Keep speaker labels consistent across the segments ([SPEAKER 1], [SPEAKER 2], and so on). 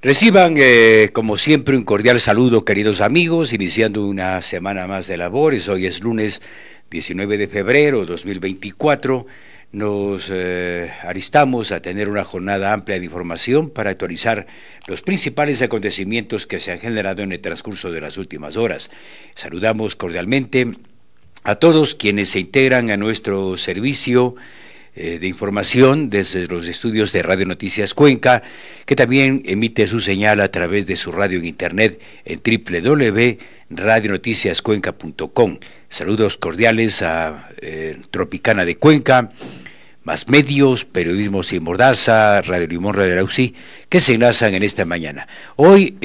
[SPEAKER 1] Reciban, como siempre, un cordial saludo, queridos amigos, iniciando una semana más de labores. Hoy es lunes 19 de febrero 2024. Nos alistamos a tener una jornada amplia de información para actualizar los principales acontecimientos que se han generado en el transcurso de las últimas horas. Saludamos cordialmente a todos quienes se integran a nuestro servicio de información desde los estudios de Radio Noticias Cuenca, que también emite su señal a través de su radio en internet en www.radionoticiascuenca.com. Saludos cordiales a Tropicana de Cuenca, Más Medios, Periodismo Sin Mordaza, Radio Limón, Radio Arauzí, que se enlazan en esta mañana. Hoy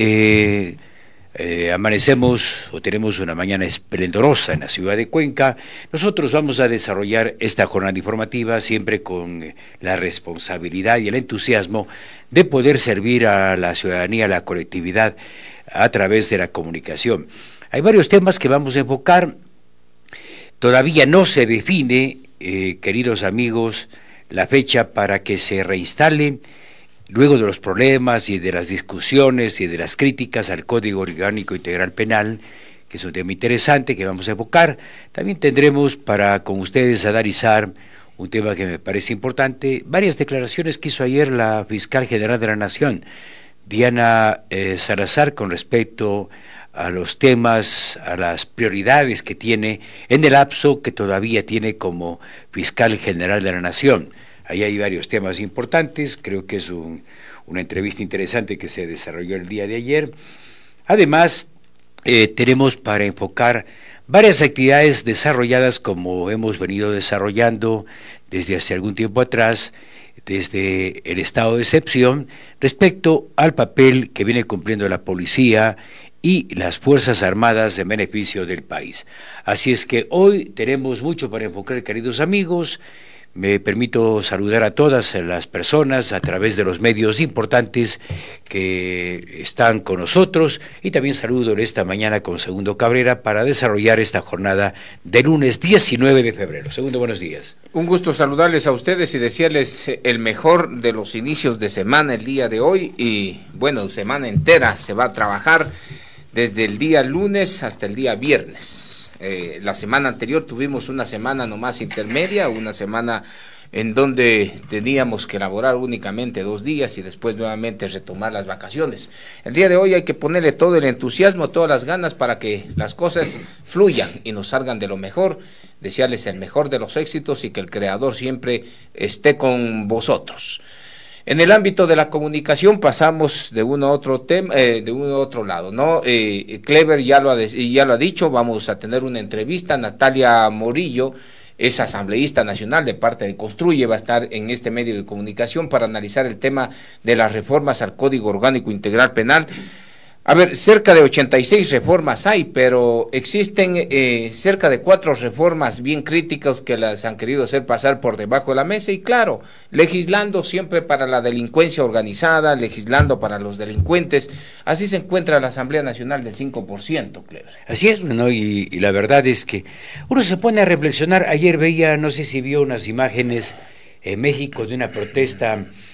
[SPEAKER 1] amanecemos o tenemos una mañana esplendorosa en la ciudad de Cuenca. Nosotros vamos a desarrollar esta jornada informativa siempre con la responsabilidad y el entusiasmo de poder servir a la ciudadanía, a la colectividad a través de la comunicación. Hay varios temas que vamos a enfocar. Todavía no se define, queridos amigos, la fecha para que se reinstale, luego de los problemas y de las discusiones y de las críticas al Código Orgánico Integral Penal, que es un tema interesante que vamos a evocar. También tendremos para con ustedes analizar un tema que me parece importante, varias declaraciones que hizo ayer la Fiscal General de la Nación, Diana Salazar, con respecto a los temas, a las prioridades que tiene en el lapso que todavía tiene como Fiscal General de la Nación. Ahí hay varios temas importantes, creo que es una entrevista interesante que se desarrolló el día de ayer. Además, tenemos para enfocar varias actividades desarrolladas como hemos venido desarrollando desde hace algún tiempo atrás, desde el estado de excepción, respecto al papel que viene cumpliendo la policía y las Fuerzas Armadas en beneficio del país. Así es que hoy tenemos mucho para enfocar, queridos amigos. Me permito saludar a todas las personas a través de los medios importantes que están con nosotros y también saludo en esta mañana con Segundo Cabrera para desarrollar esta jornada de lunes 19 de febrero. Segundo, buenos días.
[SPEAKER 2] Un gusto saludarles a ustedes y desearles el mejor de los inicios de semana el día de hoy y bueno, semana entera se va a trabajar desde el día lunes hasta el día viernes. La semana anterior tuvimos una semana nomás intermedia, una semana en donde teníamos que elaborar únicamente 2 días y después nuevamente retomar las vacaciones. El día de hoy hay que ponerle todo el entusiasmo, todas las ganas para que las cosas fluyan y nos salgan de lo mejor, desearles el mejor de los éxitos y que el Creador siempre esté con vosotros. En el ámbito de la comunicación pasamos de uno a otro tema, de uno a otro lado, ¿no? Clever ya lo ha dicho, vamos a tener una entrevista. Natalia Morillo es asambleísta nacional de parte de Construye, va a estar en este medio de comunicación para analizar el tema de las reformas al Código Orgánico Integral Penal. A ver, cerca de 86 reformas hay, pero existen cerca de 4 reformas bien críticas que las han querido hacer pasar por debajo de la mesa y claro, legislando siempre para la delincuencia organizada, legislando para los delincuentes. Así se encuentra la Asamblea Nacional del 5%, Cleber.
[SPEAKER 1] Así es, ¿no? Y la verdad es que uno se pone a reflexionar. Ayer veía, no sé si vio unas imágenes en México de una protesta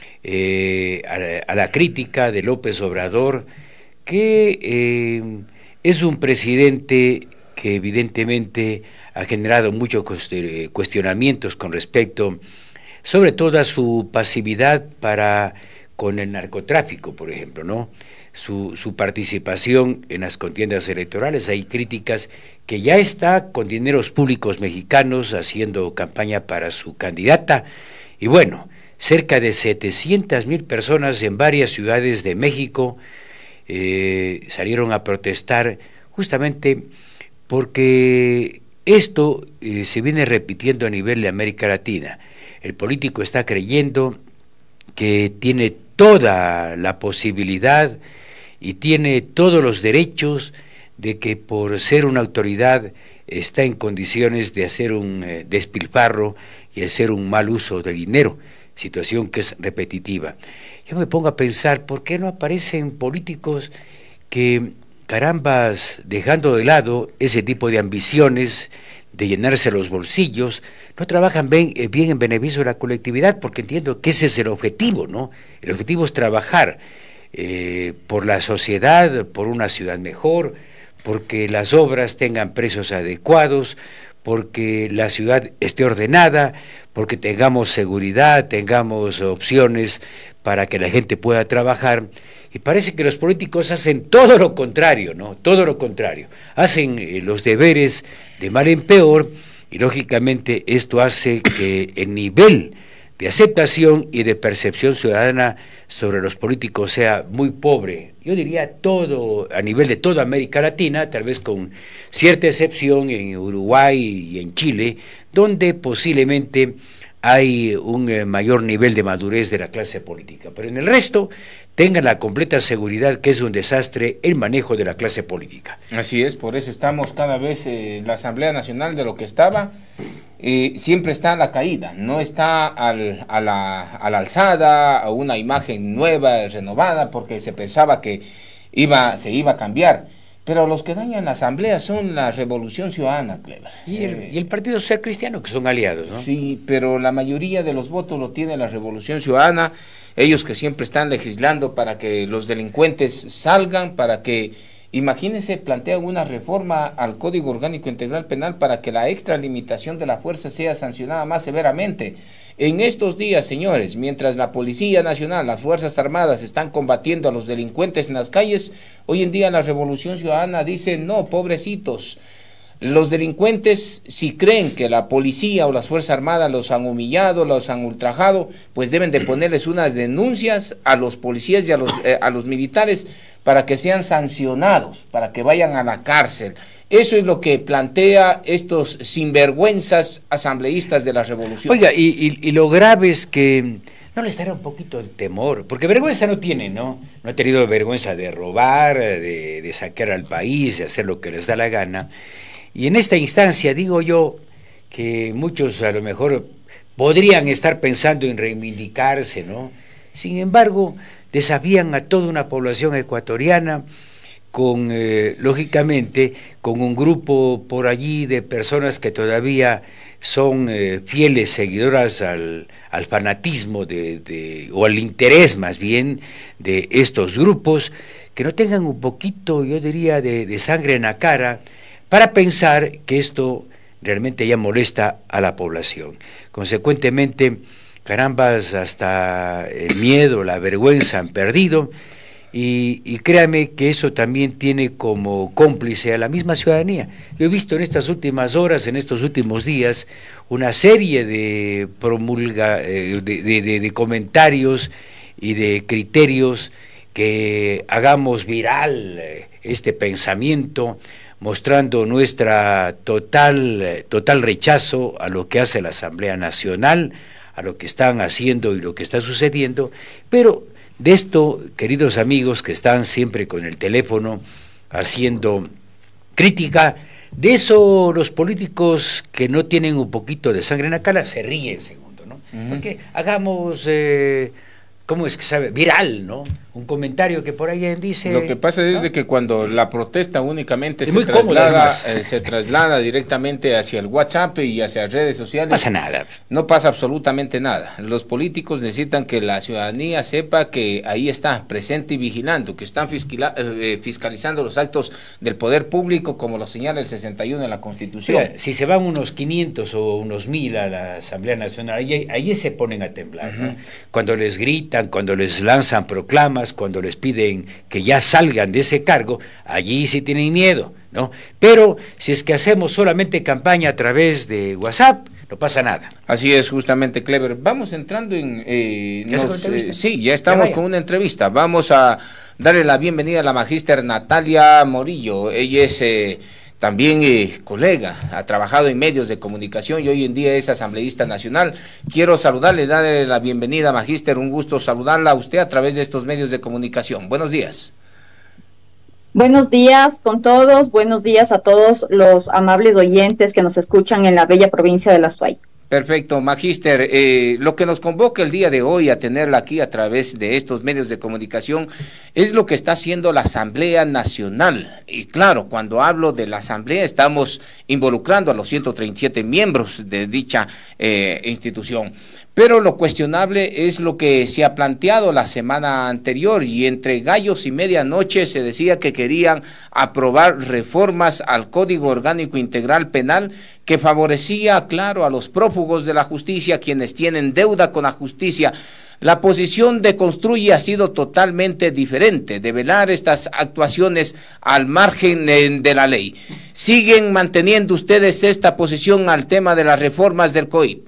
[SPEAKER 1] a la crítica de López Obrador, que es un presidente que evidentemente ha generado muchos cuestionamientos con respecto, sobre todo a su pasividad con el narcotráfico, por ejemplo, ¿no? Su participación en las contiendas electorales. Hay críticas que ya está con dineros públicos mexicanos haciendo campaña para su candidata, y bueno, cerca de 700,000 personas en varias ciudades de México salieron a protestar justamente porque esto se viene repitiendo a nivel de América Latina. El político está creyendo que tiene toda la posibilidad y tiene todos los derechos de que por ser una autoridad está en condiciones de hacer un despilfarro y hacer un mal uso de dinero, situación que es repetitiva. Yo me pongo a pensar, ¿por qué no aparecen políticos que, carambas, dejando de lado ese tipo de ambiciones de llenarse los bolsillos, no trabajan bien en beneficio de la colectividad? Porque entiendo que ese es el objetivo, ¿no? El objetivo es trabajar por la sociedad, por una ciudad mejor, porque las obras tengan precios adecuados, porque la ciudad esté ordenada, porque tengamos seguridad, tengamos opciones para que la gente pueda trabajar. Y parece que los políticos hacen todo lo contrario, ¿no? Todo lo contrario. Hacen los deberes de mal en peor, y lógicamente esto hace que el nivel de aceptación y de percepción ciudadana sobre los políticos sea muy pobre. Yo diría todo, a nivel de toda América Latina, tal vez con cierta excepción en Uruguay y en Chile, donde posiblemente hay un mayor nivel de madurez de la clase política. Pero en el resto, tengan la completa seguridad que es un desastre el manejo de la clase política.
[SPEAKER 2] Así es, por eso estamos cada vez en la Asamblea Nacional de lo que estaba, siempre está a la caída, no está a la alzada, a una imagen nueva, renovada, porque se pensaba que se iba a cambiar. Pero los que dañan la Asamblea son la Revolución Ciudadana, Clever.
[SPEAKER 1] Y el Partido Social Cristiano, que son aliados, ¿no?
[SPEAKER 2] Sí, pero la mayoría de los votos lo tiene la Revolución Ciudadana, ellos que siempre están legislando para que los delincuentes salgan, para que, imagínense, plantean una reforma al Código Orgánico Integral Penal para que la extralimitación de la fuerza sea sancionada más severamente. En estos días, señores, mientras la Policía Nacional, las Fuerzas Armadas están combatiendo a los delincuentes en las calles, hoy en día la Revolución Ciudadana dice, no, pobrecitos, los delincuentes, si creen que la policía o las Fuerzas Armadas los han humillado, los han ultrajado, pues deben de ponerles unas denuncias a los policías y a los militares para que sean sancionados, para que vayan a la cárcel. Eso es lo que plantea estos sinvergüenzas asambleístas de la revolución.
[SPEAKER 1] Oiga, y lo grave es que no les dará un poquito el temor, porque vergüenza no tienen, ¿no? No ha tenido vergüenza de robar, de saquear al país, de hacer lo que les da la gana. Y en esta instancia digo yo que muchos a lo mejor podrían estar pensando en reivindicarse, ¿no? Sin embargo, desafían a toda una población ecuatoriana con, lógicamente, con un grupo por allí de personas que todavía son fieles seguidoras al fanatismo o al interés más bien de estos grupos, que no tengan un poquito, yo diría, de sangre en la cara, para pensar que esto realmente ya molesta a la población. Consecuentemente, carambas, hasta el miedo, la vergüenza han perdido, y créame que eso también tiene como cómplice a la misma ciudadanía. Yo he visto en estas últimas horas, en estos últimos días, una serie de comentarios y de criterios que hagamos viral este pensamiento, mostrando nuestra total rechazo a lo que hace la Asamblea Nacional, a lo que están haciendo y lo que está sucediendo. Pero de esto, queridos amigos que están siempre con el teléfono haciendo crítica, de eso los políticos que no tienen un poquito de sangre en la cara se ríen, segundo, ¿no? Porque hagamos, ¿cómo es que sabe? Viral, ¿no? Un comentario que por ahí dice...
[SPEAKER 2] Lo que pasa es, ¿no?, de que cuando la protesta únicamente se traslada directamente hacia el WhatsApp y hacia redes sociales...
[SPEAKER 1] No pasa nada.
[SPEAKER 2] No pasa absolutamente nada. Los políticos necesitan que la ciudadanía sepa que ahí está, presente y vigilando, que están fiscalizando los actos del poder público, como lo señala el 61 de la Constitución.
[SPEAKER 1] Mira, si se van unos 500 o unos 1000 a la Asamblea Nacional, ahí se ponen a temblar, ¿no? Cuando les gritan, cuando les lanzan proclamas, cuando les piden que ya salgan de ese cargo, allí sí tienen miedo, ¿no? Pero si es que hacemos solamente campaña a través de WhatsApp, no pasa nada.
[SPEAKER 2] Así es, justamente, Clever. Vamos entrando en... sí, ya estamos con una entrevista. Vamos a darle la bienvenida a la magíster Natalia Morillo. Ella es... también colega, ha trabajado en medios de comunicación y hoy en día es asambleísta nacional. Quiero saludarle, darle la bienvenida, magíster, un gusto saludarla a usted a través de estos medios de comunicación. Buenos días.
[SPEAKER 3] Buenos días con todos, buenos días a todos los amables oyentes que nos escuchan en la bella provincia de La Suay.
[SPEAKER 2] Perfecto, magíster. Lo que nos convoca el día de hoy a tenerla aquí a través de estos medios de comunicación es lo que está haciendo la Asamblea Nacional. Y claro, cuando hablo de la Asamblea estamos involucrando a los 137 miembros de dicha institución. Pero lo cuestionable es lo que se ha planteado la semana anterior, y entre gallos y medianoche se decía que querían aprobar reformas al Código Orgánico Integral Penal que favorecía, claro, a los prófugos de la justicia, quienes tienen deuda con la justicia. La posición de Construye ha sido totalmente diferente, de velar estas actuaciones al margen de la ley. ¿Siguen manteniendo ustedes esta posición al tema de las reformas del COIP?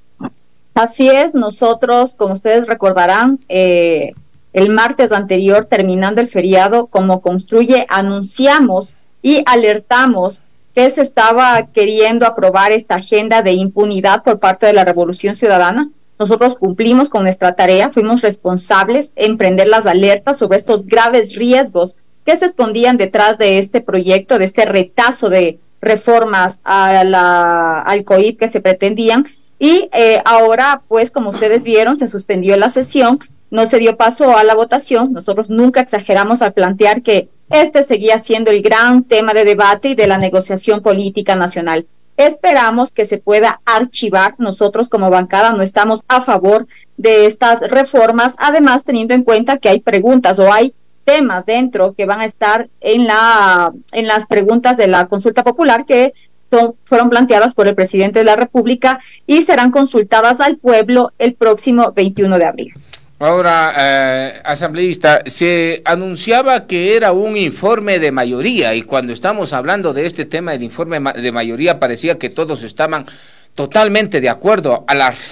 [SPEAKER 3] Así es, nosotros, como ustedes recordarán, el martes anterior, terminando el feriado, como Construye, anunciamos y alertamos que se estaba queriendo aprobar esta agenda de impunidad por parte de la Revolución Ciudadana. Nosotros cumplimos con nuestra tarea, fuimos responsables en prender las alertas sobre estos graves riesgos que se escondían detrás de este proyecto, de este retazo de reformas al COIP que se pretendían. Y ahora, pues, como ustedes vieron, se suspendió la sesión, no se dio paso a la votación. Nosotros nunca exageramos al plantear que este seguía siendo el gran tema de debate y de la negociación política nacional. Esperamos que se pueda archivar. Nosotros como bancada no estamos a favor de estas reformas, además teniendo en cuenta que hay preguntas o hay temas dentro que van a estar en las preguntas de la consulta popular que fueron planteadas por el presidente de la República y serán consultadas al pueblo el próximo 21 de abril.
[SPEAKER 2] Ahora, asambleísta, se anunciaba que era un informe de mayoría, y cuando estamos hablando de este tema del informe de mayoría parecía que todos estaban totalmente de acuerdo a las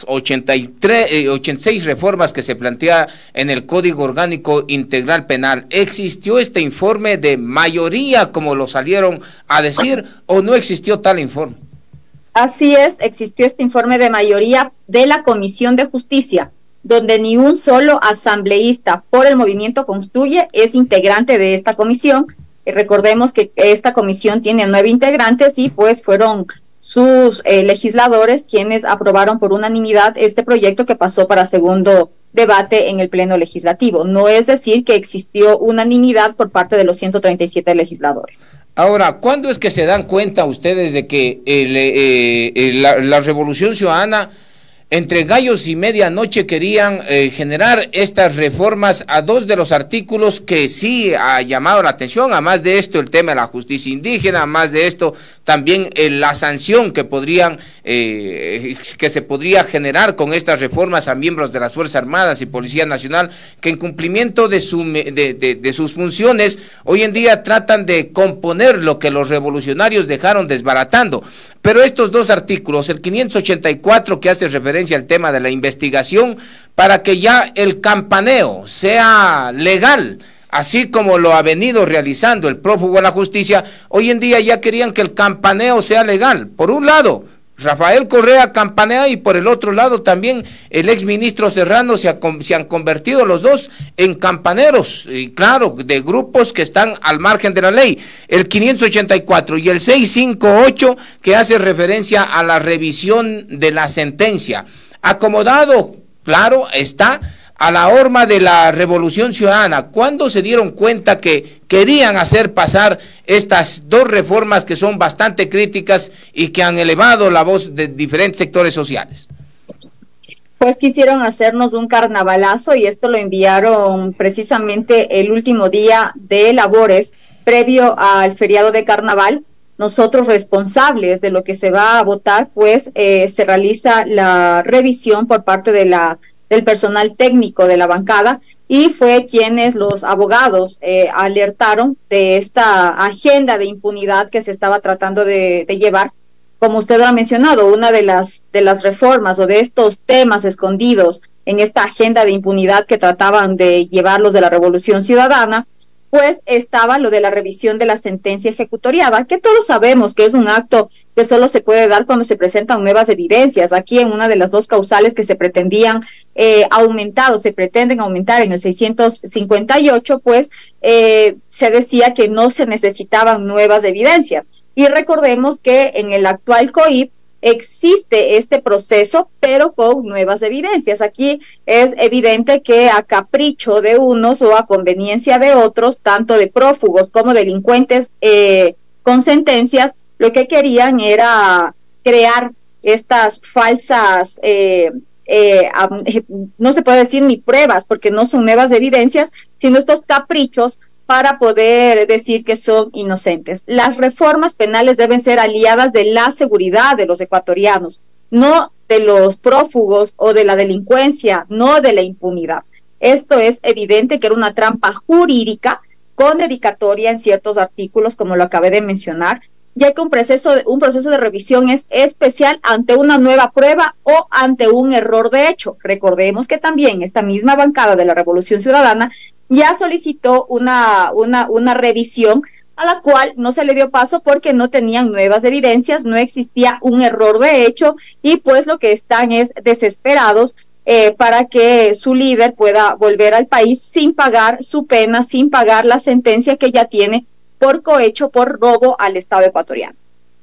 [SPEAKER 2] 86 reformas que se plantea en el Código Orgánico Integral Penal. ¿Existió este informe de mayoría, como lo salieron a decir, o no existió tal informe?
[SPEAKER 3] Así es, existió este informe de mayoría de la Comisión de Justicia, donde ni un solo asambleísta por el movimiento Construye es integrante de esta comisión. Recordemos que esta comisión tiene 9 integrantes y pues fueron sus legisladores quienes aprobaron por unanimidad este proyecto que pasó para segundo debate en el Pleno Legislativo. No es decir que existió unanimidad por parte de los 137 legisladores.
[SPEAKER 2] Ahora, ¿cuándo es que se dan cuenta ustedes de que la Revolución Ciudadana, entre gallos y medianoche, querían generar estas reformas a 2 de los artículos que sí ha llamado la atención? Además de esto, el tema de la justicia indígena, además de esto, también la sanción que se podría generar con estas reformas a miembros de las Fuerzas Armadas y Policía Nacional, que en cumplimiento de sus funciones, hoy en día tratan de componer lo que los revolucionarios dejaron desbaratando. Pero estos 2 artículos, el 584, que hace referencia al tema de la investigación, para que ya el campaneo sea legal, así como lo ha venido realizando el prófugo de la justicia, hoy en día ya querían que el campaneo sea legal. Por un lado, Rafael Correa campanea, y por el otro lado también el exministro Serrano se han convertido los dos en campaneros, y claro, de grupos que están al margen de la ley. El 584 y el 658, que hace referencia a la revisión de la sentencia. Acomodado, claro, está a la horma de la Revolución Ciudadana. ¿Cuándo se dieron cuenta que querían hacer pasar estas 2 reformas que son bastante críticas y que han elevado la voz de diferentes sectores sociales?
[SPEAKER 3] Pues quisieron hacernos un carnavalazo, y esto lo enviaron precisamente el último día de labores previo al feriado de carnaval. Nosotros, responsables de lo que se va a votar, pues se realiza la revisión por parte del personal técnico de la bancada, y fue quienes los abogados alertaron de esta agenda de impunidad que se estaba tratando de llevar. Como usted lo ha mencionado, una de las reformas o de estos temas escondidos en esta agenda de impunidad que trataban de llevar los de la Revolución Ciudadana, pues estaba lo de la revisión de la sentencia ejecutoriada, que todos sabemos que es un acto que solo se puede dar cuando se presentan nuevas evidencias. Aquí, en una de las 2 causales que se pretendían aumentar o se pretenden aumentar en el 658, pues se decía que no se necesitaban nuevas evidencias. Y recordemos que en el actual COIP existe este proceso, pero con nuevas evidencias. Aquí es evidente que a capricho de unos o a conveniencia de otros, tanto de prófugos como delincuentes con sentencias, lo que querían era crear estas falsas no se puede decir ni pruebas, porque no son nuevas evidencias, sino estos caprichos para poder decir que son inocentes. Las reformas penales deben ser aliadas de la seguridad de los ecuatorianos, no de los prófugos o de la delincuencia, no de la impunidad. Esto es evidente que era una trampa jurídica con dedicatoria en ciertos artículos, como lo acabé de mencionar, ya que un proceso de revisión es especial ante una nueva prueba o ante un error de hecho. Recordemos que también esta misma bancada de la Revolución Ciudadana ya solicitó una revisión a la cual no se le dio paso porque no tenían nuevas evidencias, no existía un error de hecho, y pues lo que están es desesperados para que su líder pueda volver al país sin pagar su pena, sin pagar la sentencia que ya tiene por cohecho, por robo al Estado ecuatoriano.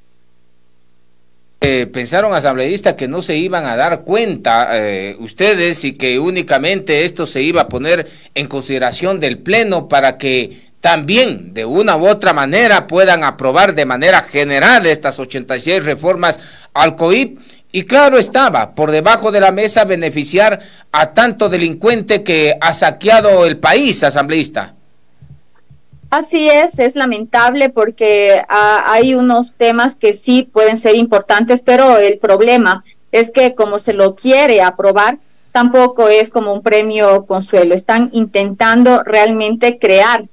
[SPEAKER 2] Pensaron asambleístas que no se iban a dar cuenta ustedes, y que únicamente esto se iba a poner en consideración del Pleno para que también de una u otra manera puedan aprobar de manera general estas 86 reformas al COIP. Y claro estaba, por debajo de la mesa beneficiar a tanto delincuente que ha saqueado el país, asambleísta.
[SPEAKER 3] Así es lamentable porque hay unos temas que sí pueden ser importantes, pero el problema es que como se lo quiere aprobar, tampoco es como un premio consuelo. Están intentando realmente crear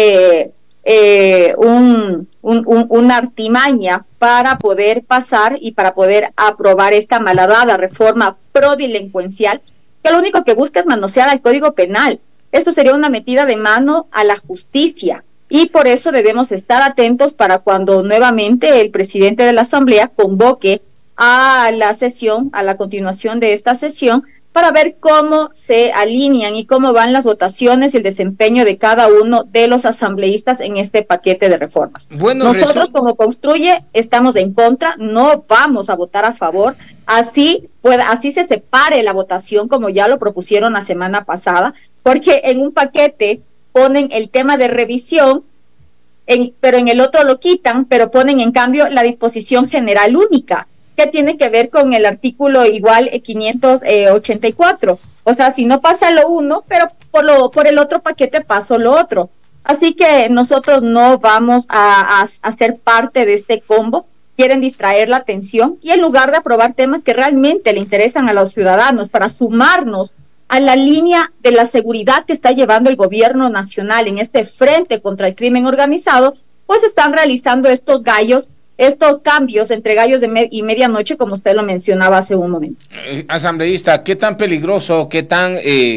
[SPEAKER 3] una artimaña para poder pasar y para poder aprobar esta malhadada reforma prodelincuencial, que lo único que busca es manosear al Código Penal. Esto sería una metida de mano a la justicia, y por eso debemos estar atentos para cuando nuevamente el presidente de la Asamblea convoque a la sesión, a la continuación de esta sesión, para ver cómo se alinean y cómo van las votaciones y el desempeño de cada uno de los asambleístas en este paquete de reformas. Bueno, nosotros como Construye estamos en contra, no vamos a votar a favor, así se separe la votación como ya lo propusieron la semana pasada, porque en un paquete ponen el tema de revisión, pero en el otro lo quitan, pero ponen en cambio la disposición general única, que tiene que ver con el artículo igual 584. O sea, si no pasa lo uno, pero por el otro paquete pasó lo otro. Así que nosotros no vamos a ser parte de este combo. Quieren distraer la atención y en lugar de aprobar temas que realmente le interesan a los ciudadanos para sumarnos a la línea de la seguridad que está llevando el gobierno nacional en este frente contra el crimen organizado, pues están realizando estos cambios entre gallos y medianoche, como usted lo mencionaba hace un momento.
[SPEAKER 2] Asambleísta, ¿qué tan peligroso, qué tan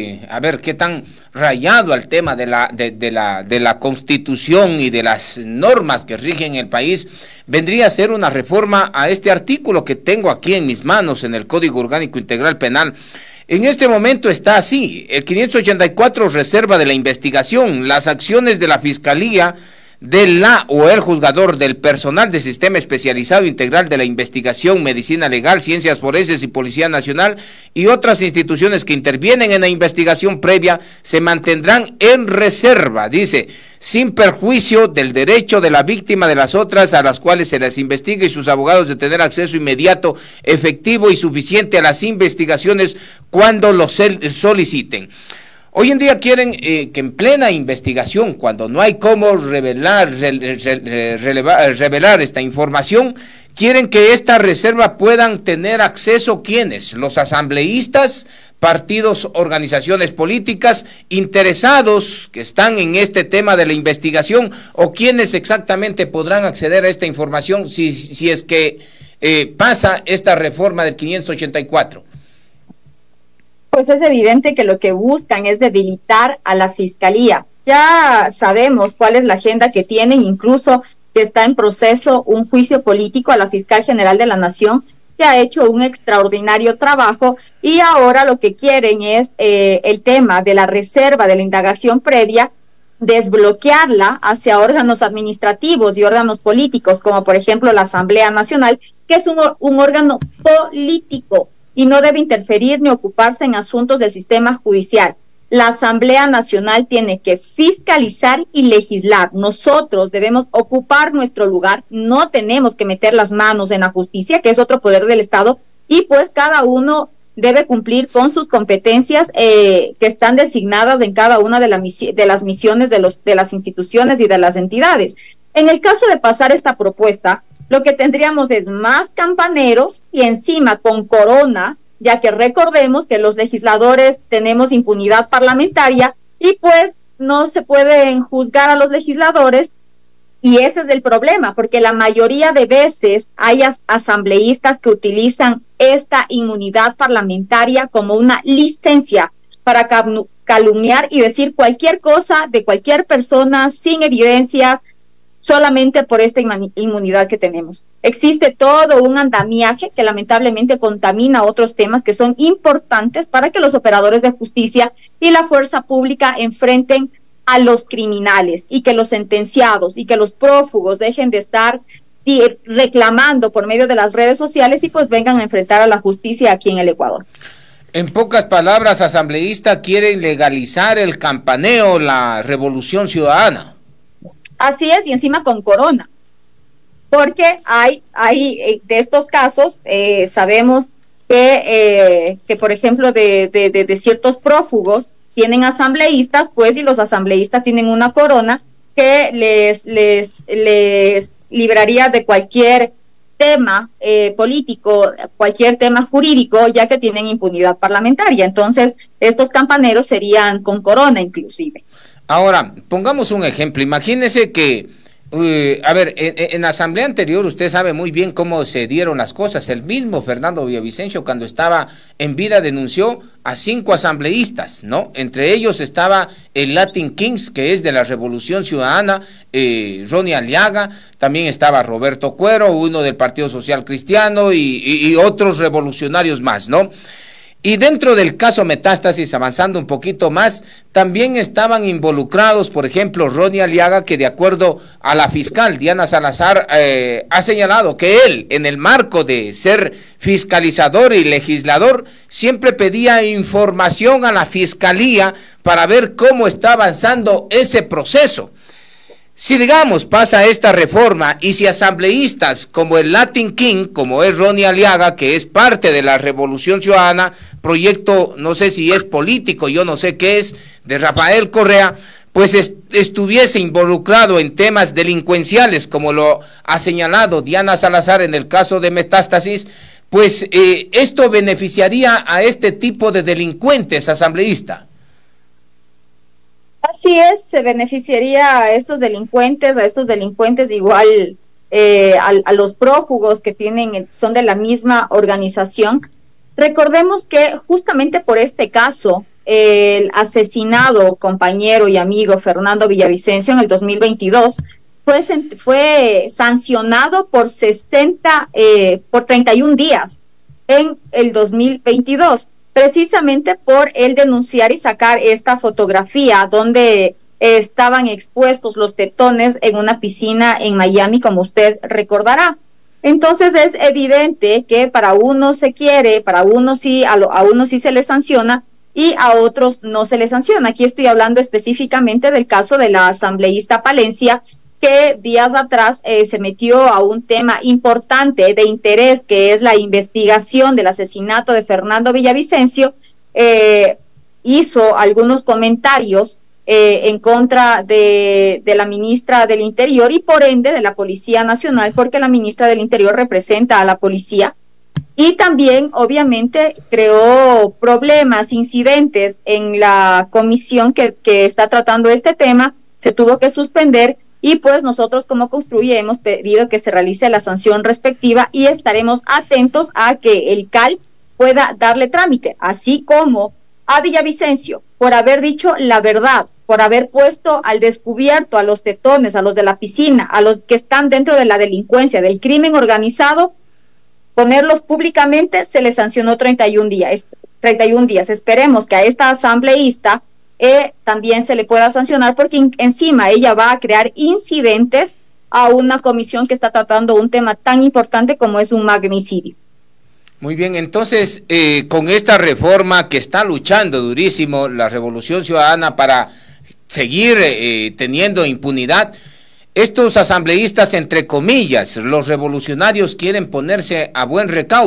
[SPEAKER 2] rayado al tema de la Constitución y de las normas que rigen el país vendría a ser una reforma a este artículo que tengo aquí en mis manos en el Código Orgánico Integral Penal? En este momento está así: el 584 reserva de la investigación, las acciones de la Fiscalía, de la o el juzgador, del personal del Sistema Especializado Integral de la Investigación, Medicina Legal, Ciencias Forenses y Policía Nacional y otras instituciones que intervienen en la investigación previa se mantendrán en reserva, dice, sin perjuicio del derecho de la víctima de las otras a las cuales se les investiga y sus abogados de tener acceso inmediato, efectivo y suficiente a las investigaciones cuando lo soliciten. Hoy en día quieren que en plena investigación, cuando no hay cómo revelar esta información, quieren que esta reserva puedan tener acceso, ¿quiénes? Los asambleístas, partidos, organizaciones políticas, interesados que están en este tema de la investigación, o quiénes exactamente podrán acceder a esta información si es que pasa esta reforma del 584.
[SPEAKER 3] Pues es evidente que lo que buscan es debilitar a la Fiscalía. Ya sabemos cuál es la agenda que tienen, incluso que está en proceso un juicio político a la Fiscal General de la Nación, que ha hecho un extraordinario trabajo, y ahora lo que quieren es el tema de la reserva de la indagación previa, desbloquearla hacia órganos administrativos y órganos políticos, como por ejemplo la Asamblea Nacional, que es un órgano político y no debe interferir ni ocuparse en asuntos del sistema judicial. La Asamblea Nacional tiene que fiscalizar y legislar. Nosotros debemos ocupar nuestro lugar, no tenemos que meter las manos en la justicia, que es otro poder del Estado, y pues cada uno debe cumplir con sus competencias que están designadas en cada una de las misiones de las instituciones y de las entidades. En el caso de pasar esta propuesta, lo que tendríamos es más campaneros y encima con corona, ya que recordemos que los legisladores tenemos impunidad parlamentaria y pues no se pueden juzgar a los legisladores. Y ese es el problema, porque la mayoría de veces hay asambleístas que utilizan esta inmunidad parlamentaria como una licencia para calumniar y decir cualquier cosa de cualquier persona sin evidencias, solamente por esta inmunidad que tenemos. Existe todo un andamiaje que lamentablemente contamina otros temas que son importantes para que los operadores de justicia y la fuerza pública enfrenten a los criminales y que los sentenciados y que los prófugos dejen de estar reclamando por medio de las redes sociales y pues vengan a enfrentar a la justicia aquí en el Ecuador.
[SPEAKER 2] En pocas palabras, asambleísta, quieren legalizar el campaneo, la revolución ciudadana.
[SPEAKER 3] Así es, y encima con corona, porque hay de estos casos, sabemos que por ejemplo de ciertos prófugos tienen asambleístas, pues, y los asambleístas tienen una corona que les libraría de cualquier tema político, cualquier tema jurídico, ya que tienen impunidad parlamentaria. Entonces, estos campaneros serían con corona inclusive.
[SPEAKER 2] Ahora, pongamos un ejemplo. Imagínese que, en la asamblea anterior usted sabe muy bien cómo se dieron las cosas. El mismo Fernando Villavicencio, cuando estaba en vida, denunció a 5 asambleístas, ¿no? Entre ellos estaba el Latin Kings, que es de la Revolución Ciudadana, Ronnie Aliaga, también estaba Roberto Cuero, uno del Partido Social Cristiano y otros revolucionarios más, ¿no? Y dentro del caso Metástasis, avanzando un poquito más, también estaban involucrados, por ejemplo, Ronnie Aliaga, que de acuerdo a la fiscal Diana Salazar, ha señalado que él, en el marco de ser fiscalizador y legislador, siempre pedía información a la fiscalía para ver cómo está avanzando ese proceso. Si, digamos, pasa esta reforma y si asambleístas como el Latin King, como es Ronnie Aliaga, que es parte de la Revolución Ciudadana, proyecto, no sé si es político, yo no sé qué es, de Rafael Correa, pues estuviese involucrado en temas delincuenciales, como lo ha señalado Diana Salazar en el caso de Metástasis, pues esto beneficiaría a este tipo de delincuentes, asambleísta.
[SPEAKER 3] Así es, se beneficiaría a estos delincuentes igual a los prófugos que son de la misma organización. Recordemos que justamente por este caso, el asesinado compañero y amigo Fernando Villavicencio en el 2022 fue sancionado por 31 días en el 2022. Precisamente por el denunciar y sacar esta fotografía donde estaban expuestos los tetones en una piscina en Miami, como usted recordará. Entonces es evidente que para uno se quiere, para uno sí, a uno sí se le sanciona y a otros no se le sanciona. Aquí estoy hablando específicamente del caso de la asambleísta Palencia, que días atrás se metió a un tema importante de interés, que es la investigación del asesinato de Fernando Villavicencio. Hizo algunos comentarios en contra de la ministra del Interior y por ende de la Policía Nacional, porque la ministra del Interior representa a la policía. Y también, obviamente, creó problemas, incidentes en la comisión que está tratando este tema. Se tuvo que suspender. Y pues nosotros como Construye hemos pedido que se realice la sanción respectiva y estaremos atentos a que el CAL pueda darle trámite, así como a Villavicencio, por haber dicho la verdad, por haber puesto al descubierto a los tetones, a los de la piscina, a los que están dentro de la delincuencia, del crimen organizado, ponerlos públicamente, se les sancionó 31 días. Esperemos que a esta asambleísta también se le pueda sancionar, porque encima ella va a crear incidentes a una comisión que está tratando un tema tan importante como es un magnicidio.
[SPEAKER 2] Muy bien, entonces con esta reforma que está luchando durísimo la Revolución Ciudadana para seguir teniendo impunidad, estos asambleístas, entre comillas, los revolucionarios, quieren ponerse a buen recaudo.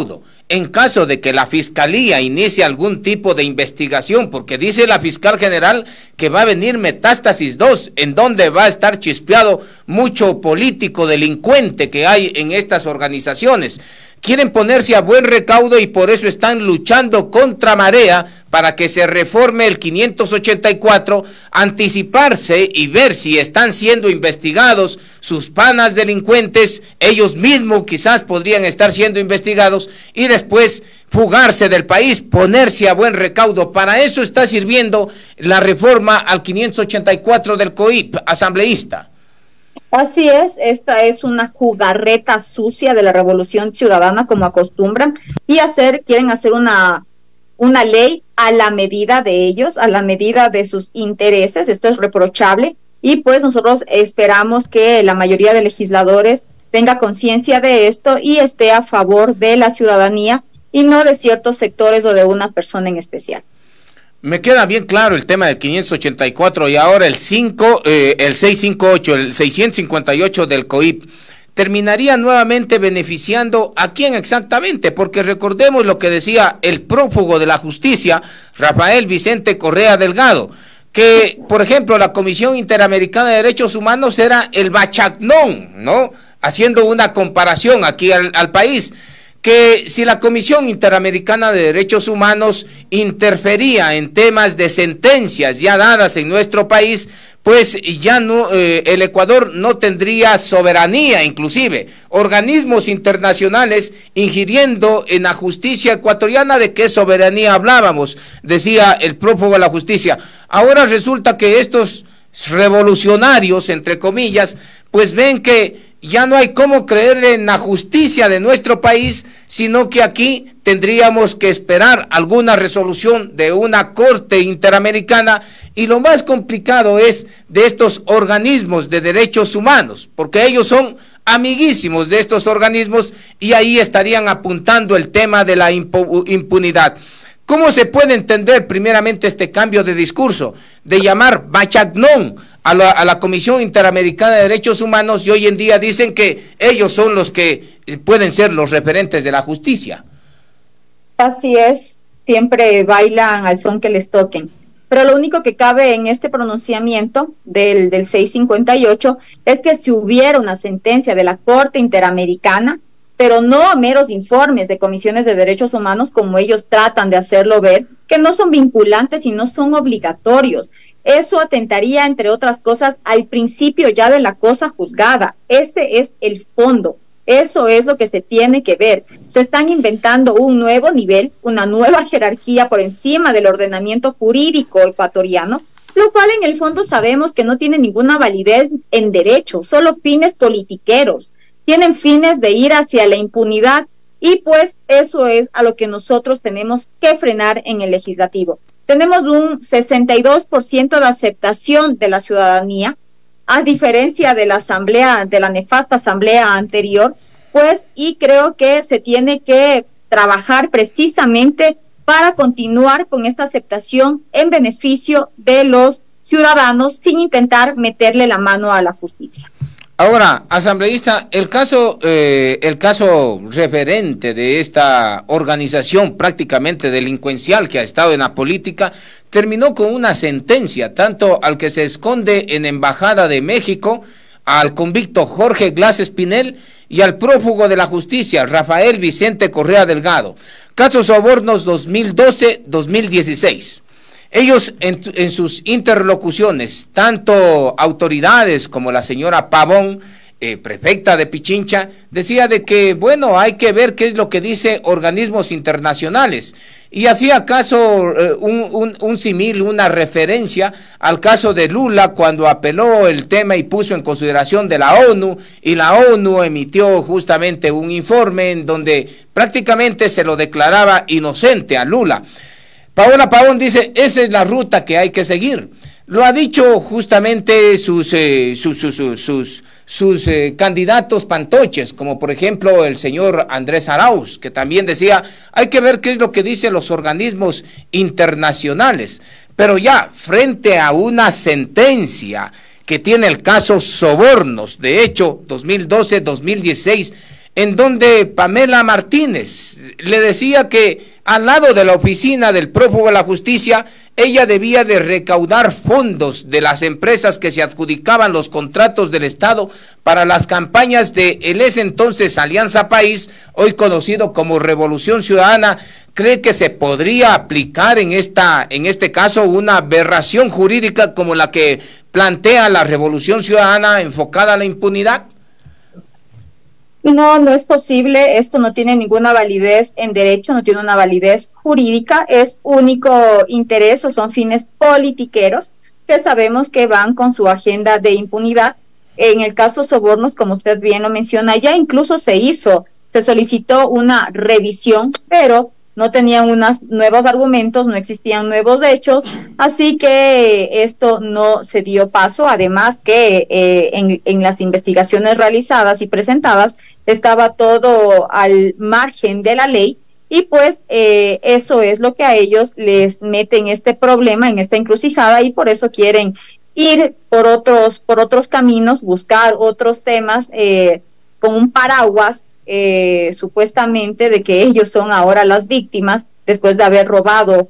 [SPEAKER 2] en caso de que la Fiscalía inicie algún tipo de investigación, porque dice la fiscal general que va a venir Metástasis 2, en donde va a estar chispeado mucho político delincuente que hay en estas organizaciones. Quieren ponerse a buen recaudo y por eso están luchando contra marea para que se reforme el 584, anticiparse y ver si están siendo investigados sus panas delincuentes, ellos mismos quizás podrían estar siendo investigados y después fugarse del país, ponerse a buen recaudo. Para eso está sirviendo la reforma al 584 del COIP asambleísta.
[SPEAKER 3] Así es, esta es una jugarreta sucia de la Revolución Ciudadana, como acostumbran, y quieren hacer una ley a la medida de ellos, a la medida de sus intereses. Esto es reprochable y pues nosotros esperamos que la mayoría de legisladores tenga conciencia de esto y esté a favor de la ciudadanía y no de ciertos sectores o de una persona en especial.
[SPEAKER 2] Me queda bien claro el tema del 584 y ahora el 658, el 658 del COIP. ¿Terminaría nuevamente beneficiando a quién exactamente? Porque recordemos lo que decía el prófugo de la justicia, Rafael Vicente Correa Delgado, que, por ejemplo, la Comisión Interamericana de Derechos Humanos era el Bachacnón, ¿no? Haciendo una comparación aquí al país, que si la Comisión Interamericana de Derechos Humanos interfería en temas de sentencias ya dadas en nuestro país, pues ya no, el Ecuador no tendría soberanía, inclusive organismos internacionales ingiriendo en la justicia ecuatoriana. ¿De qué soberanía hablábamos?, decía el prófugo de la justicia. Ahora resulta que estos revolucionarios, entre comillas, pues ven que ya no hay cómo creer en la justicia de nuestro país, sino que aquí tendríamos que esperar alguna resolución de una corte interamericana, y lo más complicado es de estos organismos de derechos humanos, porque ellos son amiguísimos de estos organismos y ahí estarían apuntando el tema de la impunidad. ¿Cómo se puede entender primeramente este cambio de discurso, de llamar Bachacnón a la Comisión Interamericana de Derechos Humanos, y hoy en día dicen que ellos son los que pueden ser los referentes de la justicia?
[SPEAKER 3] Así es, siempre bailan al son que les toquen. Pero lo único que cabe en este pronunciamiento del 658 es que si hubiera una sentencia de la Corte Interamericana, pero no a meros informes de comisiones de derechos humanos, como ellos tratan de hacerlo ver, que no son vinculantes y no son obligatorios. Eso atentaría, entre otras cosas, al principio ya de la cosa juzgada. Ese es el fondo. Eso es lo que se tiene que ver. Se están inventando un nuevo nivel, una nueva jerarquía por encima del ordenamiento jurídico ecuatoriano, lo cual en el fondo sabemos que no tiene ninguna validez en derecho, solo fines politiqueros. Tienen fines de ir hacia la impunidad y pues eso es a lo que nosotros tenemos que frenar en el legislativo. Tenemos un 62% de aceptación de la ciudadanía, a diferencia de la asamblea, de la nefasta asamblea anterior, pues, y creo que se tiene que trabajar precisamente para continuar con esta aceptación en beneficio de los ciudadanos sin intentar meterle la mano a la justicia.
[SPEAKER 2] Ahora, asambleísta, el caso referente de esta organización prácticamente delincuencial que ha estado en la política terminó con una sentencia, tanto al que se esconde en Embajada de México, al convicto Jorge Glass Espinel y al prófugo de la justicia, Rafael Vicente Correa Delgado. Caso Sobornos 2012-2016. Ellos en sus interlocuciones, tanto autoridades como la señora Pavón, prefecta de Pichincha, decía de que, bueno, hay que ver qué es lo que dice organismos internacionales. Y hacía caso un símil, una referencia al caso de Lula cuando apeló el tema y puso en consideración de la ONU, y la ONU emitió justamente un informe en donde prácticamente se lo declaraba inocente a Lula. Paola Pavón dice, esa es la ruta que hay que seguir. Lo ha dicho justamente sus candidatos pantoches, como por ejemplo el señor Andrés Arauz, que también decía, hay que ver qué es lo que dicen los organismos internacionales. Pero ya, frente a una sentencia que tiene el caso Sobornos, de hecho, 2012-2016, en donde Pamela Martínez le decía que al lado de la oficina del prófugo de la justicia, ella debía de recaudar fondos de las empresas que se adjudicaban los contratos del Estado para las campañas de el ese entonces Alianza País, hoy conocido como Revolución Ciudadana. ¿Cree que se podría aplicar en este caso una aberración jurídica como la que plantea la Revolución Ciudadana enfocada a la impunidad?
[SPEAKER 3] No, no es posible, esto no tiene ninguna validez en derecho, no tiene una validez jurídica, es único interés o son fines politiqueros que sabemos que van con su agenda de impunidad. En el caso sobornos, como usted bien lo menciona, ya incluso se solicitó una revisión, pero no tenían unos nuevos argumentos, no existían nuevos hechos, así que esto no se dio paso. Además que en las investigaciones realizadas y presentadas estaba todo al margen de la ley, y pues eso es lo que a ellos les mete en este problema, en esta encrucijada, y por eso quieren ir por otros caminos, buscar otros temas con un paraguas supuestamente de que ellos son ahora las víctimas después de haber robado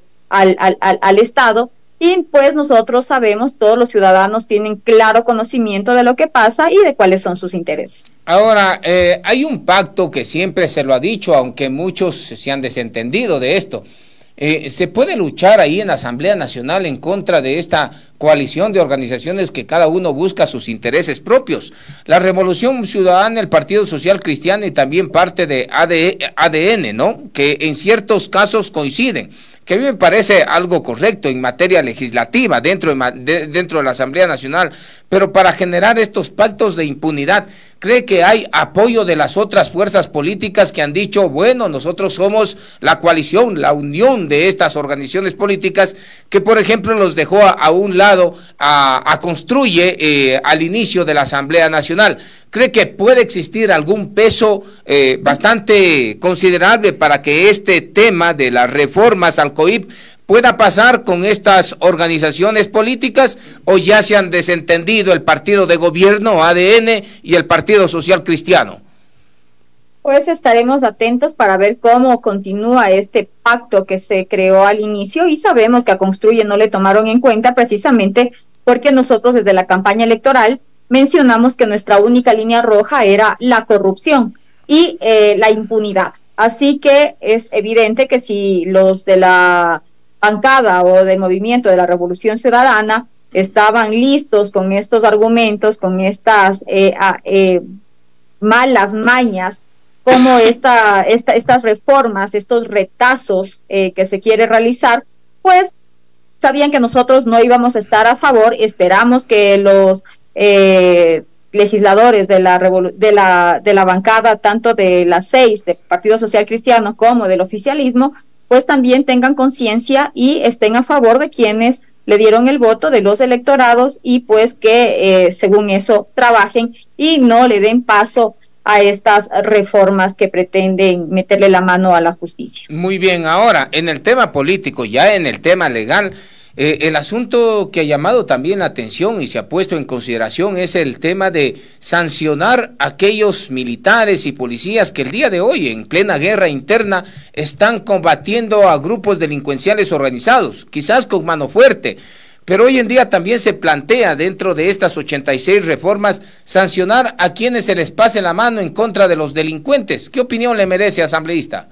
[SPEAKER 3] al Estado. Y pues nosotros sabemos, todos los ciudadanos tienen claro conocimiento de lo que pasa y de cuáles son sus intereses.
[SPEAKER 2] Ahora, hay un pacto que siempre se lo ha dicho, aunque muchos se han desentendido de esto. ¿Se puede luchar ahí en la Asamblea Nacional en contra de esta coalición de organizaciones que cada uno busca sus intereses propios? La Revolución Ciudadana, el Partido Social Cristiano y también parte de ADN, ¿no?, que en ciertos casos coinciden, que a mí me parece algo correcto en materia legislativa dentro de la Asamblea Nacional, pero para generar estos pactos de impunidad, ¿cree que hay apoyo de las otras fuerzas políticas que han dicho, bueno, nosotros somos la coalición, la unión de estas organizaciones políticas, que por ejemplo los dejó a un lado a Construye al inicio de la Asamblea Nacional? ¿Cree que puede existir algún peso bastante considerable para que este tema de las reformas al COIP pueda pasar con estas organizaciones políticas, o ya se han desentendido el partido de gobierno, ADN, y el Partido Social Cristiano?
[SPEAKER 3] Pues estaremos atentos para ver cómo continúa este pacto que se creó al inicio, y sabemos que a Construye no le tomaron en cuenta precisamente porque nosotros desde la campaña electoral mencionamos que nuestra única línea roja era la corrupción y la impunidad. Así que es evidente que si los de la bancada o del movimiento de la Revolución Ciudadana estaban listos con estos argumentos, con estas malas mañas, como estas reformas, estos retazos que se quiere realizar, pues sabían que nosotros no íbamos a estar a favor. Esperamos que los legisladores de la bancada, tanto de las 6 del Partido Social Cristiano como del oficialismo, pues también tengan conciencia y estén a favor de quienes le dieron el voto, de los electorados, y pues que según eso trabajen y no le den paso a estas reformas que pretenden meterle la mano a la justicia.
[SPEAKER 2] Muy bien, ahora en el tema político, ya en el tema legal, el asunto que ha llamado también la atención y se ha puesto en consideración es el tema de sancionar a aquellos militares y policías que el día de hoy, en plena guerra interna, están combatiendo a grupos delincuenciales organizados, quizás con mano fuerte. Pero hoy en día también se plantea, dentro de estas 86 reformas, sancionar a quienes se les pase la mano en contra de los delincuentes. ¿Qué opinión le merece, asambleísta?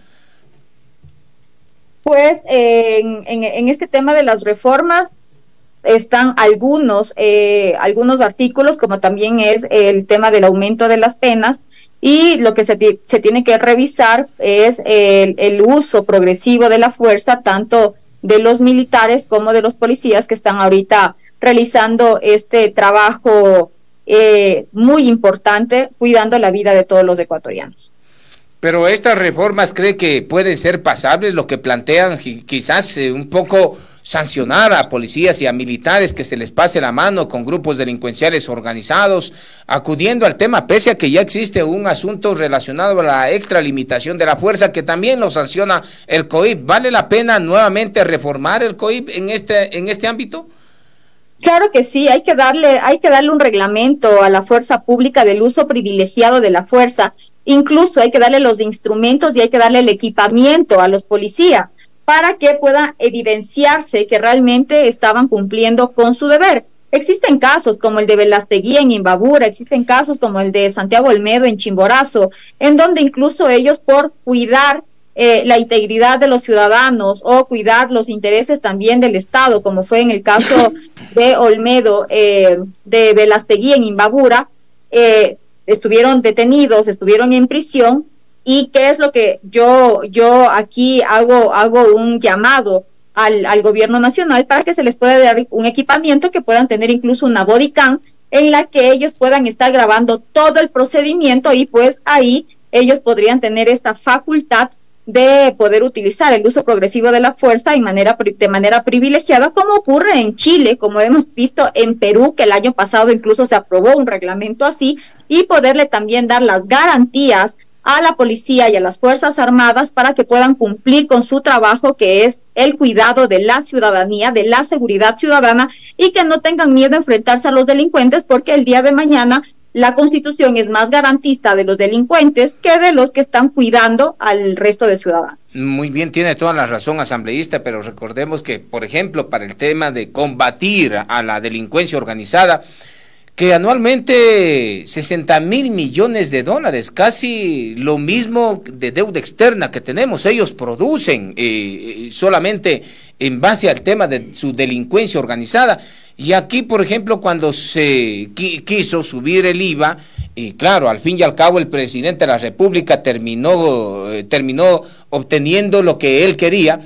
[SPEAKER 3] Pues en este tema de las reformas están algunos artículos, como también es el tema del aumento de las penas, y lo que se tiene que revisar es el uso progresivo de la fuerza, tanto de los militares como de los policías que están ahorita realizando este trabajo muy importante, cuidando la vida de todos los ecuatorianos.
[SPEAKER 2] Pero estas reformas, ¿cree que pueden ser pasables? Lo que plantean quizás un poco sancionar a policías y a militares que se les pase la mano con grupos delincuenciales organizados, acudiendo al tema, pese a que ya existe un asunto relacionado a la extralimitación de la fuerza que también lo sanciona el COIP. ¿Vale la pena nuevamente reformar el COIP en este ámbito?
[SPEAKER 3] Claro que sí, hay que darle un reglamento a la fuerza pública del uso privilegiado de la fuerza. Incluso hay que darle los instrumentos y hay que darle el equipamiento a los policías para que pueda evidenciarse que realmente estaban cumpliendo con su deber. Existen casos como el de Velastegui en Imbabura, existen casos como el de Santiago Olmedo en Chimborazo, en donde incluso ellos por cuidar la integridad de los ciudadanos o cuidar los intereses también del Estado, como fue en el caso de Olmedo, de Velastegui en Imbabura, estuvieron detenidos, estuvieron en prisión. ¿Y qué es lo que yo aquí hago un llamado al gobierno nacional para que se les pueda dar un equipamiento, que puedan tener incluso una bodycam en la que ellos puedan estar grabando todo el procedimiento, y pues ahí ellos podrían tener esta facultad de poder utilizar el uso progresivo de la fuerza de manera privilegiada, como ocurre en Chile, como hemos visto en Perú, que el año pasado incluso se aprobó un reglamento así, y poderle también dar las garantías a la policía y a las Fuerzas Armadas para que puedan cumplir con su trabajo, que es el cuidado de la ciudadanía, de la seguridad ciudadana, y que no tengan miedo a enfrentarse a los delincuentes, porque el día de mañana la Constitución es más garantista de los delincuentes que de los que están cuidando al resto de ciudadanos.
[SPEAKER 2] Muy bien, tiene toda la razón, asambleísta, pero recordemos que, por ejemplo, para el tema de combatir a la delincuencia organizada, que anualmente 60.000 millones de dólares, casi lo mismo de deuda externa que tenemos, ellos producen solamente en base al tema de su delincuencia organizada. Y aquí, por ejemplo, cuando se quiso subir el IVA, y claro, al fin y al cabo el presidente de la República terminó obteniendo lo que él quería,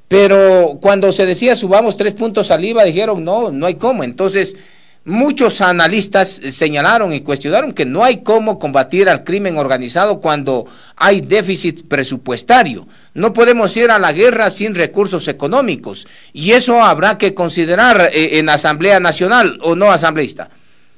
[SPEAKER 2] pero cuando se decía subamos 3 puntos al IVA, dijeron no hay cómo. Entonces, muchos analistas señalaron y cuestionaron que no hay cómo combatir al crimen organizado cuando hay déficit presupuestario. No podemos ir a la guerra sin recursos económicos, y eso habrá que considerar en Asamblea Nacional, ¿o no, asambleísta?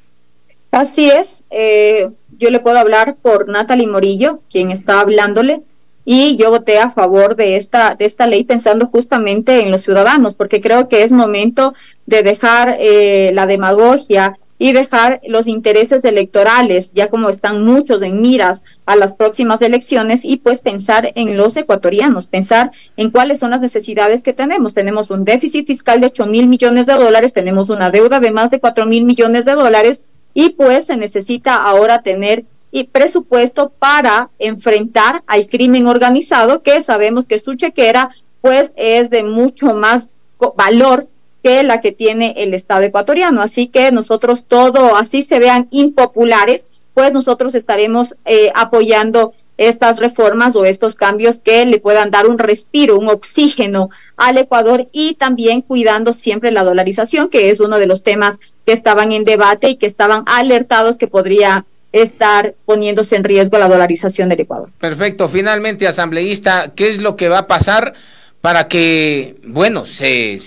[SPEAKER 3] Así es. Yo le puedo hablar por Natalie Morillo, quien está hablándole, y yo voté a favor de esta ley pensando justamente en los ciudadanos, porque creo que es momento de dejar la demagogia y dejar los intereses electorales, ya como están muchos en miras a las próximas elecciones, y pues pensar en los ecuatorianos, pensar en cuáles son las necesidades que tenemos. Tenemos un déficit fiscal de 8.000 millones de dólares, tenemos una deuda de más de 4.000 millones de dólares, y pues se necesita ahora tener presupuesto para enfrentar al crimen organizado, que sabemos que su chequera pues es de mucho más valor que la que tiene el Estado ecuatoriano. Así que nosotros, todo así se vean impopulares, pues nosotros estaremos apoyando estas reformas o estos cambios que le puedan dar un respiro, un oxígeno al Ecuador, y también cuidando siempre la dolarización, que es uno de los temas que estaban en debate y que estaban alertados que podría estar poniéndose en riesgo la dolarización del Ecuador.
[SPEAKER 2] Perfecto. Finalmente, asambleísta, ¿qué es lo que va a pasar para que, bueno, se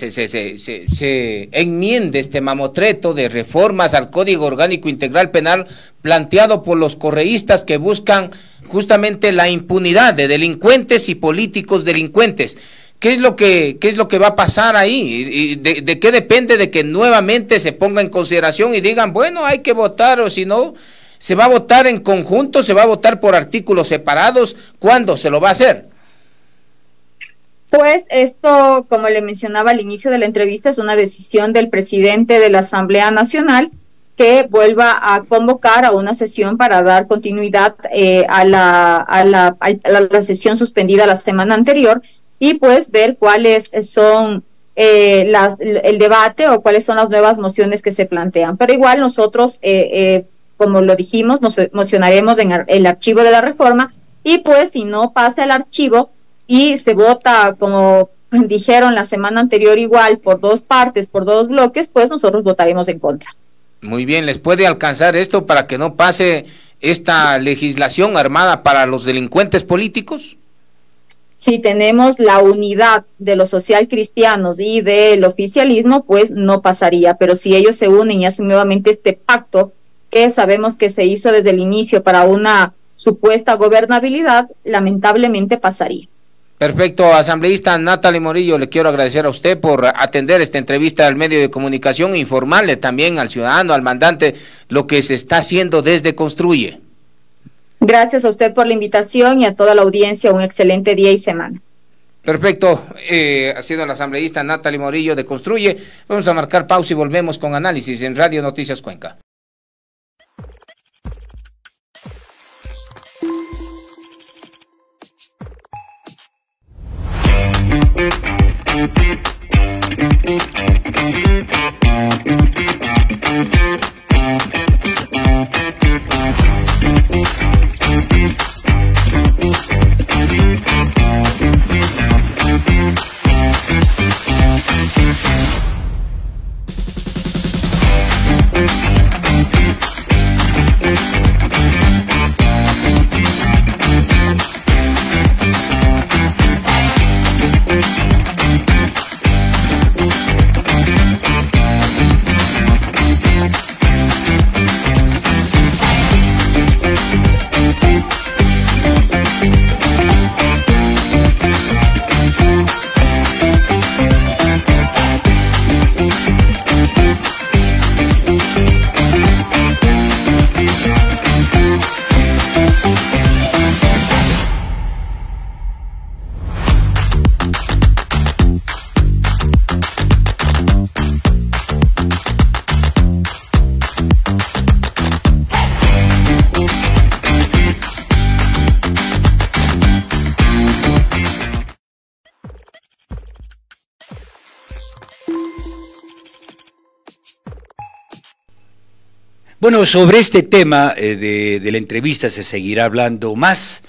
[SPEAKER 2] enmiende este mamotreto de reformas al Código Orgánico Integral Penal planteado por los correístas, que buscan justamente la impunidad de delincuentes y políticos delincuentes? ¿Qué es lo que va a pasar ahí? ¿De qué depende de que nuevamente se ponga en consideración y digan, bueno, hay que votar, o si no, se va a votar en conjunto, se va a votar por artículos separados? ¿Cuándo se lo va a hacer?
[SPEAKER 3] Pues esto, como le mencionaba al inicio de la entrevista, es una decisión del presidente de la Asamblea Nacional, que vuelva a convocar a una sesión para dar continuidad a la sesión suspendida la semana anterior, y pues ver cuáles son el debate o cuáles son las nuevas mociones que se plantean. Pero igual nosotros, como lo dijimos, nos mocionaremos en el archivo de la reforma, y pues si no pasa el archivo y se vota, como dijeron la semana anterior, igual por 2 partes, por 2 bloques, pues nosotros votaremos en contra.
[SPEAKER 2] Muy bien, ¿les puede alcanzar esto para que no pase esta legislación armada para los delincuentes políticos?
[SPEAKER 3] Si tenemos la unidad de los socialcristianos y del oficialismo, pues no pasaría, pero si ellos se unen y hacen nuevamente este pacto que sabemos que se hizo desde el inicio para una supuesta gobernabilidad, lamentablemente pasaría.
[SPEAKER 2] Perfecto, asambleísta Natalie Morillo, le quiero agradecer a usted por atender esta entrevista al medio de comunicación e informarle también al ciudadano, al mandante, lo que se está haciendo desde Construye.
[SPEAKER 3] Gracias a usted por la invitación y a toda la audiencia, un excelente día y semana.
[SPEAKER 2] Perfecto, ha sido la asambleísta Natalie Morillo de Construye. Vamos a marcar pausa y volvemos con análisis en Radio Noticias Cuenca.
[SPEAKER 1] Bueno, sobre este tema de la entrevista se seguirá hablando más.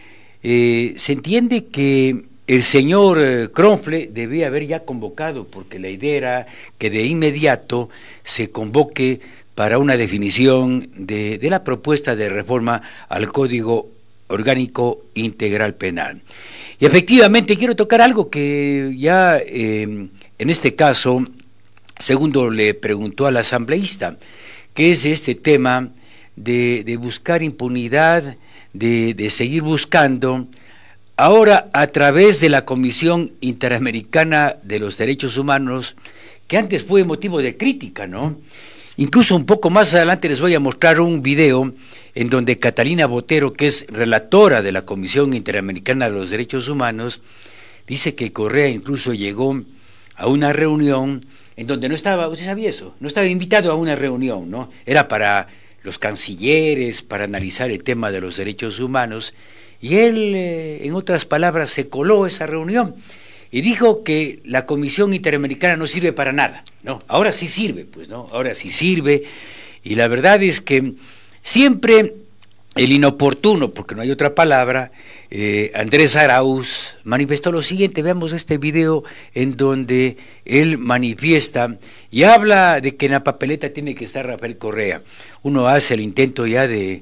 [SPEAKER 1] Se entiende que el señor Kronfle debía haber ya convocado, porque la idea era que de inmediato se convoque para una definición de la propuesta de reforma al Código Orgánico Integral Penal. Y efectivamente quiero tocar algo que ya en este caso, Segundo le preguntó al asambleísta, que es este tema de buscar impunidad, de seguir buscando, ahora a través de la Comisión Interamericana de los Derechos Humanos, que antes fue motivo de crítica, ¿no? Incluso un poco más adelante les voy a mostrar un video en donde Catalina Botero, que es relatora de la Comisión Interamericana de los Derechos Humanos, dice que Correa incluso llegó a una reunión en donde no estaba, usted sabía eso, no estaba invitado a una reunión, ¿no? Era para los cancilleres, para analizar el tema de los derechos humanos, y él, en otras palabras, se coló esa reunión y dijo que la Comisión Interamericana no sirve para nada, ¿no? Ahora sí sirve, pues, ¿no? Ahora sí sirve, y la verdad es que siempre el inoportuno, porque no hay otra palabra, Andrés Arauz manifestó lo siguiente. Veamos este video en donde él manifiesta y habla de que en la papeleta tiene que estar Rafael Correa. Uno hace el intento ya de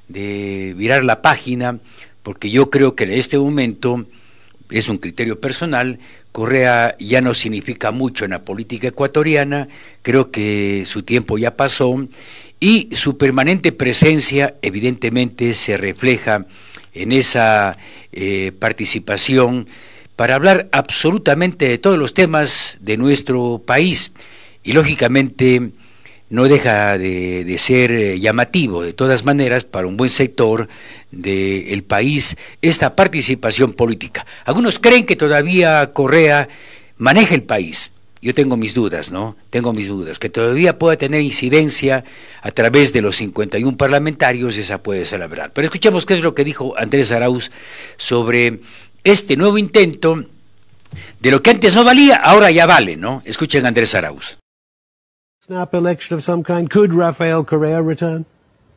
[SPEAKER 1] virar la página, porque yo creo que en este momento, es un criterio personal, Correa ya no significa mucho en la política ecuatoriana, creo que su tiempo ya pasó, y su permanente presencia evidentemente se refleja en esa participación para hablar absolutamente de todos los temas de nuestro país, y lógicamente no deja de ser llamativo de todas maneras para un buen sector del país esta participación política. Algunos creen que todavía Correa maneja el país. Yo tengo mis dudas, ¿no? Tengo mis dudas, que todavía pueda tener incidencia a través de los 51 parlamentarios, esa puede ser la verdad. Pero escuchemos qué es lo que dijo Andrés Arauz sobre este nuevo intento de lo que antes no valía, ahora ya vale, ¿no? Escuchen a Andrés Arauz.
[SPEAKER 4] Snap election of some kind. Could Rafael Correa return?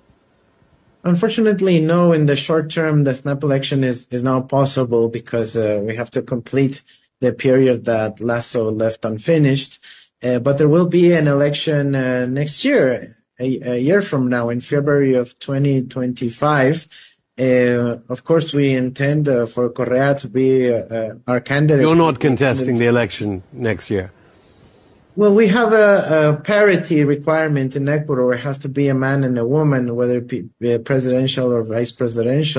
[SPEAKER 5] Unfortunately, no. In the short term, the snap election is not possible because we have to complete the period that Lasso left unfinished. But there will be an election next year, a year from now, in February of 2025. Of course, we intend for Correa to be our candidate.
[SPEAKER 4] You're not contesting the election next year?
[SPEAKER 5] Well, we have a parity requirement in Ecuador. It has to be a man and a woman, whether it be presidential or vice presidential.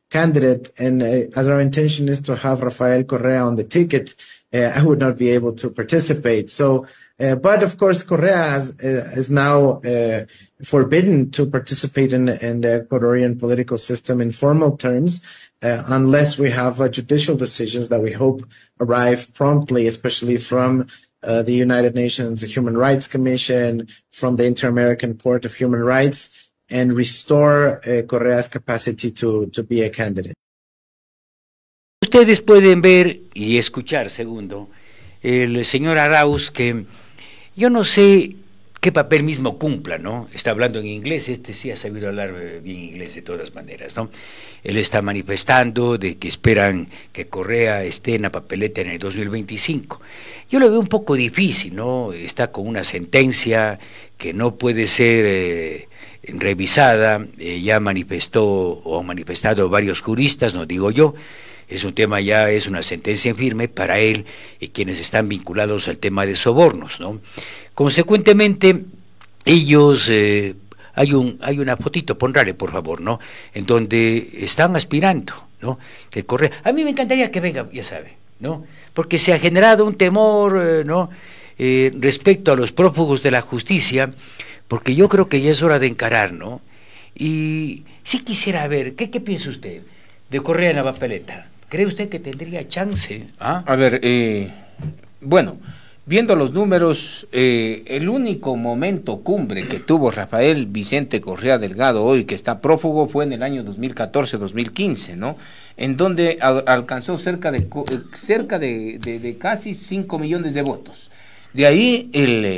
[SPEAKER 5] candidate, and as our intention is to have Rafael Correa on the ticket, I would not be able to participate. So, but of course, Correa is now forbidden to participate in the Ecuadorian political system in formal terms, unless we have judicial decisions that we hope arrive promptly, especially from the United Nations Human Rights Commission, from the Inter-American Court of Human Rights, and restore Correa's capacity to be a candidate.
[SPEAKER 1] Ustedes pueden ver y escuchar, segundo, el señor Arauz, que yo no sé qué papel mismo cumpla, ¿no? Está hablando en inglés, este sí ha sabido hablar bien inglés de todas maneras, ¿no? Él está manifestando de que esperan que Correa esté en la papeleta en el 2025. Yo lo veo un poco difícil, ¿no? Está con una sentencia que no puede ser revisada, ya manifestó o han manifestado varios juristas, no digo yo. Es un tema ya, es una sentencia firme para él y quienes están vinculados al tema de sobornos, ¿no? Consecuentemente, ellos, hay una fotito, ponrale por favor, ¿no? En donde están aspirando, ¿no? Que Correa, a mí me encantaría que venga, ya sabe, ¿no? Porque se ha generado un temor, ¿no? Respecto a los prófugos de la justicia, porque yo creo que ya es hora de encarar, ¿no? Y sí quisiera ver, ¿qué piensa usted de Correa en la papeleta? ¿Cree usted que tendría chance? ¿Ah?
[SPEAKER 2] A ver, bueno, viendo los números, el único momento cumbre que tuvo Rafael Vicente Correa Delgado hoy, que está prófugo, fue en el año 2014-2015, ¿no? En donde alcanzó cerca de casi 5 millones de votos. De ahí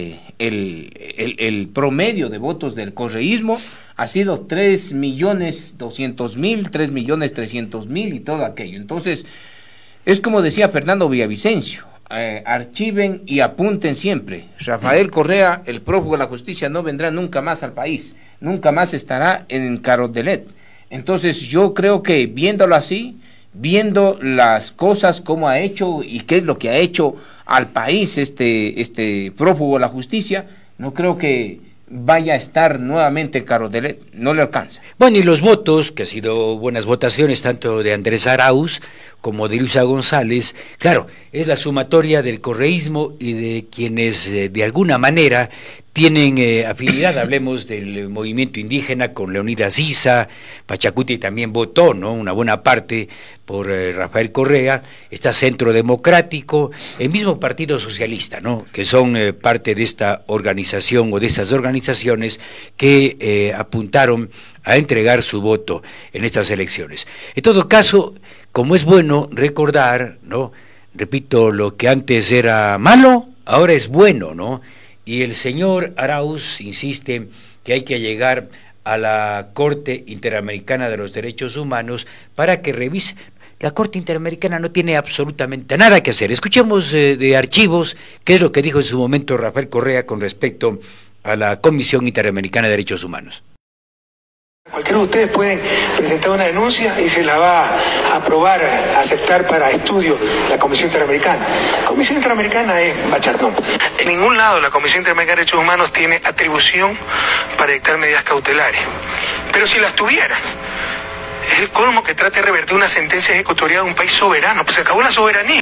[SPEAKER 2] el promedio de votos del correísmo ha sido 3.200.000, 3.300.000 y todo aquello. Entonces, es como decía Fernando Villavicencio, archiven y apunten siempre. Rafael Correa, el prófugo de la justicia, no vendrá nunca más al país, nunca más estará en Carondelet. Entonces, yo creo que viéndolo así, viendo las cosas, cómo ha hecho y qué es lo que ha hecho al país este prófugo de la justicia, no creo que vaya a estar nuevamente Carondelet, no le alcanza.
[SPEAKER 1] Bueno, y los votos, que han sido buenas votaciones, tanto de Andrés Arauz como de Luisa González, claro, es la sumatoria del correísmo y de quienes de alguna manera tienen afinidad. Hablemos del movimiento indígena con Leonidas Issa, Pachacuti también votó, ¿no? Una buena parte por Rafael Correa, está Centro Democrático, el mismo Partido Socialista, ¿no? Que son parte de esta organización o de estas organizaciones que apuntaron a entregar su voto en estas elecciones. En todo caso, como es bueno recordar, ¿no? Repito, lo que antes era malo, ahora es bueno, ¿no? Y el señor Arauz insiste que hay que llegar a la Corte Interamericana de los Derechos Humanos para que revise. La Corte Interamericana no tiene absolutamente nada que hacer. Escuchemos de archivos qué es lo que dijo en su momento Rafael Correa con respecto a la Comisión Interamericana de Derechos Humanos.
[SPEAKER 6] Cualquiera de ustedes puede presentar una denuncia y se la va a aprobar, a aceptar para estudio la Comisión Interamericana. La Comisión Interamericana es bacharnón. En ningún lado la Comisión Interamericana de Derechos Humanos tiene atribución para dictar medidas cautelares. Pero si las tuviera, es el colmo que trate de revertir una sentencia ejecutorial de un país soberano, pues se acabó la soberanía.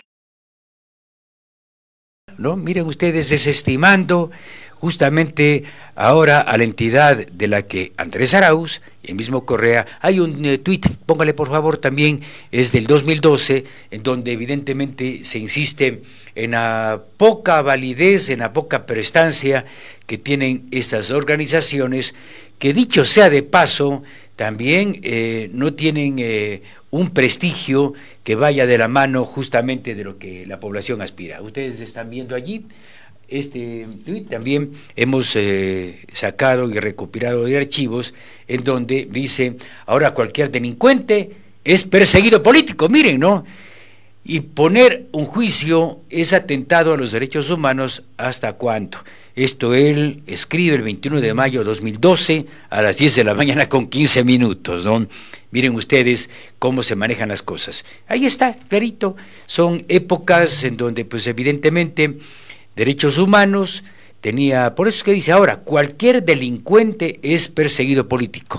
[SPEAKER 1] ¿No? Miren ustedes, desestimando justamente ahora a la entidad de la que Andrés Arauz y el mismo Correa, hay un tuit, póngale por favor también, es del 2012, en donde evidentemente se insiste en la poca validez, en la poca prestancia que tienen estas organizaciones, que dicho sea de paso, también no tienen un prestigio que vaya de la mano justamente de lo que la población aspira. Ustedes están viendo allí este tuit, también hemos sacado y recopilado de archivos en donde dice, ahora cualquier delincuente es perseguido político, miren, ¿no? Y poner un juicio es atentado a los derechos humanos, ¿hasta cuánto? Esto él escribe el 21 de mayo de 2012 a las 10 de la mañana con 15 minutos, ¿no? Miren ustedes cómo se manejan las cosas. Ahí está, clarito, son épocas en donde pues evidentemente derechos humanos tenía, por eso es que dice ahora, cualquier delincuente es perseguido político.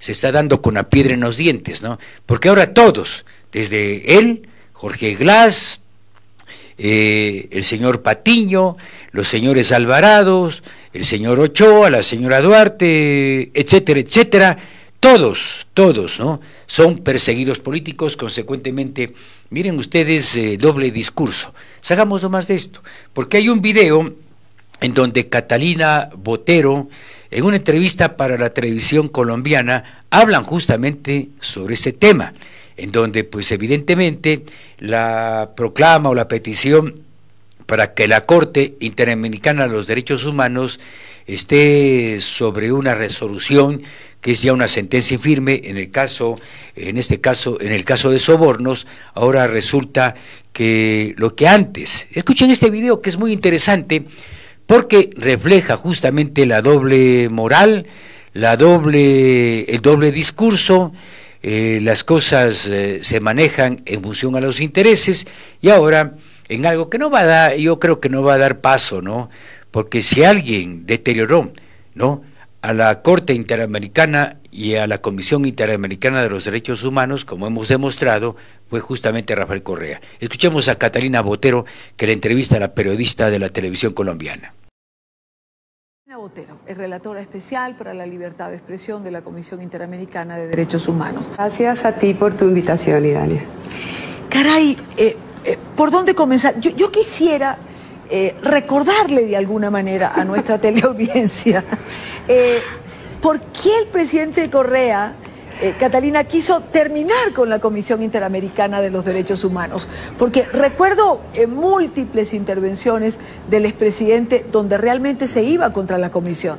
[SPEAKER 1] se está dando con la piedra en los dientes, ¿no? Porque ahora todos, desde él, Jorge Glass, el señor Patiño, los señores Alvarados, el señor Ochoa, la señora Duarte, etcétera, etcétera, todos, ¿no? Son perseguidos políticos, consecuentemente, miren ustedes, doble discurso. Hagamos nomás de esto, porque hay un video en donde Catalina Botero, en una entrevista para la televisión colombiana, hablan justamente sobre este tema, en donde pues evidentemente la proclama o la petición para que la Corte Interamericana de los Derechos Humanos esté sobre una resolución que es ya una sentencia firme en el caso de sobornos. Ahora resulta que lo que antes, escuchen este video que es muy interesante porque refleja justamente la doble moral, el doble discurso. Las cosas se manejan en función a los intereses y ahora en algo que no va a dar, yo creo que no va a dar paso, ¿no? Porque si alguien deterioró, ¿no?, a la Corte Interamericana y a la Comisión Interamericana de los Derechos Humanos, como hemos demostrado, fue justamente Rafael Correa. Escuchemos a Catalina Botero, que le entrevista a la periodista de la televisión colombiana.
[SPEAKER 7] Botero, es relatora especial para la libertad de expresión de la Comisión Interamericana de Derechos Humanos.
[SPEAKER 8] Gracias a ti por tu invitación, Idania.
[SPEAKER 7] Caray, ¿por dónde comenzar? Yo quisiera recordarle de alguna manera a nuestra teleaudiencia por qué el presidente Correa, Catalina, quiso terminar con la Comisión Interamericana de los Derechos Humanos, porque recuerdo múltiples intervenciones del expresidente donde realmente se iba contra la comisión.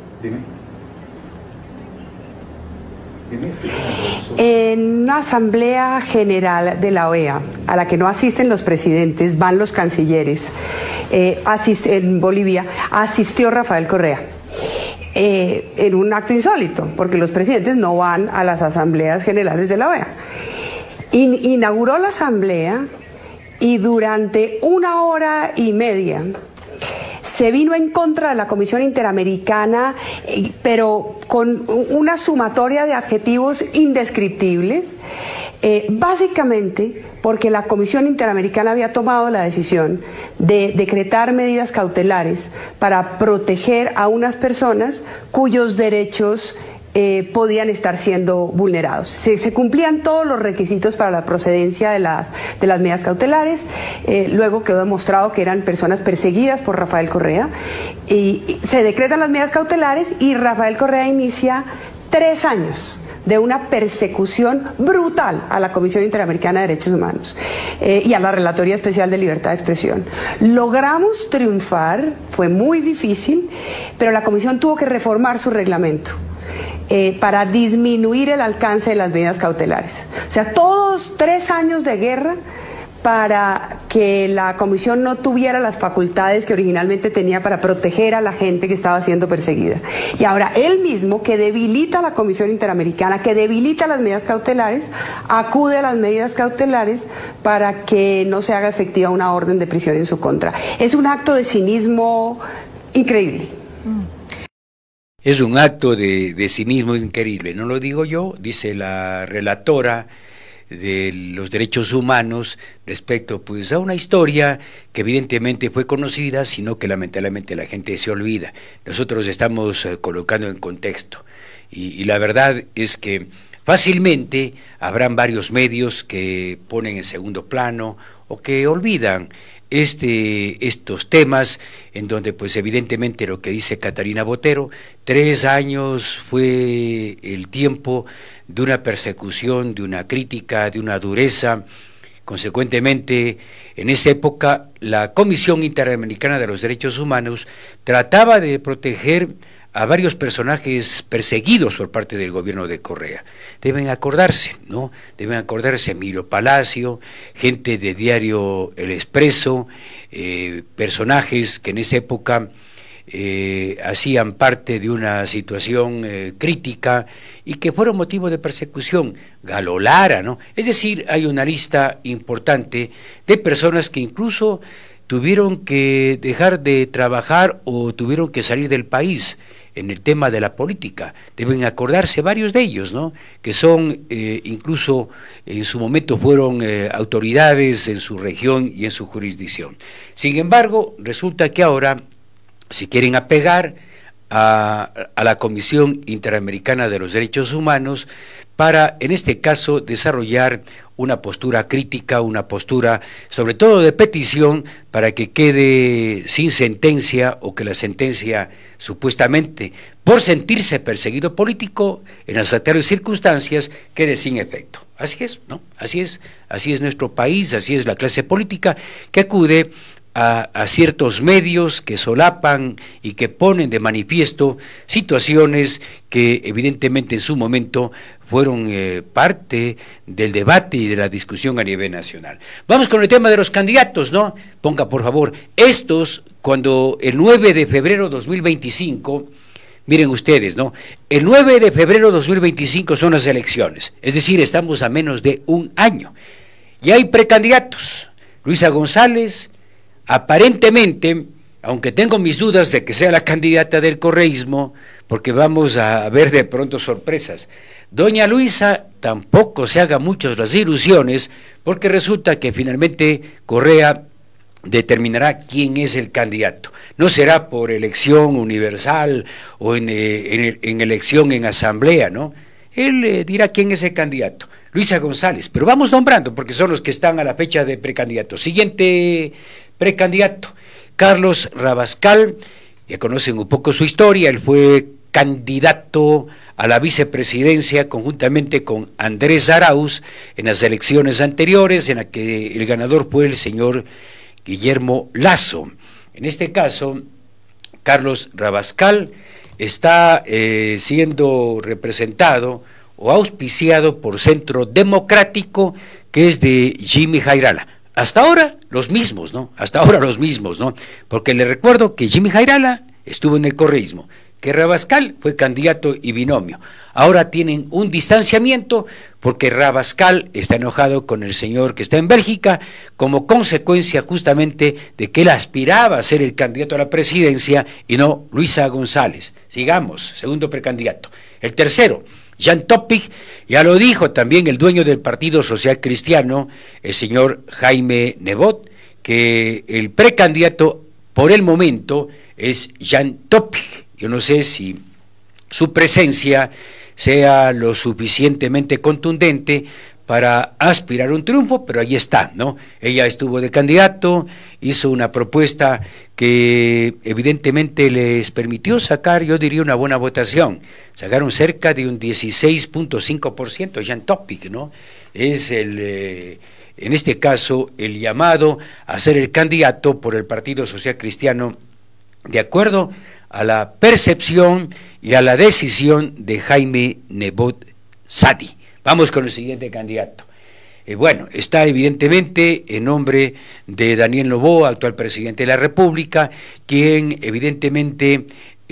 [SPEAKER 8] En una asamblea general de la OEA, a la que no asisten los presidentes, van los cancilleres, en Bolivia, asistió Rafael Correa. En un acto insólito, porque los presidentes no van a las asambleas generales de la OEA. Inauguró la asamblea y durante 1 hora y media se vino en contra de la Comisión Interamericana, pero con una sumatoria de adjetivos indescriptibles, básicamente porque la Comisión Interamericana había tomado la decisión de decretar medidas cautelares para proteger a unas personas cuyos derechos podían estar siendo vulnerados. Se cumplían todos los requisitos para la procedencia de las medidas cautelares. Luego quedó demostrado que eran personas perseguidas por Rafael Correa y se decretan las medidas cautelares y Rafael Correa inicia 3 años de una persecución brutal a la Comisión Interamericana de Derechos Humanos y a la Relatoría Especial de Libertad de Expresión. Logramos triunfar, fue muy difícil, pero la Comisión tuvo que reformar su reglamento para disminuir el alcance de las medidas cautelares. O sea, todos 3 años de guerra para que la Comisión no tuviera las facultades que originalmente tenía para proteger a la gente que estaba siendo perseguida. Y ahora él mismo, que debilita a la Comisión Interamericana, que debilita las medidas cautelares, acude a las medidas cautelares para que no se haga efectiva una orden de prisión en su contra. Es un acto de cinismo increíble.
[SPEAKER 1] Es un acto de cinismo increíble, no lo digo yo, dice la relatora de los derechos humanos respecto pues a una historia que evidentemente fue conocida, sino que lamentablemente la gente se olvida. Nosotros estamos colocando en contexto y la verdad es que fácilmente habrán varios medios que ponen en segundo plano o que olvidan estos temas en donde pues evidentemente lo que dice Catalina Botero, 3 años fue el tiempo de una persecución, de una crítica, de una dureza. Consecuentemente, en esa época la Comisión Interamericana de los Derechos Humanos trataba de proteger a varios personajes perseguidos por parte del gobierno de Correa. Deben acordarse, ¿no? Deben acordarse Emilio Palacio, gente de diario El Expreso, personajes que en esa época hacían parte de una situación crítica y que fueron motivo de persecución. Galo Lara, ¿no? Es decir, hay una lista importante de personas que incluso tuvieron que dejar de trabajar o tuvieron que salir del país en el tema de la política. Deben acordarse varios de ellos, ¿no? Que son, incluso en su momento fueron autoridades en su región y en su jurisdicción. Sin embargo, resulta que ahora se quieren apegar a la Comisión Interamericana de los Derechos Humanos para, en este caso, desarrollar una postura crítica, una postura sobre todo de petición para que quede sin sentencia, o que la sentencia supuestamente por sentirse perseguido político en las anteriores circunstancias quede sin efecto. Así es, ¿no? Así es nuestro país, así es la clase política que acude a ciertos medios que solapan y que ponen de manifiesto situaciones que evidentemente en su momento fueron parte del debate y de la discusión a nivel nacional. Vamos con el tema de los candidatos, ¿no? Ponga por favor, estos, cuando el 9 de febrero 2025, miren ustedes, ¿no? El 9 de febrero 2025 son las elecciones, es decir, estamos a menos de un año, y hay precandidatos. Luisa González, aparentemente, aunque tengo mis dudas de que sea la candidata del correísmo, porque vamos a ver de pronto sorpresas, doña Luisa tampoco se haga muchas las ilusiones, porque resulta que finalmente Correa determinará quién es el candidato. No será por elección universal o en elección en asamblea, ¿no? Él dirá quién es el candidato. Luisa González, pero vamos nombrando porque son los que están a la fecha de precandidato. Siguiente precandidato, Carlos Rabascal, ya conocen un poco su historia, él fue candidato a la vicepresidencia conjuntamente con Andrés Arauz en las elecciones anteriores, en la que el ganador fue el señor Guillermo Lasso. En este caso, Carlos Rabascal está siendo representado o auspiciado por Centro Democrático, que es de Jimmy Jairala. Hasta ahora los mismos, ¿no? Porque le recuerdo que Jimmy Jairala estuvo en el correísmo, que Rabascal fue candidato y binomio. Ahora tienen un distanciamiento porque Rabascal está enojado con el señor que está en Bélgica como consecuencia justamente de que él aspiraba a ser el candidato a la presidencia y no Luisa González. Sigamos, segundo precandidato. El tercero, Jan Topic, ya lo dijo también el dueño del Partido Social Cristiano, el señor Jaime Nebot, que el precandidato por el momento es Jan Topic. Yo no sé si su presencia sea lo suficientemente contundente para aspirar a un triunfo, pero ahí está, ¿no? Ella estuvo de candidato, hizo una propuesta que evidentemente les permitió sacar, yo diría, una buena votación. Sacaron cerca de un 16.5%, Jan Topic, ¿no? Es en este caso, el llamado a ser el candidato por el Partido Social Cristiano, de acuerdo a la percepción y a la decisión de Jaime Nebot Sadi. Vamos con el siguiente candidato. Bueno, está evidentemente en nombre de Daniel Noboa, actual presidente de la República, quien evidentemente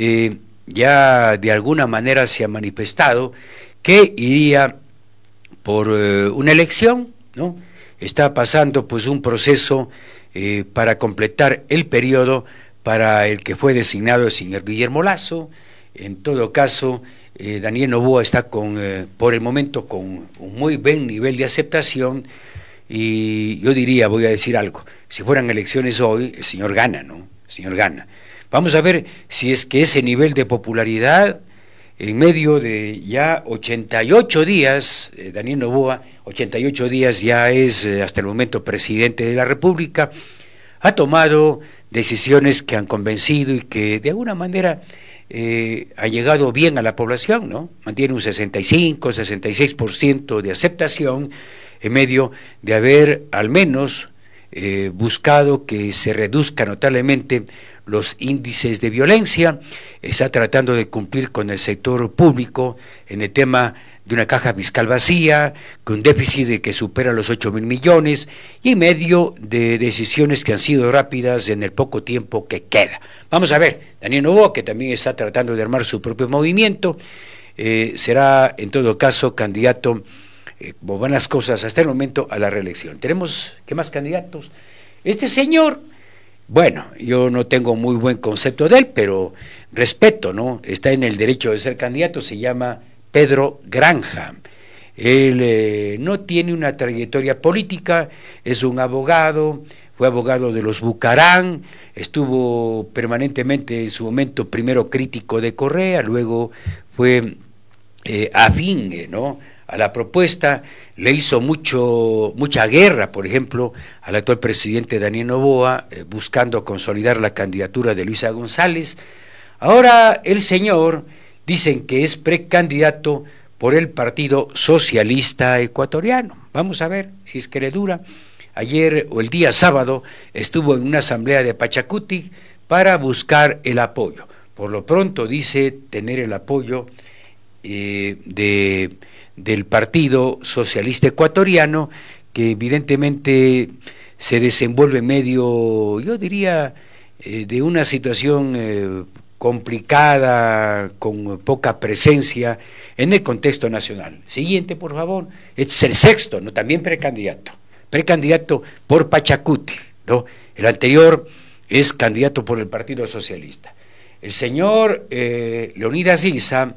[SPEAKER 1] ya de alguna manera se ha manifestado que iría por una elección, ¿no? Está pasando pues un proceso para completar el periodo para el que fue designado el señor Guillermo Lasso. En todo caso, Daniel Noboa está por el momento con un muy buen nivel de aceptación, y yo diría, voy a decir algo, si fueran elecciones hoy, el señor gana, ¿no? El señor gana. Vamos a ver si es que ese nivel de popularidad, en medio de ya 88 días, Daniel Noboa, 88 días ya es hasta el momento presidente de la República, ha tomado decisiones que han convencido y que de alguna manera ha llegado bien a la población, ¿no? Mantiene un 65, 66% de aceptación en medio de haber al menos buscado que se reduzca notablemente los índices de violencia. Está tratando de cumplir con el sector público en el tema de una caja fiscal vacía, con déficit de que supera los 8.000 millones, y en medio de decisiones que han sido rápidas en el poco tiempo que queda. Vamos a ver, Daniel Noboa, que también está tratando de armar su propio movimiento, será en todo caso candidato, como van las cosas hasta el momento, a la reelección. Tenemos, ¿qué más candidatos? Este señor, bueno, yo no tengo muy buen concepto de él, pero respeto, ¿no? Está en el derecho de ser candidato, se llama Pedro Granja. Él no tiene una trayectoria política, es un abogado, fue abogado de los Bucarán, estuvo permanentemente en su momento primero crítico de Correa, luego fue afín, ¿no?, a la propuesta, le hizo mucha guerra, por ejemplo, al actual presidente Daniel Noboa, buscando consolidar la candidatura de Luisa González. Ahora el señor, dicen que es precandidato por el Partido Socialista Ecuatoriano. Vamos a ver si es que le dura. Ayer o el día sábado estuvo en una asamblea de Pachacuti para buscar el apoyo. Por lo pronto dice tener el apoyo del Partido Socialista Ecuatoriano, que evidentemente se desenvuelve en medio, yo diría, de una situación complicada, con poca presencia en el contexto nacional. Siguiente, por favor. Es el sexto, ¿no? También precandidato por Pachacuti, ¿no? El anterior es candidato por el Partido Socialista. El señor Leonidas Issa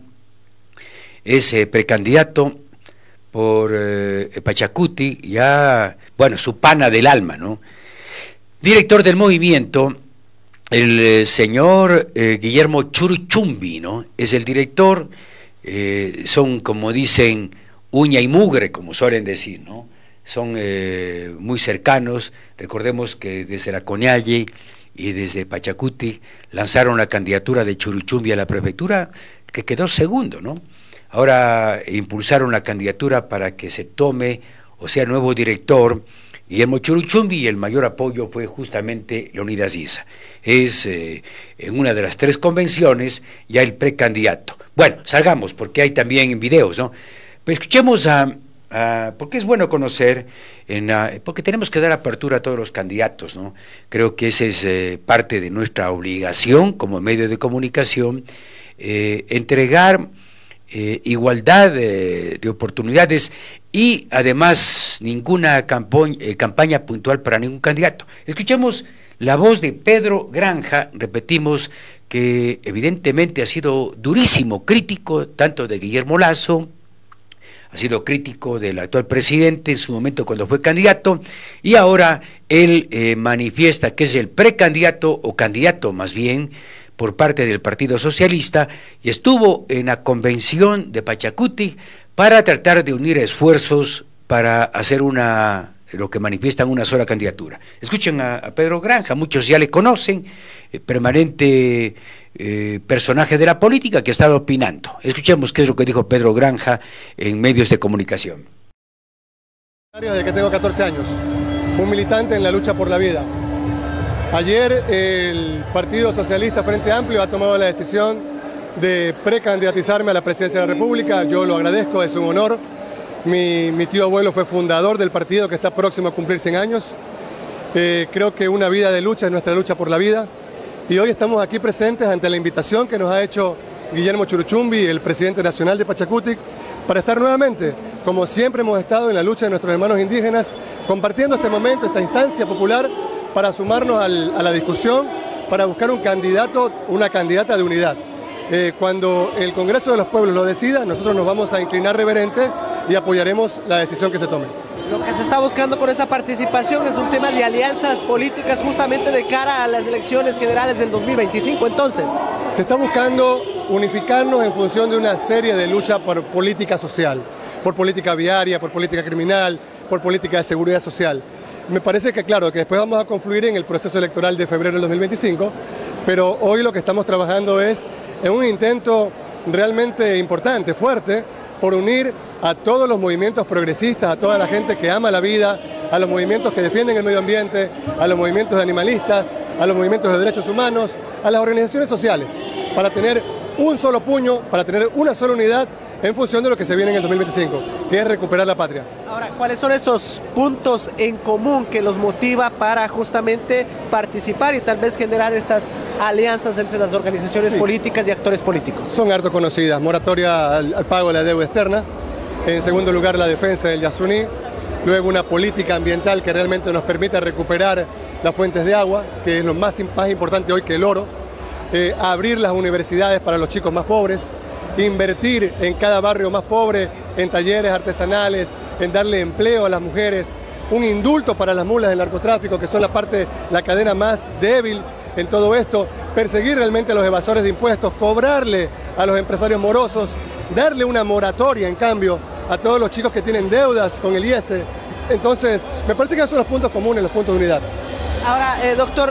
[SPEAKER 1] es precandidato por Pachacuti, ya, bueno, su pana del alma, ¿no? Director del movimiento, el señor Guillermo Churuchumbi, ¿no? Es el director, son, como dicen, uña y mugre, como suelen decir, ¿no? Son muy cercanos. Recordemos que desde la Coñalle y desde Pachacuti lanzaron la candidatura de Churuchumbi a la prefectura, que quedó segundo, ¿no? Ahora impulsaron la candidatura para que se tome, o sea, nuevo director, Guillermo Churuchumbi, y el mayor apoyo fue justamente Leonidas Issa. Es en una de las 3 convenciones ya el precandidato. Bueno, salgamos, porque hay también videos, ¿no? Pero escuchemos porque es bueno conocer, porque tenemos que dar apertura a todos los candidatos, ¿no? Creo que esa es parte de nuestra obligación como medio de comunicación, entregar igualdad de oportunidades y además ninguna campaña puntual para ningún candidato. Escuchemos la voz de Pedro Granja, repetimos que evidentemente ha sido durísimo crítico tanto de Guillermo Lasso, ha sido crítico del actual presidente en su momento cuando fue candidato, y ahora él manifiesta que es el precandidato o candidato más bien por parte del Partido Socialista, y estuvo en la convención de Pachacuti para tratar de unir esfuerzos para hacer lo que manifiestan una sola candidatura. Escuchen a Pedro Granja, muchos ya le conocen, permanente personaje de la política que ha estado opinando. Escuchemos qué es lo que dijo Pedro Granja en medios de comunicación.
[SPEAKER 9] Desde que tengo 14 años, un militante en la lucha por la vida. Ayer el Partido Socialista Frente Amplio ha tomado la decisión de precandidatizarme a la presidencia de la República. Yo lo agradezco, es un honor. Mi tío abuelo fue fundador del partido que está próximo a cumplir 100 años. Creo que una vida de lucha es nuestra lucha por la vida. Y hoy estamos aquí presentes ante la invitación que nos ha hecho Guillermo Churuchumbi, el presidente nacional de Pachacuti, para estar nuevamente, como siempre hemos estado, en la lucha de nuestros hermanos indígenas, compartiendo este momento, esta instancia popular, para sumarnos a la discusión, para buscar un candidato, una candidata de unidad. Cuando el Congreso de los Pueblos lo decida, nosotros nos vamos a inclinar reverente y apoyaremos la decisión que se tome.
[SPEAKER 10] Lo que se está buscando con esta participación es un tema de alianzas políticas justamente de cara a las elecciones generales del 2025, entonces.
[SPEAKER 9] Se está buscando unificarnos en función de una serie de luchas por política social, por política viaria, por política criminal, por política de seguridad social. Me parece que claro, que después vamos a confluir en el proceso electoral de febrero del 2025, pero hoy lo que estamos trabajando es en un intento realmente importante, fuerte, por unir a todos los movimientos progresistas, a toda la gente que ama la vida, a los movimientos que defienden el medio ambiente, a los movimientos de animalistas, a los movimientos de derechos humanos, a las organizaciones sociales, para tener un solo puño, para tener una sola unidad en función de lo que se viene en el 2025, que es recuperar la patria.
[SPEAKER 10] Ahora, ¿cuáles son estos puntos en común que los motiva para justamente participar y tal vez generar estas alianzas entre las organizaciones políticas y actores políticos?
[SPEAKER 9] Son harto conocidas: moratoria al pago de la deuda externa, en segundo lugar la defensa del Yasuní, luego una política ambiental que realmente nos permita recuperar las fuentes de agua, que es lo más importante hoy que el oro, abrir las universidades para los chicos más pobres, invertir en cada barrio más pobre, en talleres artesanales, en darle empleo a las mujeres, un indulto para las mulas del narcotráfico, que son la cadena más débil en todo esto, perseguir realmente a los evasores de impuestos, cobrarle a los empresarios morosos, darle una moratoria, en cambio, a todos los chicos que tienen deudas con el IES. Entonces, me parece que esos son los puntos comunes, los puntos de unidad.
[SPEAKER 10] Ahora, doctor,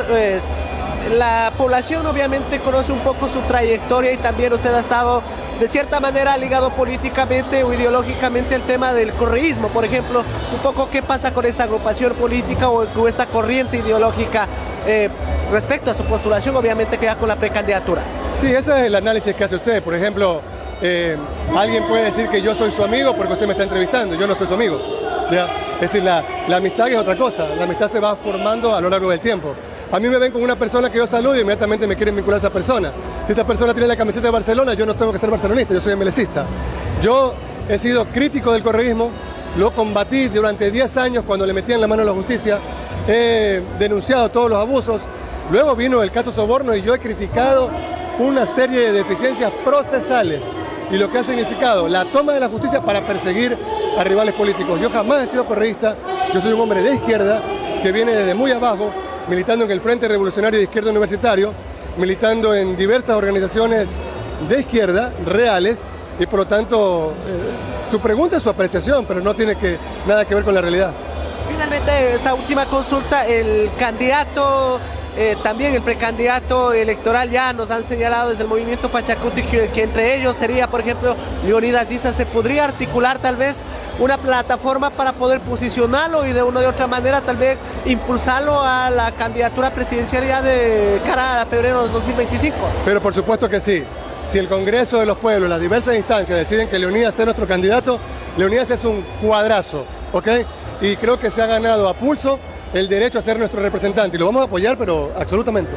[SPEAKER 10] la población obviamente conoce un poco su trayectoria y también usted ha estado de cierta manera ligado políticamente o ideológicamente al tema del correísmo, por ejemplo, un poco qué pasa con esta agrupación política o esta corriente ideológica respecto a su postulación, obviamente que ya con la precandidatura.
[SPEAKER 9] Sí, ese es el análisis que hace usted. Por ejemplo, alguien puede decir que yo soy su amigo porque usted me está entrevistando, yo no soy su amigo, ¿ya? Es decir, la amistad es otra cosa, la amistad se va formando a lo largo del tiempo. A mí me ven con una persona que yo saludo y inmediatamente me quieren vincular a esa persona. Si esa persona tiene la camiseta de Barcelona, yo no tengo que ser barcelonista, yo soy emelecista. Yo he sido crítico del correísmo, lo combatí durante 10 años cuando le metían la mano a la justicia, he denunciado todos los abusos, luego vino el caso Soborno y yo he criticado una serie de deficiencias procesales y lo que ha significado la toma de la justicia para perseguir a rivales políticos. Yo jamás he sido correísta, yo soy un hombre de izquierda que viene desde muy abajo, militando en el Frente Revolucionario de Izquierda Universitario, militando en diversas organizaciones de izquierda reales y por lo tanto su pregunta es su apreciación, pero no tiene nada que ver con la realidad.
[SPEAKER 10] Finalmente, esta última consulta, el candidato, también el precandidato electoral, ya nos han señalado desde el movimiento Pachacuti que entre ellos sería, por ejemplo, Leonidas Diza. ¿Se podría articular tal vez una plataforma para poder posicionarlo y de una u otra manera tal vez impulsarlo a la candidatura presidencial ya de cara a febrero de 2025?
[SPEAKER 9] Pero por supuesto que sí. Si el Congreso de los Pueblos, las diversas instancias deciden que Leonidas sea nuestro candidato, Leonidas es un cuadrazo, ¿ok? Y creo que se ha ganado a pulso el derecho a ser nuestro representante y lo vamos a apoyar, pero absolutamente.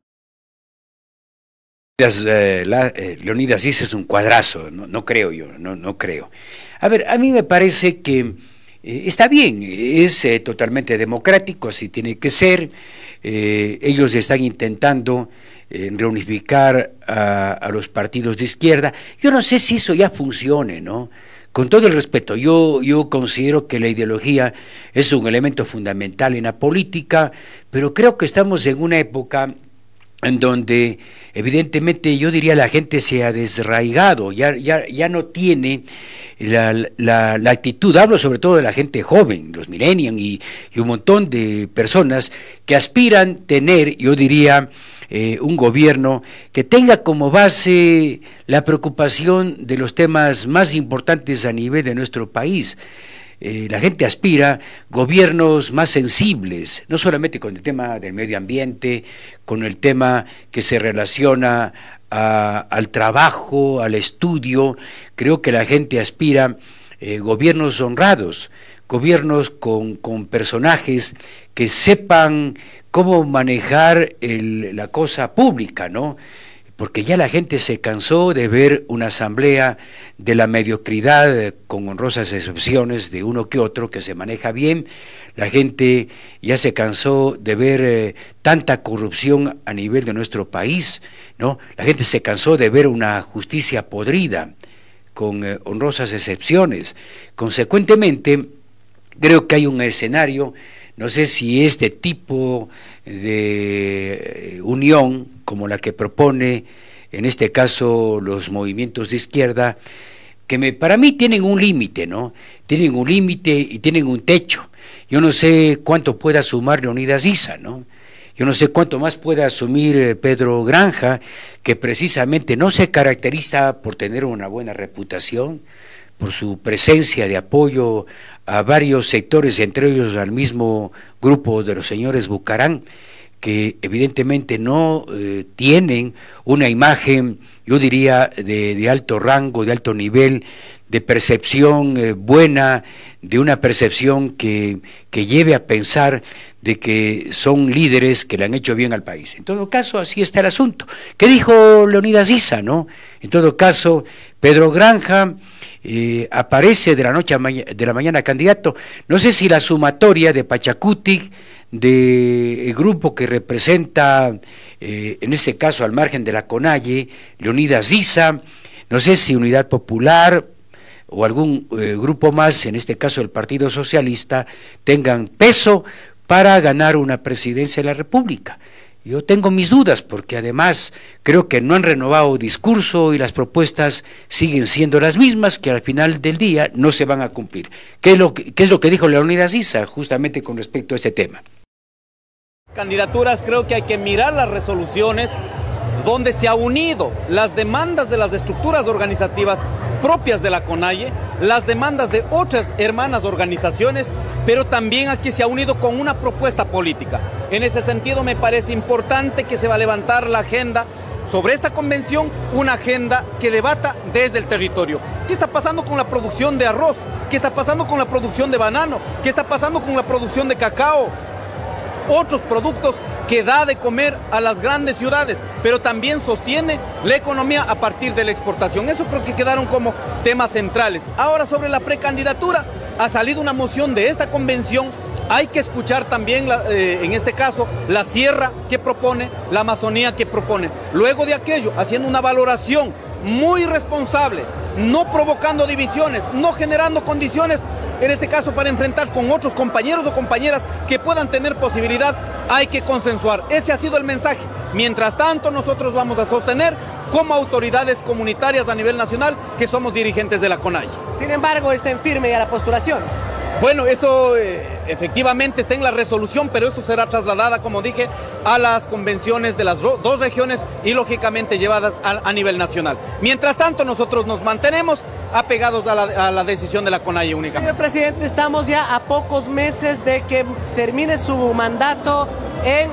[SPEAKER 1] Leonidas Diza es un cuadrazo, no creo yo, no creo. A ver, a mí me parece que está bien, es totalmente democrático, así tiene que ser. Ellos están intentando reunificar a los partidos de izquierda. Yo no sé si eso ya funcione, ¿no? Con todo el respeto, yo considero que la ideología es un elemento fundamental en la política, pero creo que estamos en una época en donde evidentemente yo diría la gente se ha desarraigado, ya no tiene la actitud, hablo sobre todo de la gente joven, los millennials y un montón de personas que aspiran tener, yo diría, un gobierno que tenga como base la preocupación de los temas más importantes a nivel de nuestro país. La gente aspira gobiernos más sensibles, no solamente con el tema del medio ambiente, con el tema que se relaciona al trabajo, al estudio. Creo que la gente aspira gobiernos honrados, gobiernos con personajes que sepan cómo manejar la cosa pública, ¿no? Porque ya la gente se cansó de ver una asamblea de la mediocridad, con honrosas excepciones de uno que otro que se maneja bien. La gente ya se cansó de ver tanta corrupción a nivel de nuestro país, ¿no? La gente se cansó de ver una justicia podrida, con honrosas excepciones. Consecuentemente, creo que hay un escenario, no sé si este tipo de unión, como la que propone en este caso los movimientos de izquierda, que para mí tienen un límite, ¿no? Tienen un límite y tienen un techo. Yo no sé cuánto pueda sumar Leonidas Diza, ¿no? Yo no sé cuánto más pueda asumir Pedro Granja, que precisamente no se caracteriza por tener una buena reputación, por su presencia de apoyo a varios sectores, entre ellos al mismo grupo de los señores Bucarán, que evidentemente no tienen una imagen, yo diría, de alto rango, de alto nivel, de percepción buena, de una percepción que lleve a pensar de que son líderes que le han hecho bien al país. En todo caso, así está el asunto. ¿Qué dijo Leonidas Diza, no? En todo caso, Pedro Granja aparece de la noche de la mañana candidato. No sé si la sumatoria de Pachacuti, del grupo que representa, en este caso al margen de la CONAIE, Leonidas Issa, no sé si Unidad Popular o algún grupo más, en este caso el Partido Socialista, tengan peso para ganar una presidencia de la República. Yo tengo mis dudas porque además creo que no han renovado discurso y las propuestas siguen siendo las mismas que al final del día no se van a cumplir. ¿Qué es lo que dijo Leonidas Issa justamente con respecto a este tema?
[SPEAKER 11] Candidaturas, creo que hay que mirar las resoluciones donde se ha unido las demandas de las estructuras organizativas propias de la CONAIE, las demandas de otras hermanas organizaciones, pero también aquí se ha unido con una propuesta política. En ese sentido me parece importante que se va a levantar la agenda sobre esta convención, una agenda que debata desde el territorio. ¿Qué está pasando con la producción de arroz? ¿Qué está pasando con la producción de banano? ¿Qué está pasando con la producción de cacao? Otros productos que da de comer a las grandes ciudades, pero también sostiene la economía a partir de la exportación. Eso creo que quedaron como temas centrales. Ahora, sobre la precandidatura, ha salido una moción de esta convención. Hay que escuchar también, en este caso, la sierra que propone, la Amazonía que propone. Luego de aquello, haciendo una valoración muy responsable, no provocando divisiones, no generando condiciones, en este caso para enfrentar con otros compañeros o compañeras que puedan tener posibilidad, hay que consensuar. Ese ha sido el mensaje. Mientras tanto, nosotros vamos a sostener como autoridades comunitarias a nivel nacional que somos dirigentes de la CONAIE.
[SPEAKER 10] Sin embargo, estén firmes a la postulación.
[SPEAKER 11] Bueno, eso efectivamente está en la resolución, pero esto será trasladada, como dije, a las convenciones de las dos regiones y lógicamente llevadas a nivel nacional. Mientras tanto, nosotros nos mantenemos apegados a la decisión de la CONAIE únicamente.
[SPEAKER 10] Señor presidente, estamos ya a pocos meses de que termine su mandato en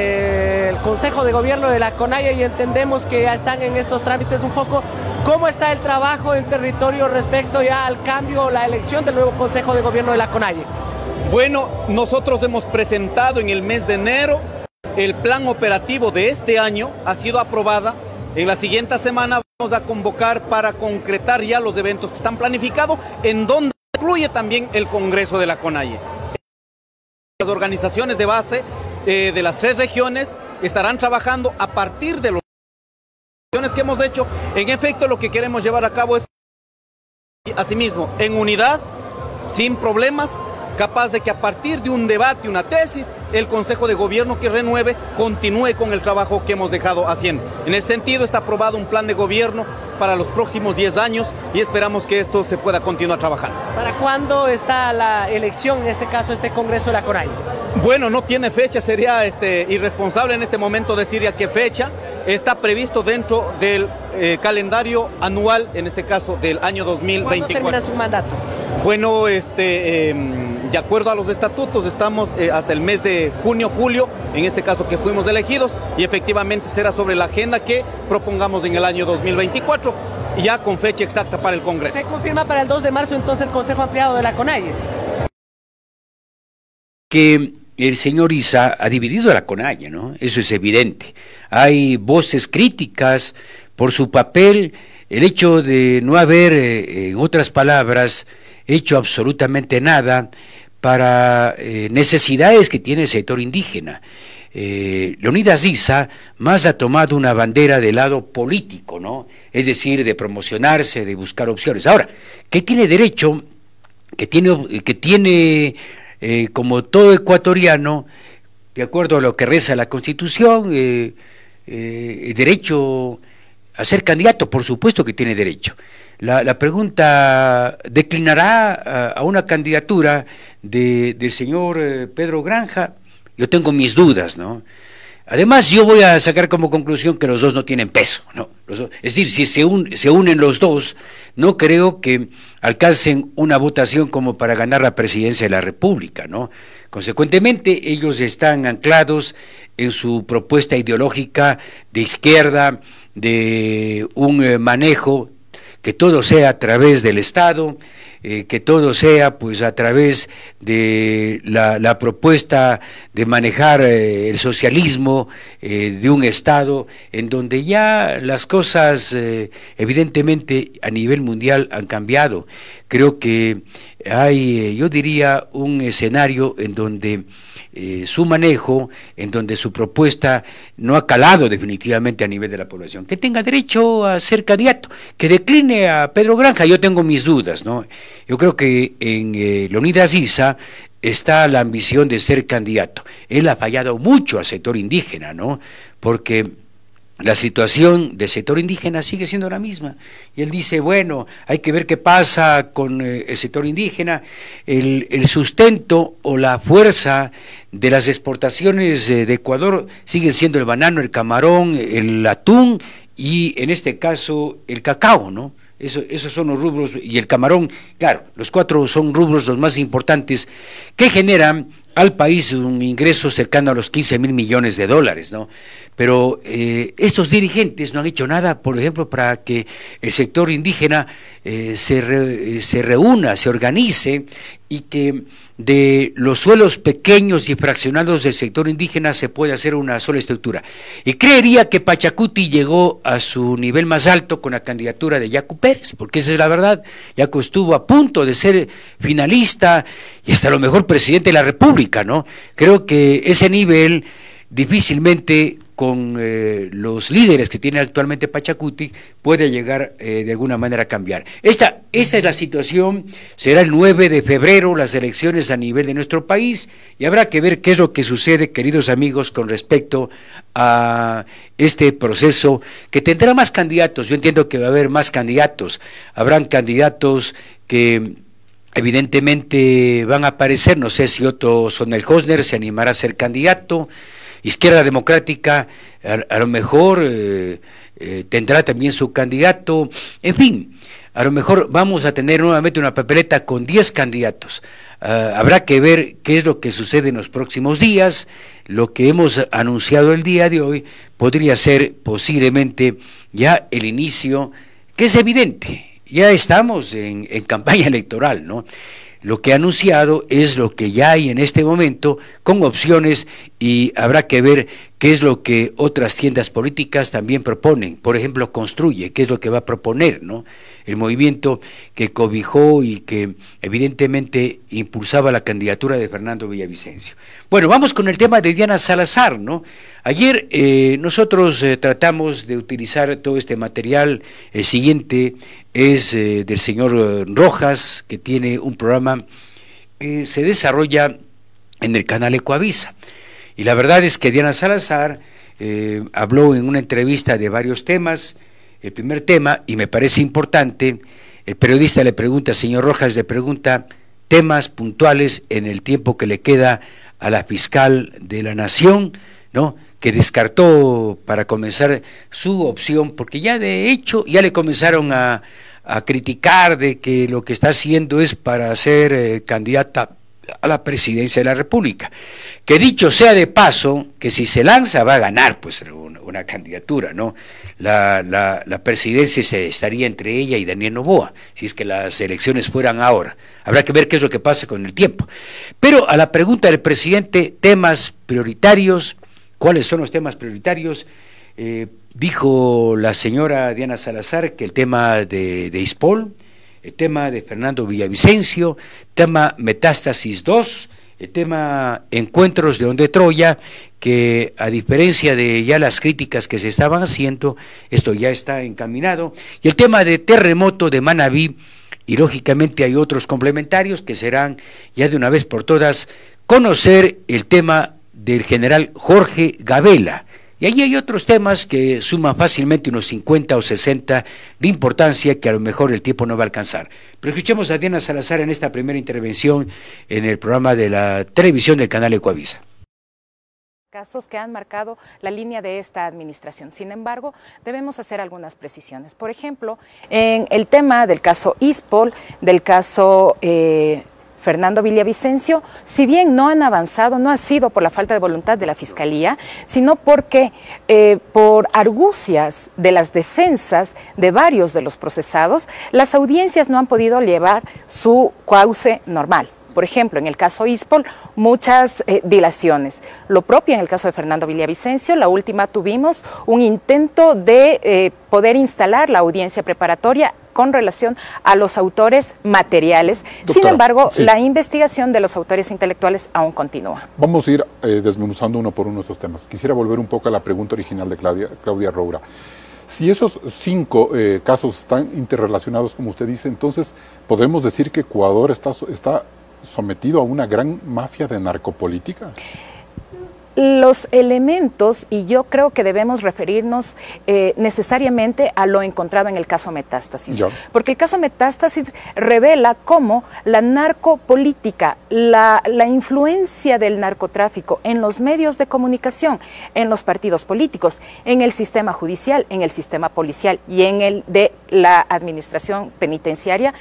[SPEAKER 10] el Consejo de Gobierno de la CONAIE y entendemos que ya están en estos trámites un poco. ¿Cómo está el trabajo en territorio respecto ya al cambio, la elección del nuevo Consejo de Gobierno de la CONAIE?
[SPEAKER 11] Bueno, nosotros hemos presentado en el mes de enero el plan operativo de este año, ha sido aprobada. En la siguiente semana vamos a convocar para concretar ya los eventos que están planificados, en donde incluye también el Congreso de la CONAIE. Las organizaciones de base de las 3 regiones estarán trabajando a partir de los que hemos hecho. En efecto, lo que queremos llevar a cabo es, asimismo, en unidad, sin problemas, capaz de que a partir de un debate, una tesis, el Consejo de Gobierno que renueve continúe con el trabajo que hemos dejado haciendo. En ese sentido, está aprobado un plan de gobierno para los próximos 10 años y esperamos que esto se pueda continuar trabajando.
[SPEAKER 10] ¿Para cuándo está la elección, en este caso, este Congreso de la CONAIE?
[SPEAKER 11] Bueno, no tiene fecha, sería irresponsable en este momento decir a qué fecha. Está previsto dentro del calendario anual, en este caso del año 2024.
[SPEAKER 10] ¿Cuándo termina su mandato?
[SPEAKER 11] Bueno, de acuerdo a los estatutos, estamos hasta el mes de junio, julio, en este caso que fuimos elegidos, y efectivamente será sobre la agenda que propongamos en el año 2024, ya con fecha exacta para el Congreso.
[SPEAKER 10] ¿Se confirma para el 2 de marzo entonces el Consejo Ampliado de la CONAIE?
[SPEAKER 1] Que el señor Issa ha dividido a la CONAIE, ¿no? Eso es evidente. Hay voces críticas por su papel, el hecho de no haber, en otras palabras, hecho absolutamente nada para necesidades que tiene el sector indígena. Leonidas Issa más ha tomado una bandera del lado político, ¿no? Es decir, de promocionarse, de buscar opciones. Ahora, ¿qué tiene derecho? Que tiene como todo ecuatoriano, de acuerdo a lo que reza la Constitución, derecho a ser candidato, por supuesto que tiene derecho. La pregunta, ¿declinará a una candidatura del señor Pedro Granja? Yo tengo mis dudas, ¿no? Además, yo voy a sacar como conclusión que los dos no tienen peso, ¿no? Es decir, si se unen los dos, no creo que alcancen una votación como para ganar la presidencia de la República, ¿no? Consecuentemente, ellos están anclados en su propuesta ideológica de izquierda, de un manejo que todo sea a través del Estado, que todo sea pues a través de la propuesta de manejar el socialismo de un Estado en donde ya las cosas evidentemente a nivel mundial han cambiado. Creo que hay, yo diría, un escenario en donde su manejo, en donde su propuesta no ha calado definitivamente a nivel de la población. Que tenga derecho a ser candidato, que decline a Pedro Granja, yo tengo mis dudas, ¿no? Yo creo que en Leonidas Issa está la ambición de ser candidato. Él ha fallado mucho al sector indígena, ¿no? Porque la situación del sector indígena sigue siendo la misma. Y él dice, bueno, hay que ver qué pasa con el sector indígena. El sustento o la fuerza de las exportaciones de Ecuador siguen siendo el banano, el camarón, el atún y en este caso el cacao, ¿no? Esos son los rubros, y el camarón, claro, los 4 son rubros los más importantes que generan al país un ingreso cercano a los 15.000 millones de dólares, ¿no? Pero estos dirigentes no han hecho nada, por ejemplo, para que el sector indígena se reúna, se organice y que de los suelos pequeños y fraccionados del sector indígena se pueda hacer una sola estructura. Y creería que Pachacuti llegó a su nivel más alto con la candidatura de Yacu Pérez, porque esa es la verdad. Yacu estuvo a punto de ser finalista y hasta lo mejor presidente de la República, ¿no? Creo que ese nivel difícilmente con los líderes que tiene actualmente Pachacuti puede llegar de alguna manera a cambiar. Esta es la situación. Será el 9 de febrero las elecciones a nivel de nuestro país y habrá que ver qué es lo que sucede, queridos amigos, con respecto a este proceso que tendrá más candidatos. Yo entiendo que va a haber más candidatos, habrán candidatos que evidentemente van a aparecer. No sé si Otto Sonnenhösner se animará a ser candidato. Izquierda Democrática a lo mejor tendrá también su candidato. En fin, a lo mejor vamos a tener nuevamente una papeleta con 10 candidatos. Habrá que ver qué es lo que sucede en los próximos días. Lo que hemos anunciado el día de hoy podría ser posiblemente ya el inicio, que es evidente, ya estamos en campaña electoral, ¿no? Lo que ha anunciado es lo que ya hay en este momento con opciones y habrá que ver qué es lo que otras tiendas políticas también proponen. Por ejemplo, Construye, qué es lo que va a proponer, ¿no? El movimiento que cobijó y que evidentemente impulsaba la candidatura de Fernando Villavicencio. Bueno, vamos con el tema de Diana Salazar, ¿no? Ayer nosotros tratamos de utilizar todo este material. El siguiente es del señor Rojas, que tiene un programa que se desarrolla en el canal Ecuavisa. Y la verdad es que Diana Salazar habló en una entrevista de varios temas. El primer tema, y me parece importante, el periodista le pregunta, señor Rojas, le pregunta temas puntuales en el tiempo que le queda a la fiscal de la Nación, ¿no?, que descartó para comenzar su opción, porque ya de hecho ya le comenzaron a criticar de que lo que está haciendo es para ser candidata a la presidencia de la República, que dicho sea de paso, que si se lanza va a ganar pues una candidatura, ¿no? La presidencia estaría entre ella y Daniel Noboa, si es que las elecciones fueran ahora. Habrá que ver qué es lo que pasa con el tiempo. Pero a la pregunta del presidente, temas prioritarios, ¿cuáles son los temas prioritarios? Dijo la señora Diana Salazar que el tema de ISPOL, el tema de Fernando Villavicencio, tema Metástasis 2, el tema Encuentros de Onde Troya, que a diferencia de ya las críticas que se estaban haciendo, esto ya está encaminado, y el tema de terremoto de Manabí, y lógicamente hay otros complementarios que serán ya de una vez por todas conocer el tema del general Jorge Gabela. Y ahí hay otros temas que suman fácilmente unos 50 o 60 de importancia que a lo mejor el tiempo no va a alcanzar. Pero escuchemos a Diana Salazar en esta primera intervención en el programa de la televisión del canal Ecuavisa.
[SPEAKER 12] Casos que han marcado la línea de esta administración. Sin embargo, debemos hacer algunas precisiones. Por ejemplo, en el tema del caso ISPOL, del caso Fernando Villavicencio, si bien no han avanzado, no ha sido por la falta de voluntad de la Fiscalía, sino porque por argucias de las defensas de varios de los procesados, las audiencias no han podido llevar su cauce normal. Por ejemplo, en el caso Ispol, muchas dilaciones. Lo propio en el caso de Fernando Villavicencio, la última tuvimos un intento de poder instalar la audiencia preparatoria con relación a los autores materiales. Doctora, sin embargo, sí, la investigación de los autores intelectuales aún continúa.
[SPEAKER 13] Vamos a ir desmenuzando uno por uno estos temas. Quisiera volver un poco a la pregunta original de Claudia Roura. Si esos 5 casos están interrelacionados, como usted dice, entonces podemos decir que Ecuador está sometido a una gran mafia de narcopolítica.
[SPEAKER 12] Los elementos, y yo creo que debemos referirnos necesariamente a lo encontrado en el caso Metástasis, porque el caso Metástasis revela cómo la narcopolítica, la influencia del narcotráfico en los medios de comunicación, en los partidos políticos, en el sistema judicial, en el sistema policial y en el de la administración penitenciaria,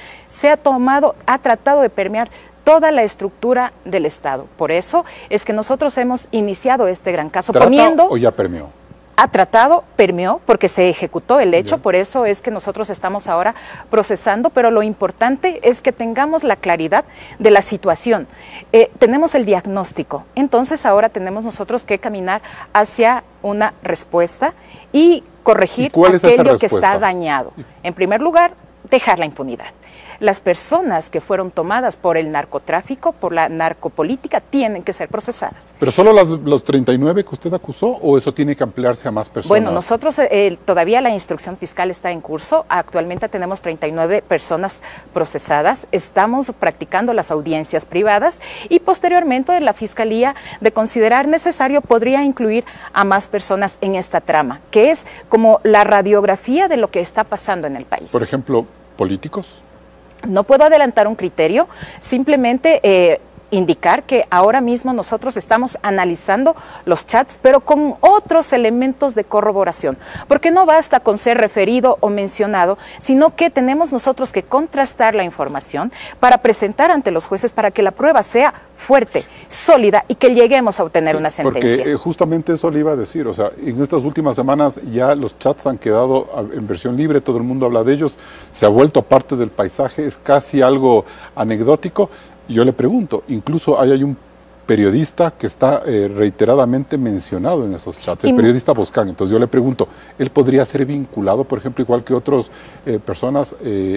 [SPEAKER 12] ha tratado de permear toda la estructura del Estado. Por eso es que nosotros hemos iniciado este gran caso.
[SPEAKER 13] ¿Trata o ya permeó?
[SPEAKER 12] Ha tratado, permeó, porque se ejecutó el hecho, por eso es que nosotros estamos ahora procesando, pero lo importante es que tengamos la claridad de la situación. Tenemos el diagnóstico, entonces ahora tenemos nosotros que caminar hacia una respuesta y corregir aquello que está dañado. En primer lugar, dejar la impunidad. Las personas que fueron tomadas por el narcotráfico, por la narcopolítica, tienen que ser procesadas.
[SPEAKER 13] ¿Pero solo los 39 que usted acusó o eso tiene que ampliarse a más personas?
[SPEAKER 12] Bueno, nosotros todavía la instrucción fiscal está en curso. Actualmente tenemos 39 personas procesadas. Estamos practicando las audiencias privadas y posteriormente la Fiscalía, de considerar necesario, podría incluir a más personas en esta trama, que es como la radiografía de lo que está pasando en el país.
[SPEAKER 13] Por ejemplo, ¿políticos?
[SPEAKER 12] No puedo adelantar un criterio, simplemente indicar que ahora mismo nosotros estamos analizando los chats, pero con otros elementos de corroboración, porque no basta con ser referido o mencionado, sino que tenemos nosotros que contrastar la información para presentar ante los jueces para que la prueba sea fuerte, sólida y que lleguemos a obtener una sentencia.
[SPEAKER 13] Porque justamente eso le iba a decir, o sea, en estas últimas semanas ya los chats han quedado en versión libre, todo el mundo habla de ellos, se ha vuelto parte del paisaje, es casi algo anecdótico. Yo le pregunto, incluso hay un periodista que está reiteradamente mencionado en esos chats, el periodista Boscán. Entonces yo le pregunto, ¿él podría ser vinculado, por ejemplo, igual que otras personas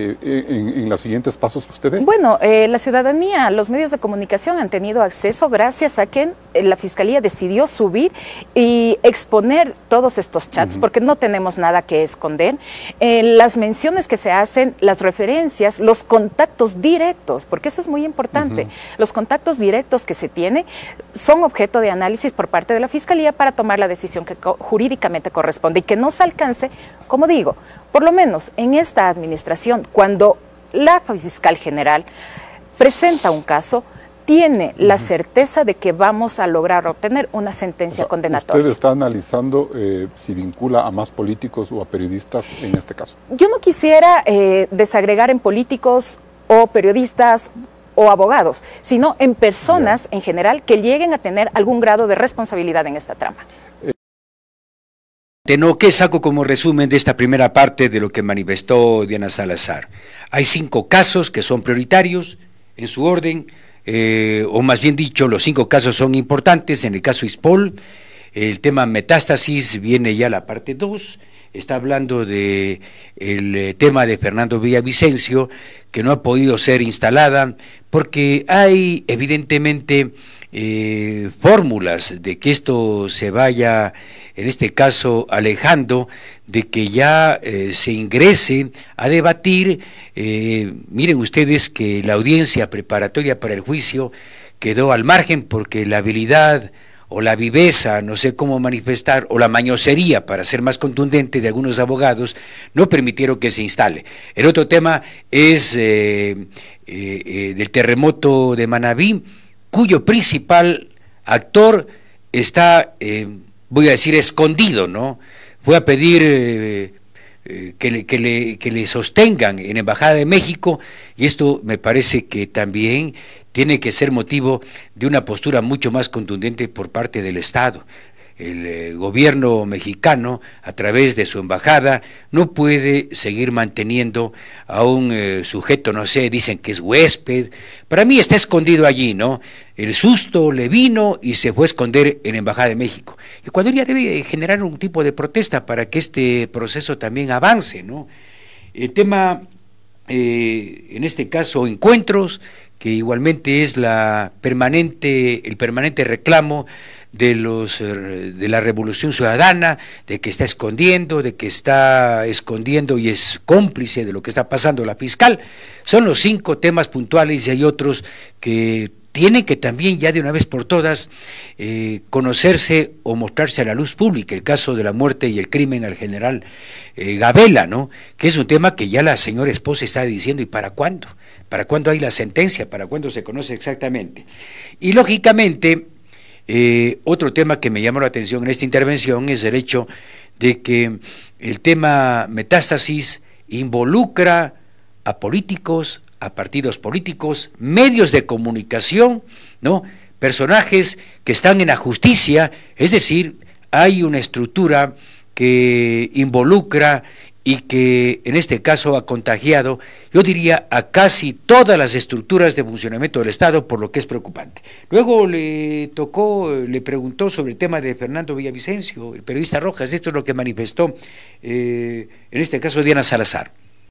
[SPEAKER 13] en los siguientes pasos que usted dé?
[SPEAKER 12] Bueno, la ciudadanía, los medios de comunicación han tenido acceso gracias a que la Fiscalía decidió subir y exponer todos estos chats, porque no tenemos nada que esconder. Las menciones que se hacen, las referencias, los contactos directos, porque eso es muy importante, los contactos directos que se tienen son objeto de análisis por parte de la Fiscalía para tomar la decisión que jurídicamente corresponde y que nos alcance, como digo, por lo menos en esta administración, cuando la fiscal general presenta un caso, tiene la certeza de que vamos a lograr obtener una sentencia condenatoria.
[SPEAKER 13] ¿Usted está analizando si vincula a más políticos o a periodistas en este caso?
[SPEAKER 12] Yo no quisiera desagregar en políticos o periodistas o abogados, sino en personas en general que lleguen a tener algún grado de responsabilidad en esta trama.
[SPEAKER 1] ¿Qué saco como resumen de esta primera parte de lo que manifestó Diana Salazar? Hay 5 casos que son prioritarios en su orden, o más bien dicho, los 5 casos son importantes. En el caso Ispol, el tema Metástasis viene ya la parte 2, está hablando de el tema de Fernando Villavicencio, que no ha podido ser instalada, porque hay evidentemente fórmulas de que esto se vaya, en este caso, alejando de que ya se ingrese a debatir. Miren ustedes que la audiencia preparatoria para el juicio quedó al margen porque la habilidad o la viveza, no sé cómo manifestar, o la mañosería, para ser más contundente, de algunos abogados, no permitieron que se instale. El otro tema es del terremoto de Manabí, cuyo principal actor está, voy a decir, escondido, ¿no? Fue a pedir que le sostengan en la Embajada de México, y esto me parece que también tiene que ser motivo de una postura mucho más contundente por parte del Estado. El gobierno mexicano, a través de su embajada, no puede seguir manteniendo a un sujeto, no sé, dicen que es huésped. Para mí está escondido allí, ¿no? El susto le vino y se fue a esconder en la Embajada de México. Ecuador ya debe generar un tipo de protesta para que este proceso también avance, ¿no? El tema, en este caso, encuentros, que igualmente es el permanente reclamo de la Revolución Ciudadana, de que está escondiendo y es cómplice de lo que está pasando la fiscal. Son los 5 temas puntuales y hay otros que tienen que también ya de una vez por todas conocerse o mostrarse a la luz pública. El caso de la muerte y el crimen al general Gabela, ¿no? Que es un tema que ya la señora esposa está diciendo, ¿y para cuándo? ¿Para cuándo hay la sentencia? ¿Para cuándo se conoce exactamente? Y lógicamente, otro tema que me llamó la atención en esta intervención es el hecho de que el tema Metástasis involucra a políticos, a partidos políticos, medios de comunicación, ¿no? Personajes que están en la justicia, es decir, hay una estructura que involucra y que en este caso ha contagiado, yo diría, a casi todas las estructuras de funcionamiento del Estado, por lo que es preocupante. Luego le preguntó sobre el tema de Fernando Villavicencio, el periodista Rojas. Esto es lo que manifestó, en este caso, Diana Salazar.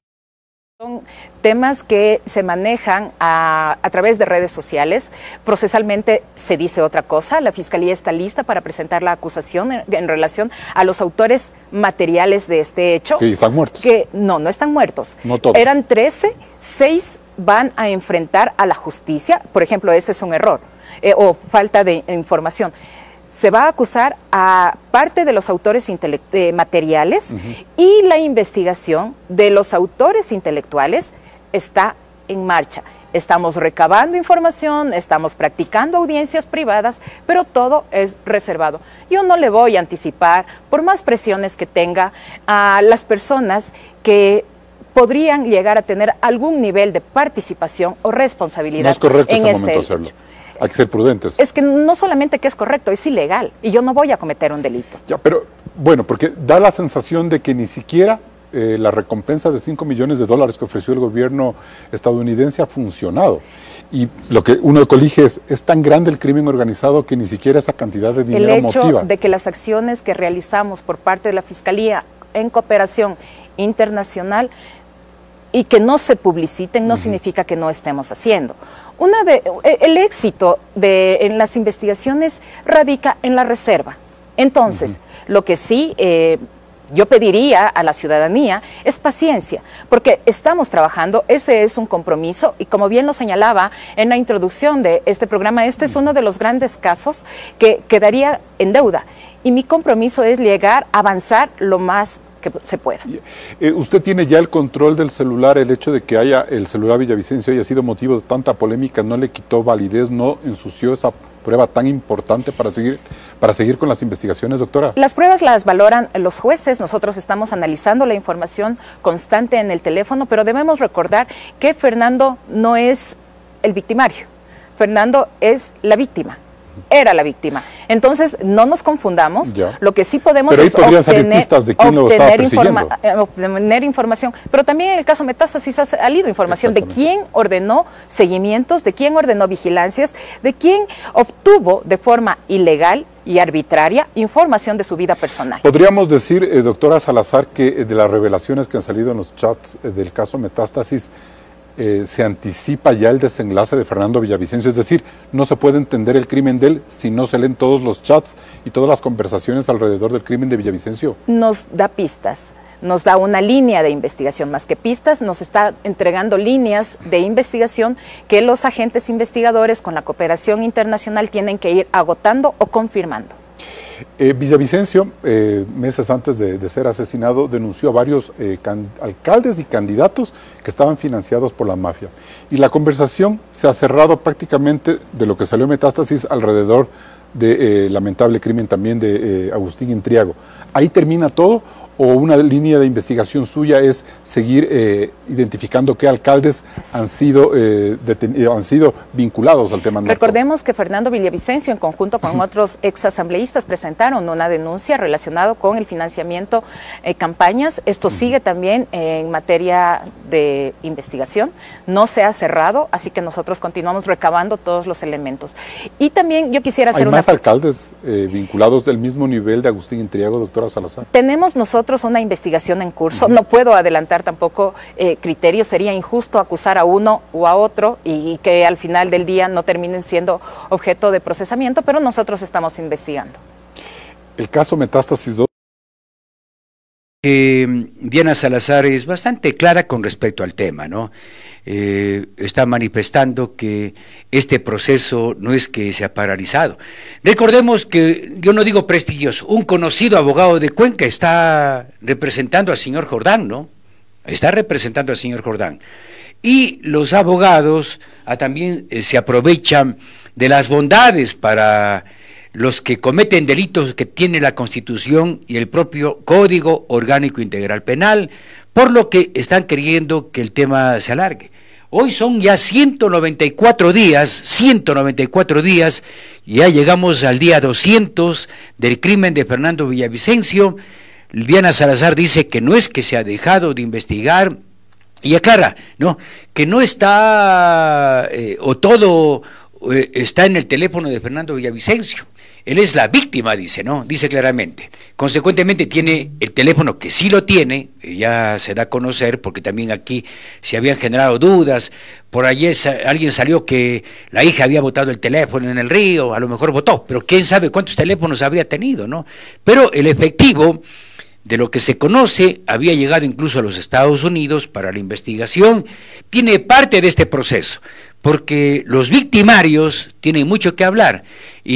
[SPEAKER 12] Son temas que se manejan a través de redes sociales. Procesalmente se dice otra cosa. La Fiscalía está lista para presentar la acusación en relación a los autores materiales de este hecho.
[SPEAKER 13] ¿Que están muertos?
[SPEAKER 12] Que no están muertos.
[SPEAKER 13] No todos.
[SPEAKER 12] Eran 13, 6 van a enfrentar a la justicia. Por ejemplo, ese es un error o falta de información. Se va a acusar a parte de los autores materiales y la investigación de los autores intelectuales está en marcha. Estamos recabando información, estamos practicando audiencias privadas, pero todo es reservado. Yo no le voy a anticipar, por más presiones que tenga, a las personas que podrían llegar a tener algún nivel de participación o responsabilidad.
[SPEAKER 13] No es correcto
[SPEAKER 12] en
[SPEAKER 13] este momento hacerlo. Hay que ser prudentes.
[SPEAKER 12] Es que no solamente que es correcto, es ilegal y yo no voy a cometer un delito.
[SPEAKER 13] Ya, pero bueno, porque da la sensación de que ni siquiera la recompensa de $5 millones que ofreció el gobierno estadounidense ha funcionado. Y lo que uno colige es tan grande el crimen organizado que ni siquiera esa cantidad de dinero motiva.
[SPEAKER 12] El hecho de que las acciones que realizamos por parte de la Fiscalía en cooperación internacional y que no se publiciten no significa que no estemos haciendo. El éxito en las investigaciones radica en la reserva. Entonces, lo que sí yo pediría a la ciudadanía es paciencia, porque estamos trabajando, ese es un compromiso y como bien lo señalaba en la introducción de este programa, este es uno de los grandes casos que quedaría en deuda y mi compromiso es llegar a avanzar lo más que se pueda.
[SPEAKER 13] ¿Usted tiene ya el control del celular? El hecho de que el celular Villavicencio haya sido motivo de tanta polémica, ¿no le quitó validez, no ensució esa prueba tan importante para seguir con las investigaciones, doctora?
[SPEAKER 12] Las pruebas las valoran los jueces, nosotros estamos analizando la información constante en el teléfono, pero debemos recordar que Fernando no es el victimario, Fernando es la víctima. Era la víctima. Entonces, no nos confundamos. Ya. Lo que sí podemos es obtener información. Pero también en el caso Metástasis ha salido información de quién ordenó seguimientos, de quién ordenó vigilancias, de quién obtuvo de forma ilegal y arbitraria información de su vida personal.
[SPEAKER 13] ¿Podríamos decir, doctora Salazar, que de las revelaciones que han salido en los chats del caso Metástasis, se anticipa ya el desenlace de Fernando Villavicencio? Es decir, no se puede entender el crimen de él si no se leen todos los chats y todas las conversaciones alrededor del crimen de Villavicencio.
[SPEAKER 12] Nos da pistas, nos da una línea de investigación, más que pistas, nos está entregando líneas de investigación que los agentes investigadores con la cooperación internacional tienen que ir agotando o confirmando.
[SPEAKER 13] Villavicencio, meses antes de ser asesinado, denunció a varios alcaldes y candidatos que estaban financiados por la mafia. Y la conversación se ha cerrado prácticamente de lo que salió Metástasis alrededor de lamentable crimen también de Agustín Intriago. ¿Ahí termina todo o una línea de investigación suya es seguir identificando qué alcaldes han sido vinculados al tema narco?
[SPEAKER 12] Recordemos que Fernando Villavicencio, en conjunto con otros exasambleístas, presentaron una denuncia relacionada con el financiamiento campañas. Esto sigue también en materia de investigación. No se ha cerrado, así que nosotros continuamos recabando todos los elementos. Y también yo quisiera hacer
[SPEAKER 13] ¿Hay más alcaldes vinculados del mismo nivel de Agustín Intriago, doctora Salazar?
[SPEAKER 12] Tenemos nosotros una investigación en curso. No puedo adelantar tampoco criterios. Sería injusto acusar a uno u a otro y que al final del día no terminen siendo objeto de procesamiento, pero nosotros estamos investigando.
[SPEAKER 13] El caso Metástasis 2.
[SPEAKER 1] Diana Salazar es bastante clara con respecto al tema, ¿no? Está manifestando que este proceso no es que se ha paralizado. Recordemos que, yo no digo prestigioso, un conocido abogado de Cuenca está representando al señor Jordán, ¿no? Está representando al señor Jordán. Y los abogados también se aprovechan de las bondades para los que cometen delitos que tiene la Constitución y el propio Código Orgánico Integral Penal, por lo que están queriendo que el tema se alargue. Hoy son ya 194 días, y ya llegamos al día 200 del crimen de Fernando Villavicencio. Diana Salazar dice que no es que se ha dejado de investigar, y aclara, ¿no?, que no está, todo está en el teléfono de Fernando Villavicencio. Él es la víctima, dice, ¿no? Dice claramente. Consecuentemente tiene el teléfono, que sí lo tiene, ya se da a conocer, porque también aquí se habían generado dudas. Por allí alguien salió que la hija había botado el teléfono en el río, a lo mejor votó, pero quién sabe cuántos teléfonos habría tenido, ¿no? Pero el efectivo, de lo que se conoce, había llegado incluso a los Estados Unidos para la investigación, tiene parte de este proceso, porque los victimarios tienen mucho que hablar,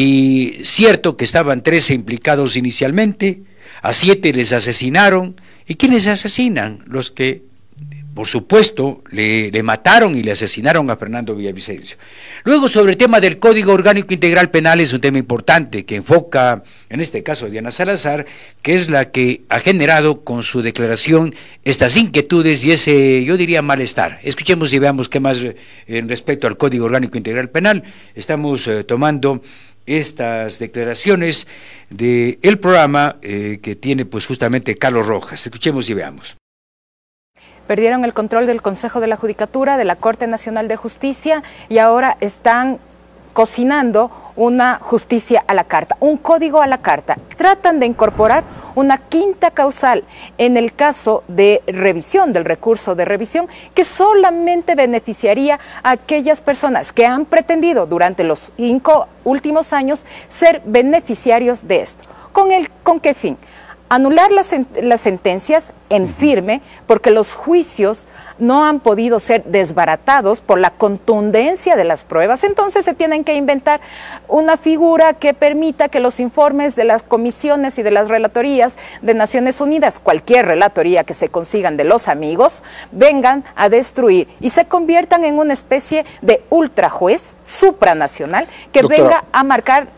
[SPEAKER 1] y cierto que estaban 13 implicados inicialmente, a 7 les asesinaron. ¿Y quiénes asesinan? Los que, por supuesto, le mataron y le asesinaron a Fernando Villavicencio. Luego, sobre el tema del Código Orgánico Integral Penal, es un tema importante que enfoca, en este caso, Diana Salazar, que es la que ha generado con su declaración estas inquietudes y ese, yo diría, malestar. Escuchemos y veamos qué más en respecto al Código Orgánico Integral Penal. Estamos tomando estas declaraciones del programa que tiene pues justamente Carlos Rojas. Escuchemos y veamos.
[SPEAKER 12] Perdieron el control del Consejo de la Judicatura, de la Corte Nacional de Justicia, y ahora están cocinando una justicia a la carta, un código a la carta. Tratan de incorporar una quinta causal en el caso de revisión, del recurso de revisión, que solamente beneficiaría a aquellas personas que han pretendido durante los 5 últimos años ser beneficiarios de esto. ¿Con qué fin? Anular las sentencias en firme, porque los juicios no han podido ser desbaratados por la contundencia de las pruebas. Entonces se tienen que inventar una figura que permita que los informes de las comisiones y de las relatorías de Naciones Unidas, cualquier relatoría que se consigan de los amigos, vengan a destruir y se conviertan en una especie de ultrajuez supranacional que venga a marcar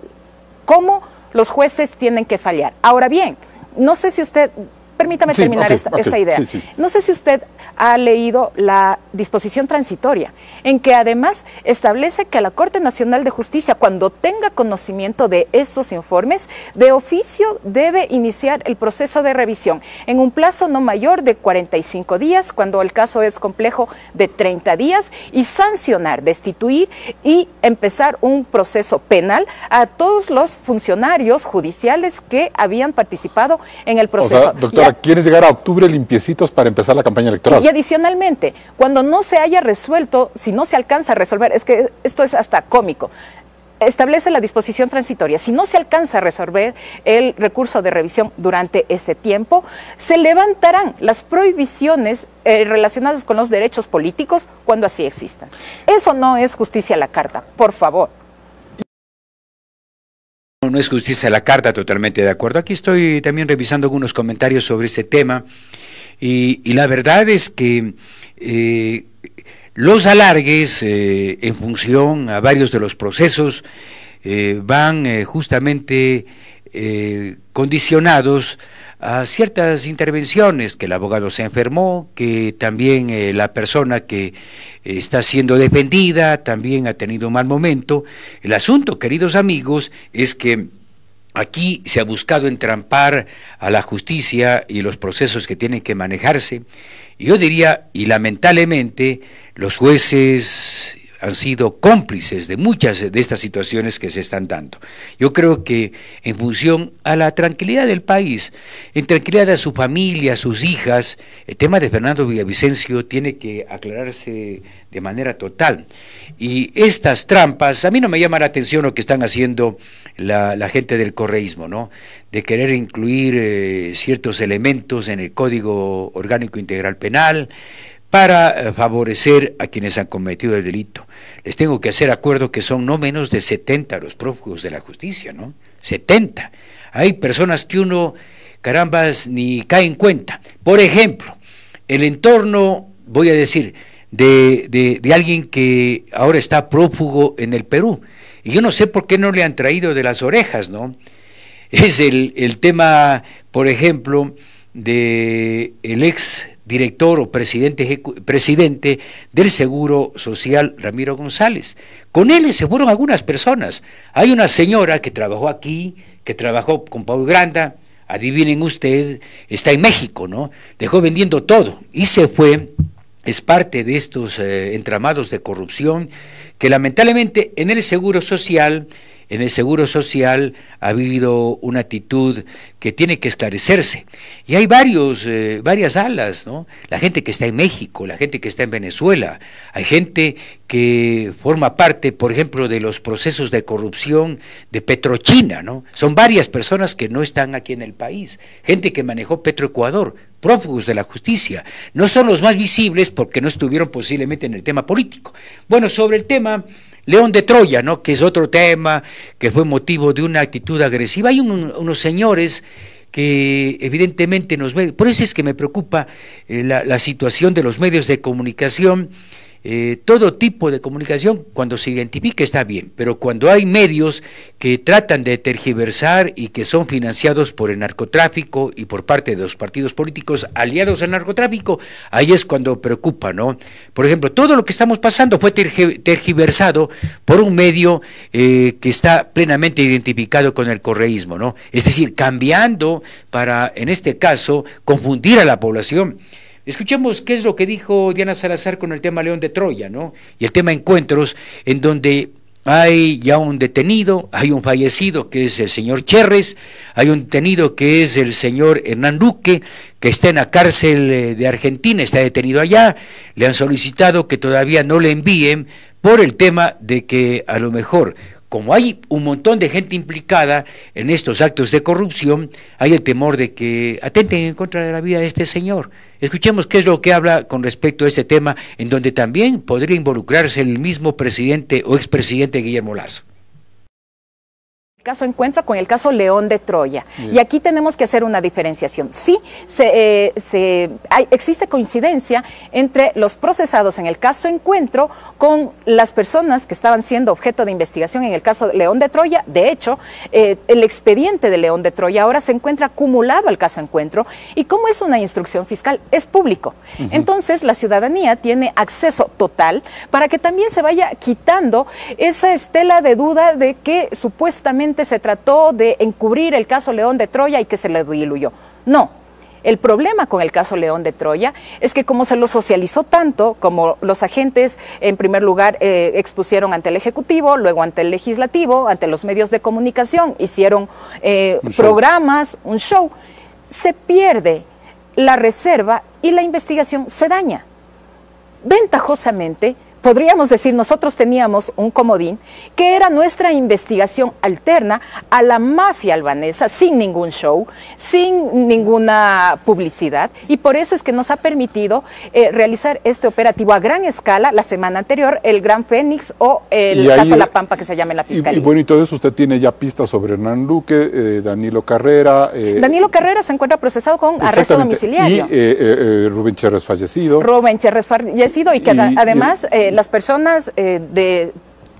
[SPEAKER 12] cómo los jueces tienen que fallar. Ahora bien, no sé si usted, permítame terminar esta idea. Sí. No sé si usted ha leído la disposición transitoria, en que además establece que la Corte Nacional de Justicia, cuando tenga conocimiento de estos informes, de oficio debe iniciar el proceso de revisión en un plazo no mayor de 45 días, cuando el caso es complejo de 30 días, y sancionar, destituir y empezar un proceso penal a todos los funcionarios judiciales que habían participado en el proceso.
[SPEAKER 13] O sea, doctora, ¿quieres llegar a octubre limpiecitos para empezar la campaña electoral?
[SPEAKER 12] Y adicionalmente, cuando no se haya resuelto, si no se alcanza a resolver, es que esto es hasta cómico, establece la disposición transitoria, si no se alcanza a resolver el recurso de revisión durante ese tiempo, se levantarán las prohibiciones relacionadas con los derechos políticos cuando así existan. Eso no es justicia a la carta, por favor.
[SPEAKER 1] No es justicia a la carta, totalmente de acuerdo. Aquí estoy también revisando algunos comentarios sobre este tema y la verdad es que los alargues en función a varios de los procesos van justamente condicionados a ciertas intervenciones, que el abogado se enfermó, que también la persona que está siendo defendida también ha tenido un mal momento. El asunto, queridos amigos, es que aquí se ha buscado entrampar a la justicia y los procesos que tienen que manejarse. Yo diría, y lamentablemente, los jueces han sido cómplices de muchas de estas situaciones que se están dando. Yo creo que en función a la tranquilidad del país, en tranquilidad de su familia, a sus hijas, el tema de Fernando Villavicencio tiene que aclararse de manera total. Y estas trampas, a mí no me llama la atención lo que están haciendo la gente del correísmo, ¿no? De querer incluir ciertos elementos en el Código Orgánico Integral Penal, para favorecer a quienes han cometido el delito. Les tengo que hacer acuerdo que son no menos de 70 los prófugos de la justicia, ¿no? 70. Hay personas que uno, carambas, ni cae en cuenta. Por ejemplo, el entorno, voy a decir, de alguien que ahora está prófugo en el Perú. Y yo no sé por qué no le han traído de las orejas, ¿no? Es el tema, por ejemplo, de el ex director o presidente del Seguro Social, Ramiro González. Con él se fueron algunas personas. Hay una señora que trabajó aquí, que trabajó con Paul Granda, adivinen usted, está en México, ¿no? Dejó vendiendo todo y se fue. Es parte de estos entramados de corrupción que lamentablemente en el Seguro Social ha habido una actitud que tiene que esclarecerse. Y hay varias alas, ¿no? La gente que está en México, la gente que está en Venezuela, hay gente que forma parte, por ejemplo, de los procesos de corrupción de Petrochina, ¿no? Son varias personas que no están aquí en el país, gente que manejó Petroecuador, prófugos de la justicia. No son los más visibles porque no estuvieron posiblemente en el tema político. Bueno, sobre el tema León de Troya, ¿no? Que es otro tema que fue motivo de una actitud agresiva. Hay unos señores que evidentemente por eso es que me preocupa la situación de los medios de comunicación. Todo tipo de comunicación, cuando se identifica está bien, pero cuando hay medios que tratan de tergiversar y que son financiados por el narcotráfico y por parte de los partidos políticos aliados al narcotráfico, ahí es cuando preocupa, ¿no? Por ejemplo, todo lo que estamos pasando fue tergiversado por un medio que está plenamente identificado con el correísmo, ¿no? Es decir, cambiando para, en este caso, confundir a la población. Escuchemos qué es lo que dijo Diana Salazar con el tema León de Troya, ¿no? Y el tema encuentros, en donde hay ya un detenido, hay un fallecido que es el señor Cherres, hay un detenido que es el señor Hernán Duque, que está en la cárcel de Argentina, está detenido allá, le han solicitado que todavía no le envíen por el tema de que a lo mejor, como hay un montón de gente implicada en estos actos de corrupción, hay el temor de que atenten en contra de la vida de este señor. Escuchemos qué es lo que habla con respecto a este tema, en donde también podría involucrarse el mismo presidente o expresidente Guillermo Lasso.
[SPEAKER 12] Caso encuentro con el caso León de Troya. Y aquí tenemos que hacer una diferenciación. Sí, existe coincidencia entre los procesados en el caso encuentro con las personas que estaban siendo objeto de investigación en el caso León de Troya. De hecho, el expediente de León de Troya ahora se encuentra acumulado al caso encuentro y como es una instrucción fiscal, es público. Entonces, la ciudadanía tiene acceso total para que también se vaya quitando esa estela de duda de que supuestamente se trató de encubrir el caso León de Troya y que se le diluyó. No, el problema con el caso León de Troya es que como se lo socializó tanto, como los agentes en primer lugar expusieron ante el Ejecutivo, luego ante el Legislativo, ante los medios de comunicación, hicieron programas, un show, se pierde la reserva y la investigación se daña. Ventajosamente, podríamos decir, nosotros teníamos un comodín que era nuestra investigación alterna a la mafia albanesa, sin ningún show, sin ninguna publicidad, y por eso es que nos ha permitido realizar este operativo a gran escala la semana anterior, el Gran Fénix o el caso La Pampa, que se llama en la Fiscalía.
[SPEAKER 13] Y bueno, y todo eso usted tiene ya pistas sobre Hernán Duque, Danilo Carrera.
[SPEAKER 12] Danilo Carrera se encuentra procesado con arresto domiciliario.
[SPEAKER 13] Y Rubén Cherres fallecido.
[SPEAKER 12] Rubén Cherres fallecido y que además las personas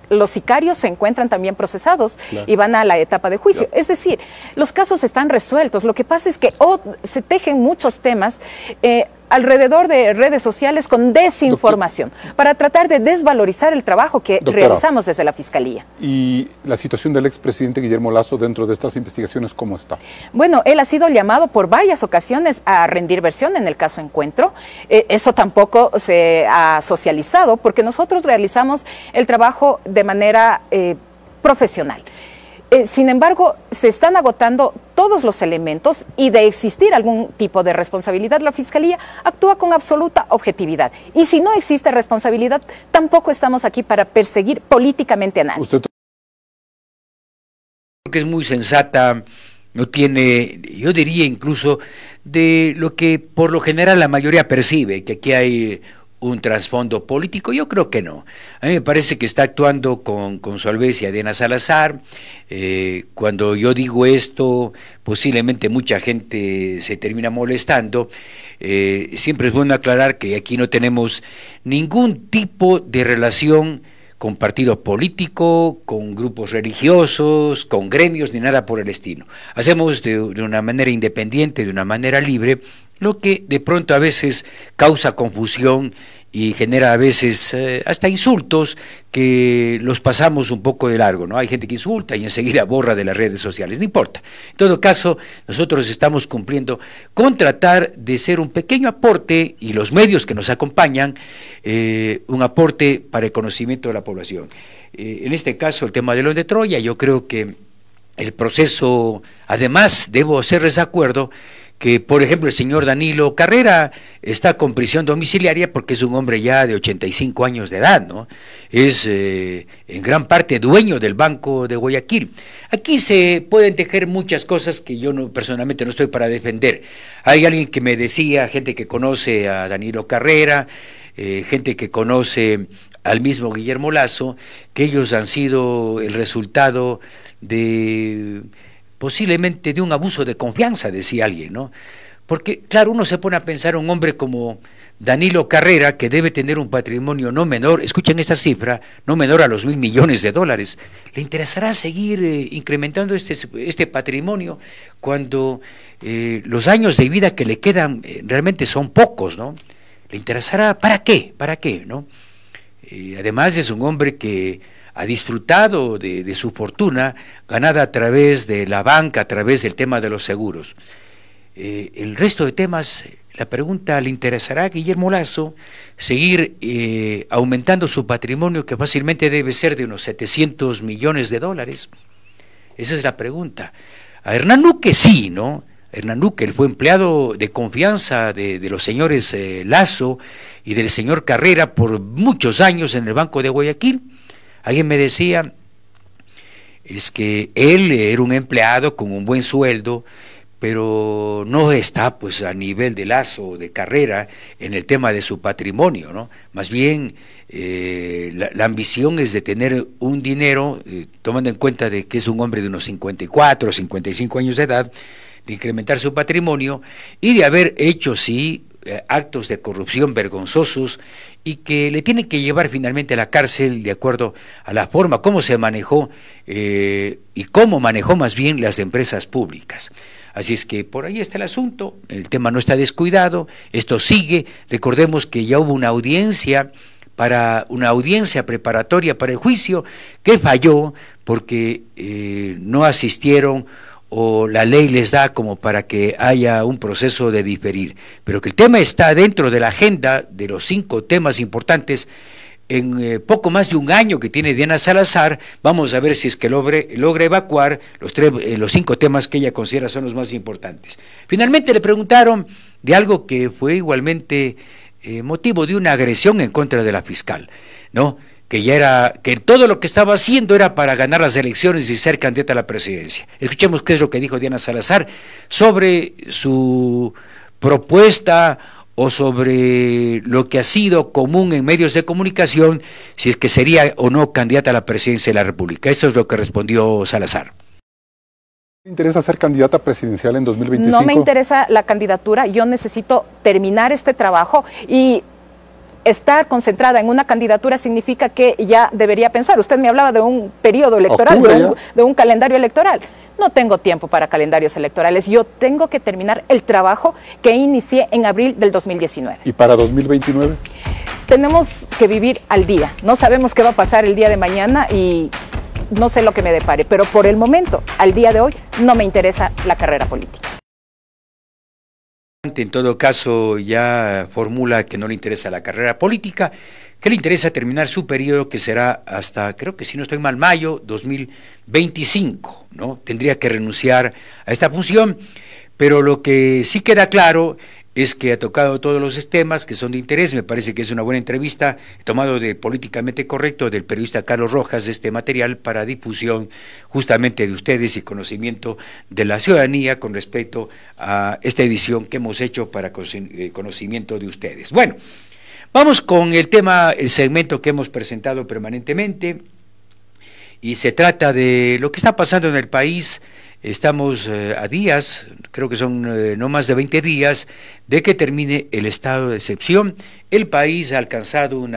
[SPEAKER 12] los sicarios se encuentran también procesados y van a la etapa de juicio. Es decir, los casos están resueltos. Lo que pasa es que se tejen muchos temas alrededor de redes sociales con desinformación para tratar de desvalorizar el trabajo que realizamos desde la Fiscalía.
[SPEAKER 13] ¿Y la situación del expresidente Guillermo Lasso dentro de estas investigaciones cómo está?
[SPEAKER 12] Bueno, él ha sido llamado por varias ocasiones a rendir versión en el caso Encuentro. Eso tampoco se ha socializado porque nosotros realizamos el trabajo de manera profesional. Sin embargo, se están agotando todos los elementos y de existir algún tipo de responsabilidad, la Fiscalía actúa con absoluta objetividad. Y si no existe responsabilidad, tampoco estamos aquí para perseguir políticamente a nadie.
[SPEAKER 1] Usted creo que es muy sensata, no tiene, yo diría incluso, de lo que por lo general la mayoría percibe, que aquí hay un trasfondo político. Yo creo que no. A mí me parece que está actuando con solvencia Diana Salazar. Cuando yo digo esto, posiblemente mucha gente se termina molestando. Siempre es bueno aclarar que aquí no tenemos ningún tipo de relación con partido político, con grupos religiosos, con gremios, ni nada por el estilo. Hacemos de una manera independiente, de una manera libre, lo que de pronto a veces causa confusión y genera a veces hasta insultos que los pasamos un poco de largo, ¿no? Hay gente que insulta y enseguida borra de las redes sociales, no importa. En todo caso, nosotros estamos cumpliendo con tratar de ser un pequeño aporte, y los medios que nos acompañan, un aporte para el conocimiento de la población. En este caso, el tema de León de Troya, yo creo que el proceso, además, debo hacerles acuerdo, que por ejemplo el señor Danilo Carrera está con prisión domiciliaria porque es un hombre ya de 85 años de edad, ¿no? Es en gran parte dueño del Banco de Guayaquil. Aquí se pueden tejer muchas cosas que yo personalmente no estoy para defender. Hay alguien que me decía, gente que conoce a Danilo Carrera, gente que conoce al mismo Guillermo Lasso, que ellos han sido el resultado de posiblemente de un abuso de confianza, decía alguien, ¿no? Porque, claro, uno se pone a pensar un hombre como Danilo Carrera, que debe tener un patrimonio no menor, escuchen esta cifra, no menor a los $1.000 millones. ¿Le interesará seguir incrementando este patrimonio cuando los años de vida que le quedan realmente son pocos, ¿no? ¿Le interesará para qué? ¿Para qué, no? Además es un hombre que ha disfrutado de su fortuna ganada a través de la banca, a través del tema de los seguros. El resto de temas, la pregunta, ¿le interesará a Guillermo Lasso seguir aumentando su patrimonio, que fácilmente debe ser de unos $700 millones? Esa es la pregunta. A Hernán Luque sí, ¿no? Hernán Luque, él fue empleado de confianza de los señores Lasso y del señor Carrera por muchos años en el Banco de Guayaquil. Alguien me decía, es que él era un empleado con un buen sueldo, pero no está pues a nivel de Lasso o de Carrera en el tema de su patrimonio, ¿no? Más bien la ambición es de tener un dinero, tomando en cuenta de que es un hombre de unos 54 o 55 años de edad, de incrementar su patrimonio y de haber hecho, sí, actos de corrupción vergonzosos y que le tienen que llevar finalmente a la cárcel de acuerdo a la forma como se manejó y cómo manejó más bien las empresas públicas. Así es que por ahí está el asunto, el tema no está descuidado, esto sigue. Recordemos que ya hubo una audiencia preparatoria para el juicio que falló porque no asistieron o la ley les da como para que haya un proceso de diferir, pero que el tema está dentro de la agenda de los 5 temas importantes. En poco más de un año que tiene Diana Salazar, vamos a ver si es que logra evacuar los 5 temas que ella considera son los más importantes. Finalmente le preguntaron de algo que fue igualmente motivo de una agresión en contra de la fiscal, ¿no? Que todo lo que estaba haciendo era para ganar las elecciones y ser candidata a la presidencia. Escuchemos qué es lo que dijo Diana Salazar sobre su propuesta o sobre lo que ha sido común en medios de comunicación, si es que sería o no candidata a la presidencia de la República. Esto es lo que respondió Salazar.
[SPEAKER 13] ¿Le interesa ser candidata presidencial en 2025?
[SPEAKER 12] No me interesa la candidatura, yo necesito terminar este trabajo y estar concentrada en una candidatura significa que ya debería pensar. Usted me hablaba de un periodo electoral, de un calendario electoral. No tengo tiempo para calendarios electorales. Yo tengo que terminar el trabajo que inicié en abril del 2019.
[SPEAKER 13] ¿Y para 2029?
[SPEAKER 12] Tenemos que vivir al día. No sabemos qué va a pasar el día de mañana y no sé lo que me depare. Pero por el momento, al día de hoy, no me interesa la carrera política.
[SPEAKER 1] En todo caso, ya formula que no le interesa la carrera política, que le interesa terminar su periodo, que será hasta, creo que si no estoy mal, mayo 2025, ¿no? Tendría que renunciar a esta función, pero lo que sí queda claro es que ha tocado todos los temas que son de interés. Me parece que es una buena entrevista, tomado de Políticamente Correcto del periodista Carlos Rojas, este material para difusión justamente de ustedes y conocimiento de la ciudadanía con respecto a esta edición que hemos hecho para conocimiento de ustedes. Bueno, vamos con el tema, el segmento que hemos presentado permanentemente, y se trata de lo que está pasando en el país. Estamos a días, creo que son no más de 20 días, de que termine el estado de excepción. El país ha alcanzado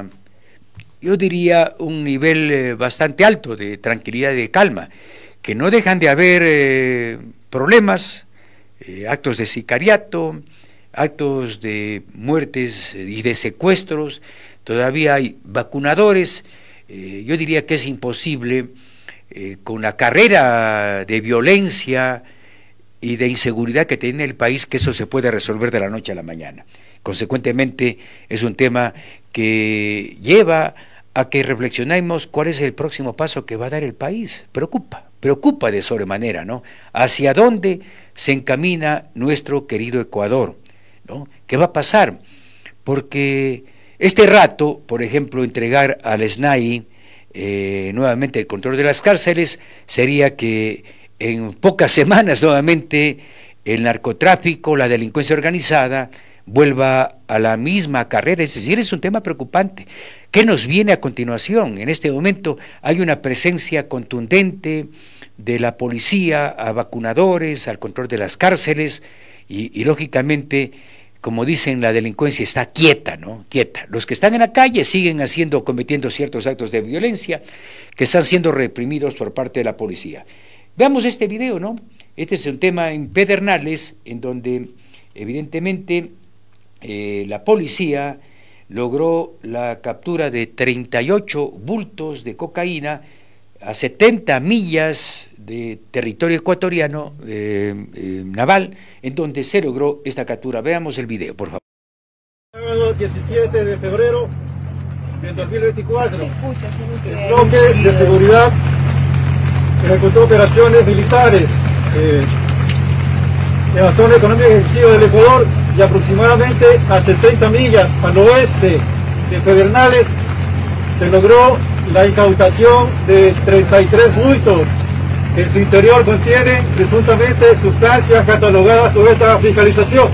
[SPEAKER 1] yo diría, un nivel bastante alto de tranquilidad y de calma, que no dejan de haber problemas, actos de sicariato, actos de muertes y de secuestros. Todavía hay vacunadores. Yo diría que es imposible, con la carrera de violencia y de inseguridad que tiene el país, que eso se puede resolver de la noche a la mañana. Consecuentemente, es un tema que lleva a que reflexionemos cuál es el próximo paso que va a dar el país. Preocupa de sobremanera, ¿no? ¿Hacia dónde se encamina nuestro querido Ecuador, ¿no? ¿Qué va a pasar? Porque este rato, por ejemplo, entregar al SNAI nuevamente el control de las cárceles, sería que en pocas semanas nuevamente el narcotráfico, la delincuencia organizada vuelva a la misma carrera. Es decir, es un tema preocupante. ¿Qué nos viene a continuación? En este momento hay una presencia contundente de la policía a vacunadores, al control de las cárceles y lógicamente, como dicen, la delincuencia está quieta, ¿no? Quieta. Los que están en la calle siguen cometiendo ciertos actos de violencia que están siendo reprimidos por parte de la policía. Veamos este video, ¿no? Este es un tema en Pedernales, en donde evidentemente la policía logró la captura de 38 bultos de cocaína a 70 millas de territorio ecuatoriano naval, en donde se logró esta captura. Veamos el video, por favor.
[SPEAKER 14] Sábado 17 de febrero del 2024, el bloque de seguridad ejecutó operaciones militares en la zona económica exclusiva del Ecuador y aproximadamente a 70 millas al oeste de Pedernales se logró la incautación de 33 bultos que en su interior contienen presuntamente sustancias catalogadas sobre esta fiscalización.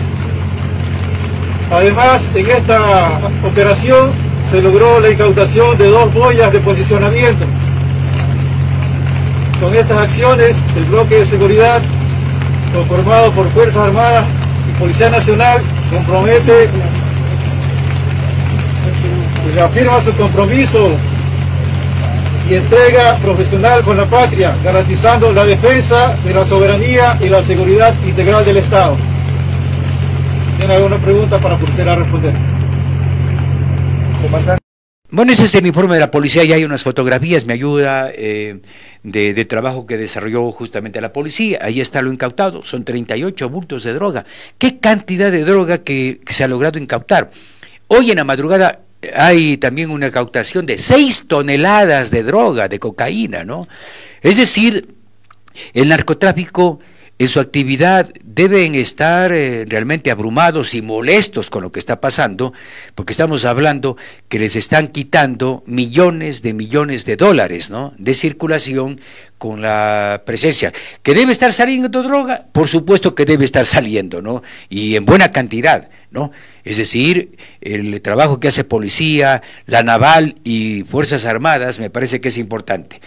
[SPEAKER 14] Además, en esta operación se logró la incautación de 2 boyas de posicionamiento. Con estas acciones, el bloque de seguridad, conformado por Fuerzas Armadas y Policía Nacional, compromete y reafirma su compromiso y entrega profesional con la patria, garantizando la defensa de la soberanía y la seguridad integral del Estado. ¿Tiene alguna pregunta para proceder a responder? Comandante.
[SPEAKER 1] Bueno, ese es el informe de la policía, y hay unas fotografías, me ayuda, de trabajo que desarrolló justamente la policía. Ahí está lo incautado, son 38 bultos de droga. ¿Qué cantidad de droga que se ha logrado incautar? Hoy en la madrugada hay también una incautación de 6 toneladas de droga, de cocaína, ¿no? Es decir, el narcotráfico en su actividad deben estar realmente abrumados y molestos con lo que está pasando, porque estamos hablando que les están quitando millones de dólares, ¿no?, de circulación con la presencia. ¿Que debe estar saliendo droga? Por supuesto que debe estar saliendo, ¿no?, y en buena cantidad, ¿no? Es decir, el trabajo que hace policía, la naval y Fuerzas Armadas me parece que es importante.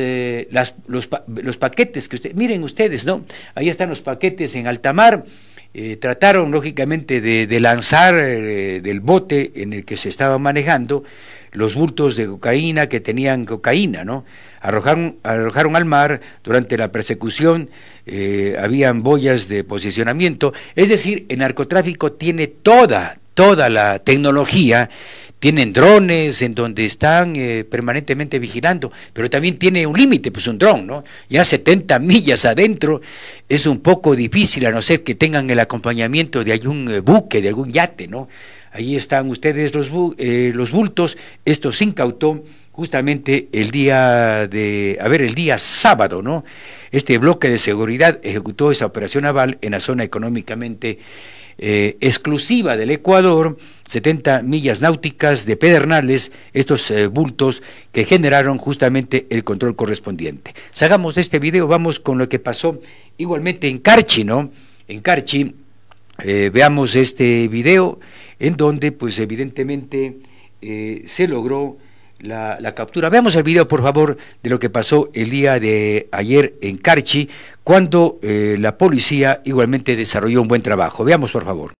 [SPEAKER 1] Los paquetes que miren ustedes, ¿no? Ahí están los paquetes en alta mar, trataron lógicamente de lanzar del bote en el que se estaba manejando los bultos de cocaína que tenían cocaína, ¿no? Arrojaron al mar. Durante la persecución habían boyas de posicionamiento. Es decir, el narcotráfico tiene toda la tecnología. Tienen drones en donde están permanentemente vigilando, pero también tiene un límite, pues un dron, ¿no? Ya 70 millas adentro es un poco difícil, a no ser que tengan el acompañamiento de algún buque, de algún yate, ¿no? Ahí están ustedes los bultos. Esto se incautó justamente el día sábado, ¿no? Este bloque de seguridad ejecutó esta operación naval en la zona económicamente exclusiva del Ecuador, 70 millas náuticas de Pedernales, estos bultos que generaron justamente el control correspondiente. Salgamos de este video, vamos con lo que pasó igualmente en Carchi, ¿no? En Carchi, veamos este video en donde pues evidentemente se logró la captura. Veamos el video, por favor, de lo que pasó el día de ayer en Carchi, cuando la policía igualmente desarrolló un buen trabajo. Veamos, por favor.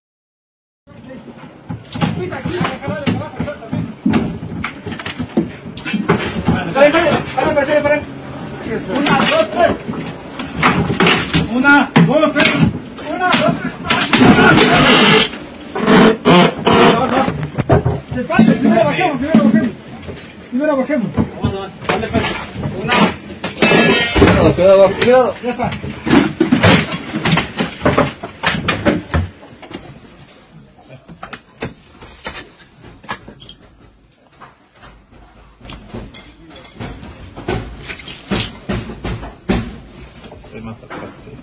[SPEAKER 14] Una, dos, tres. Despacio, primero bajemos. Primero bajemos. Cuidado, ya está.
[SPEAKER 2] Más atrás, sí.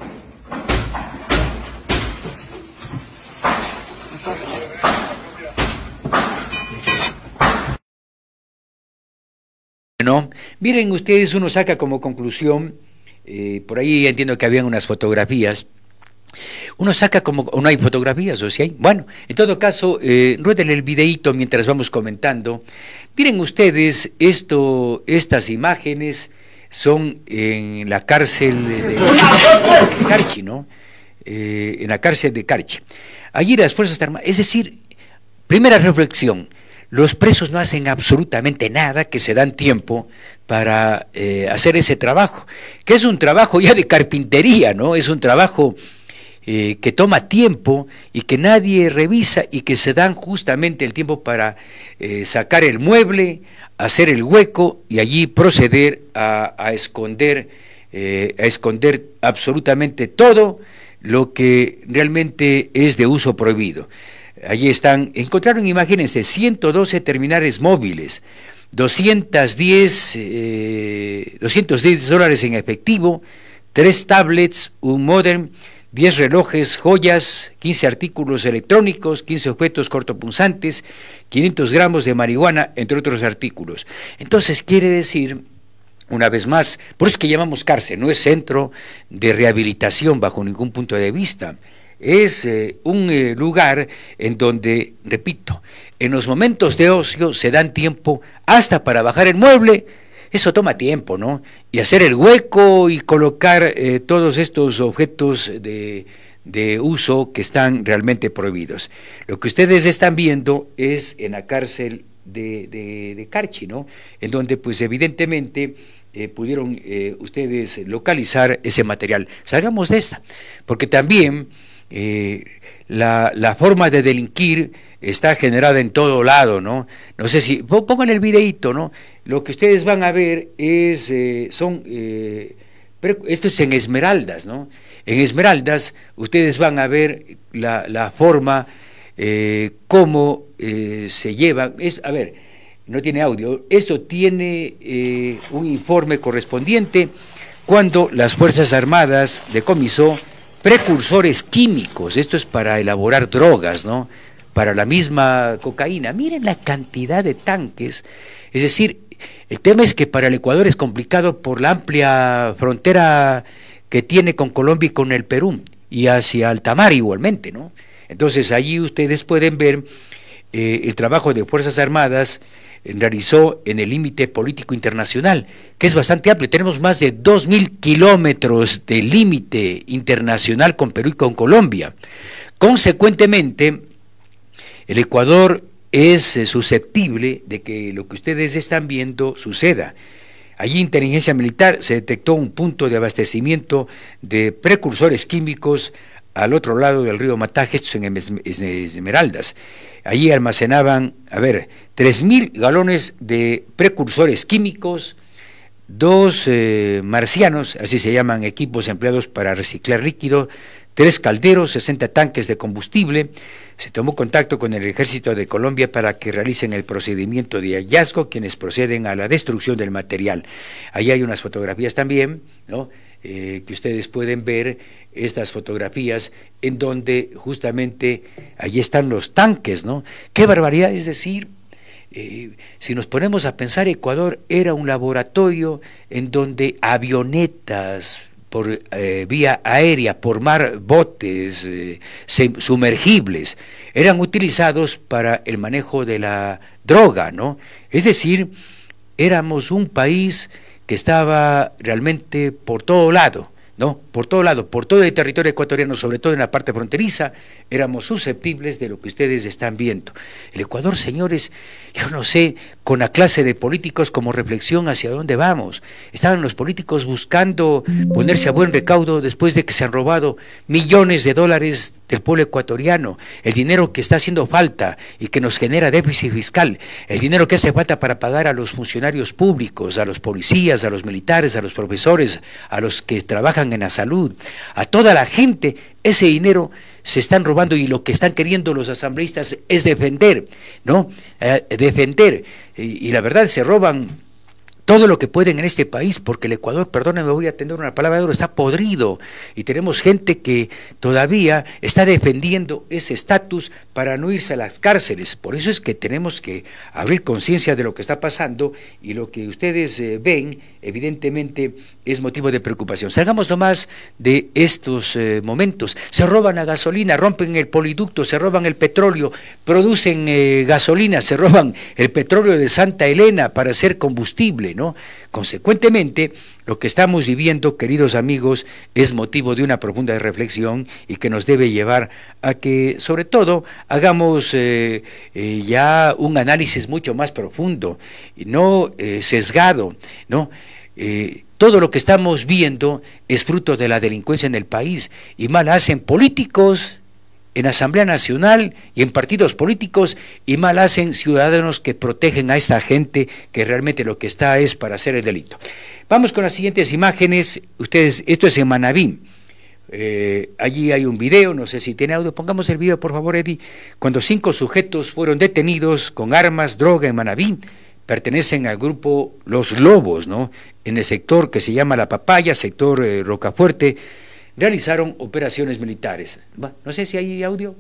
[SPEAKER 1] ¿No? Miren ustedes, uno saca como conclusión, por ahí entiendo que habían unas fotografías, uno saca como, o no hay fotografías, o si hay, bueno, en todo caso, ruédenle el videíto mientras vamos comentando. Miren ustedes, estas imágenes son en la cárcel de Carchi, ¿no? En la cárcel de Carchi. Allí las Fuerzas Armadas, es decir, primera reflexión, los presos no hacen absolutamente nada, que se dan tiempo para hacer ese trabajo, que es un trabajo ya de carpintería, ¿no? Es un trabajo que toma tiempo y que nadie revisa y que se dan justamente el tiempo para sacar el mueble, hacer el hueco y allí proceder a esconder absolutamente todo lo que realmente es de uso prohibido. Allí encontraron, imagínense, 112 terminales móviles, $210 en efectivo, 3 tablets, un módem, 10 relojes, joyas, 15 artículos electrónicos, 15 objetos cortopunzantes, 500 gramos de marihuana, entre otros artículos. Entonces quiere decir, una vez más, por eso es que llamamos cárcel, no es centro de rehabilitación bajo ningún punto de vista. Es un lugar en donde, repito, en los momentos de ocio se dan tiempo hasta para bajar el mueble. Eso toma tiempo, ¿no? Y hacer el hueco y colocar todos estos objetos de uso que están realmente prohibidos. Lo que ustedes están viendo es en la cárcel de Carchi, ¿no? En donde pues evidentemente pudieron ustedes localizar ese material. Salgamos de esta, porque también la forma de delinquir está generada en todo lado, ¿no? No sé si, pongan el videíto, ¿no? Lo que ustedes van a ver es, esto es en Esmeraldas, ¿no? En Esmeraldas ustedes van a ver la forma, cómo se llevan, a ver, no tiene audio, esto tiene un informe correspondiente cuando las Fuerzas Armadas decomisó precursores químicos, esto es para elaborar drogas, ¿no? Para la misma cocaína. Miren la cantidad de tanques, es decir, el tema es que para el Ecuador es complicado por la amplia frontera que tiene con Colombia y con el Perú, y hacia alta mar igualmente, ¿no? Entonces allí ustedes pueden ver el trabajo de Fuerzas Armadas realizó en el límite político internacional, que es bastante amplio. Tenemos más de 2.000 kilómetros de límite internacional con Perú y con Colombia. Consecuentemente, el Ecuador es susceptible de que lo que ustedes están viendo suceda. Allí, inteligencia militar, se detectó un punto de abastecimiento de precursores químicos al otro lado del río Mataje, estos en Esmeraldas. Allí almacenaban, 3.000 galones de precursores químicos, 2 marcianos, así se llaman equipos empleados para reciclar líquido, 3 calderos, 60 tanques de combustible. Se tomó contacto con el Ejército de Colombia para que realicen el procedimiento de hallazgo, quienes proceden a la destrucción del material. Ahí hay unas fotografías también, ¿no? Que ustedes pueden ver estas fotografías en donde justamente allí están los tanques, ¿no? ¡Qué barbaridad! Es decir, si nos ponemos a pensar, Ecuador era un laboratorio en donde avionetas por vía aérea, por mar, botes sumergibles, eran utilizados para el manejo de la droga, ¿no? Es decir, éramos un país que estaba realmente por todo lado, ¿no? Por todo lado, por todo el territorio ecuatoriano, sobre todo en la parte fronteriza, éramos susceptibles de lo que ustedes están viendo. El Ecuador, señores, yo no sé, con la clase de políticos como reflexión hacia dónde vamos. Estaban los políticos buscando ponerse a buen recaudo después de que se han robado millones de dólares del pueblo ecuatoriano, el dinero que está haciendo falta y que nos genera déficit fiscal, el dinero que hace falta para pagar a los funcionarios públicos, a los policías, a los militares, a los profesores, a los que trabajan en la salud, a toda la gente. Ese dinero se están robando y lo que están queriendo los asambleístas es defender, ¿no? Defender. Y la verdad, se roban todo lo que pueden en este país, porque el Ecuador, perdónenme, voy a tener una palabra de oro, está podrido, y tenemos gente que todavía está defendiendo ese estatus para no irse a las cárceles. Por eso es que tenemos que abrir conciencia de lo que está pasando, y lo que ustedes ven, evidentemente, es motivo de preocupación. Salgamos nomás de estos momentos. Se roban la gasolina, rompen el poliducto, se roban el petróleo, producen gasolina, se roban el petróleo de Santa Elena para hacer combustible, ¿no? Consecuentemente, lo que estamos viviendo, queridos amigos, es motivo de una profunda reflexión y que nos debe llevar a que, sobre todo, hagamos ya un análisis mucho más profundo, y no sesgado, ¿no? Todo lo que estamos viendo es fruto de la delincuencia en el país, y mal hacen políticos en Asamblea Nacional y en partidos políticos, y mal hacen ciudadanos que protegen a esta gente que realmente lo que está es para hacer el delito. Vamos con las siguientes imágenes. Ustedes, esto es en Manabí. Allí hay un video, no sé si tiene audio, pongamos el video por favor, Eddie. Cuando 5 sujetos fueron detenidos con armas, droga en Manabí, pertenecen al grupo Los Lobos, ¿no? En el sector que se llama La Papaya, sector Rocafuerte, realizaron operaciones militares. No sé si hay audio.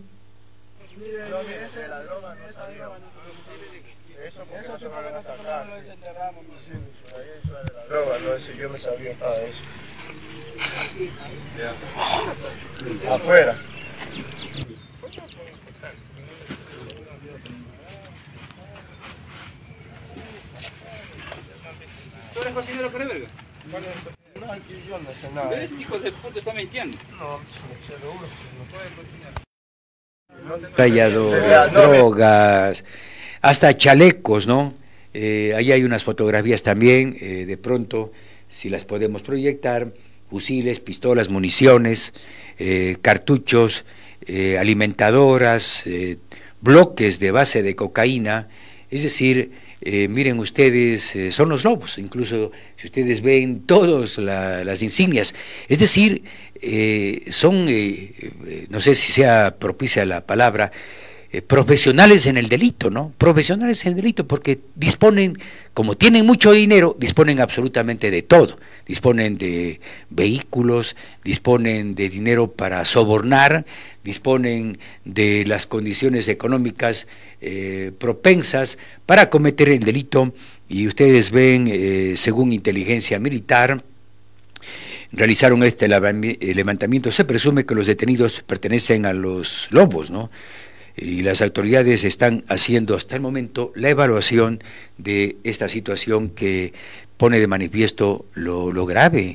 [SPEAKER 9] Yo no sabía nada de eso. Afuera.
[SPEAKER 15] ¿Tú eres cocinero Pereverga?
[SPEAKER 9] No, aquí yo no sé nada.
[SPEAKER 15] ¿Ves? Hijo de puta, está mintiendo.
[SPEAKER 9] No, seguro, no puede cocinar.
[SPEAKER 1] Talladores, drogas, hasta chalecos, ¿no? Ahí hay unas fotografías también, de pronto, si las podemos proyectar, fusiles, pistolas, municiones, cartuchos, alimentadoras, bloques de base de cocaína, es decir, miren ustedes, son los lobos, incluso si ustedes ven todas las insignias, es decir, son, no sé si sea propicia la palabra, profesionales en el delito, ¿no? Profesionales en el delito, porque disponen, como tienen mucho dinero, disponen absolutamente de todo. Disponen de vehículos, disponen de dinero para sobornar, disponen de las condiciones económicas propensas para cometer el delito, y ustedes ven, según inteligencia militar, realizaron este levantamiento. Se presume que los detenidos pertenecen a los lobos, ¿no? Y las autoridades están haciendo hasta el momento la evaluación de esta situación que pone de manifiesto lo grave,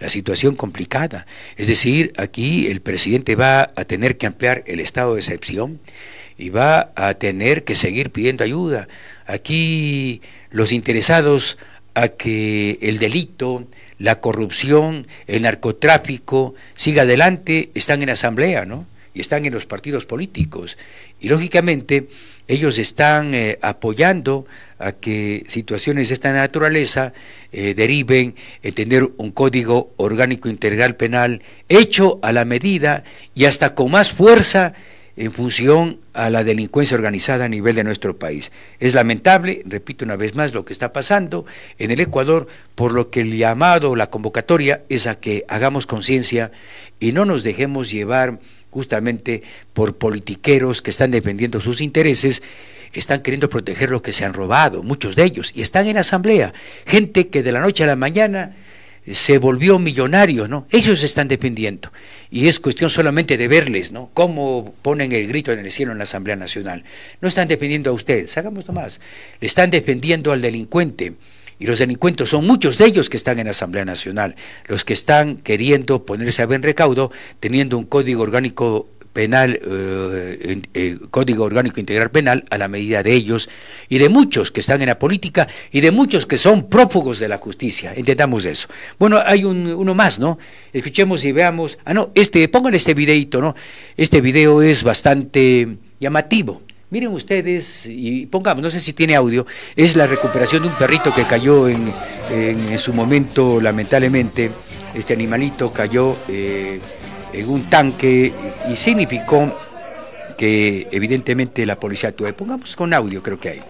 [SPEAKER 1] la situación complicada. Es decir, aquí el presidente va a tener que ampliar el estado de excepción y va a tener que seguir pidiendo ayuda. Aquí los interesados a que el delito, la corrupción, el narcotráfico siga adelante están en asamblea, ¿no? Y están en los partidos políticos. Y lógicamente ellos están apoyando a que situaciones de esta naturaleza deriven en tener un código orgánico integral penal hecho a la medida y hasta con más fuerza en función a la delincuencia organizada a nivel de nuestro país. Es lamentable, repito una vez más, lo que está pasando en el Ecuador, por lo que el llamado, la convocatoria es a que hagamos conciencia y no nos dejemos llevar justamente por politiqueros que están defendiendo sus intereses, están queriendo proteger lo que se han robado, muchos de ellos, y están en asamblea, gente que de la noche a la mañana se volvió millonario, ¿no? Ellos están defendiendo, y es cuestión solamente de verles, ¿no? Cómo ponen el grito en el cielo en la Asamblea Nacional. No están defendiendo a ustedes, hagamos nomás, le están defendiendo al delincuente, y los delincuentes son muchos de ellos que están en la Asamblea Nacional, los que están queriendo ponerse a buen recaudo, teniendo un código orgánico penal, código orgánico integral penal a la medida de ellos y de muchos que están en la política y de muchos que son prófugos de la justicia. Entendamos eso. Bueno, hay uno más, ¿no? Escuchemos y veamos. Pongan este videito, ¿no? Este video es bastante llamativo. Miren ustedes y pongamos, no sé si tiene audio, es la recuperación de un perrito que cayó en su momento, lamentablemente. Este animalito cayó en un tanque y significó que evidentemente la policía actúe. Pongamos con audio, creo que hay.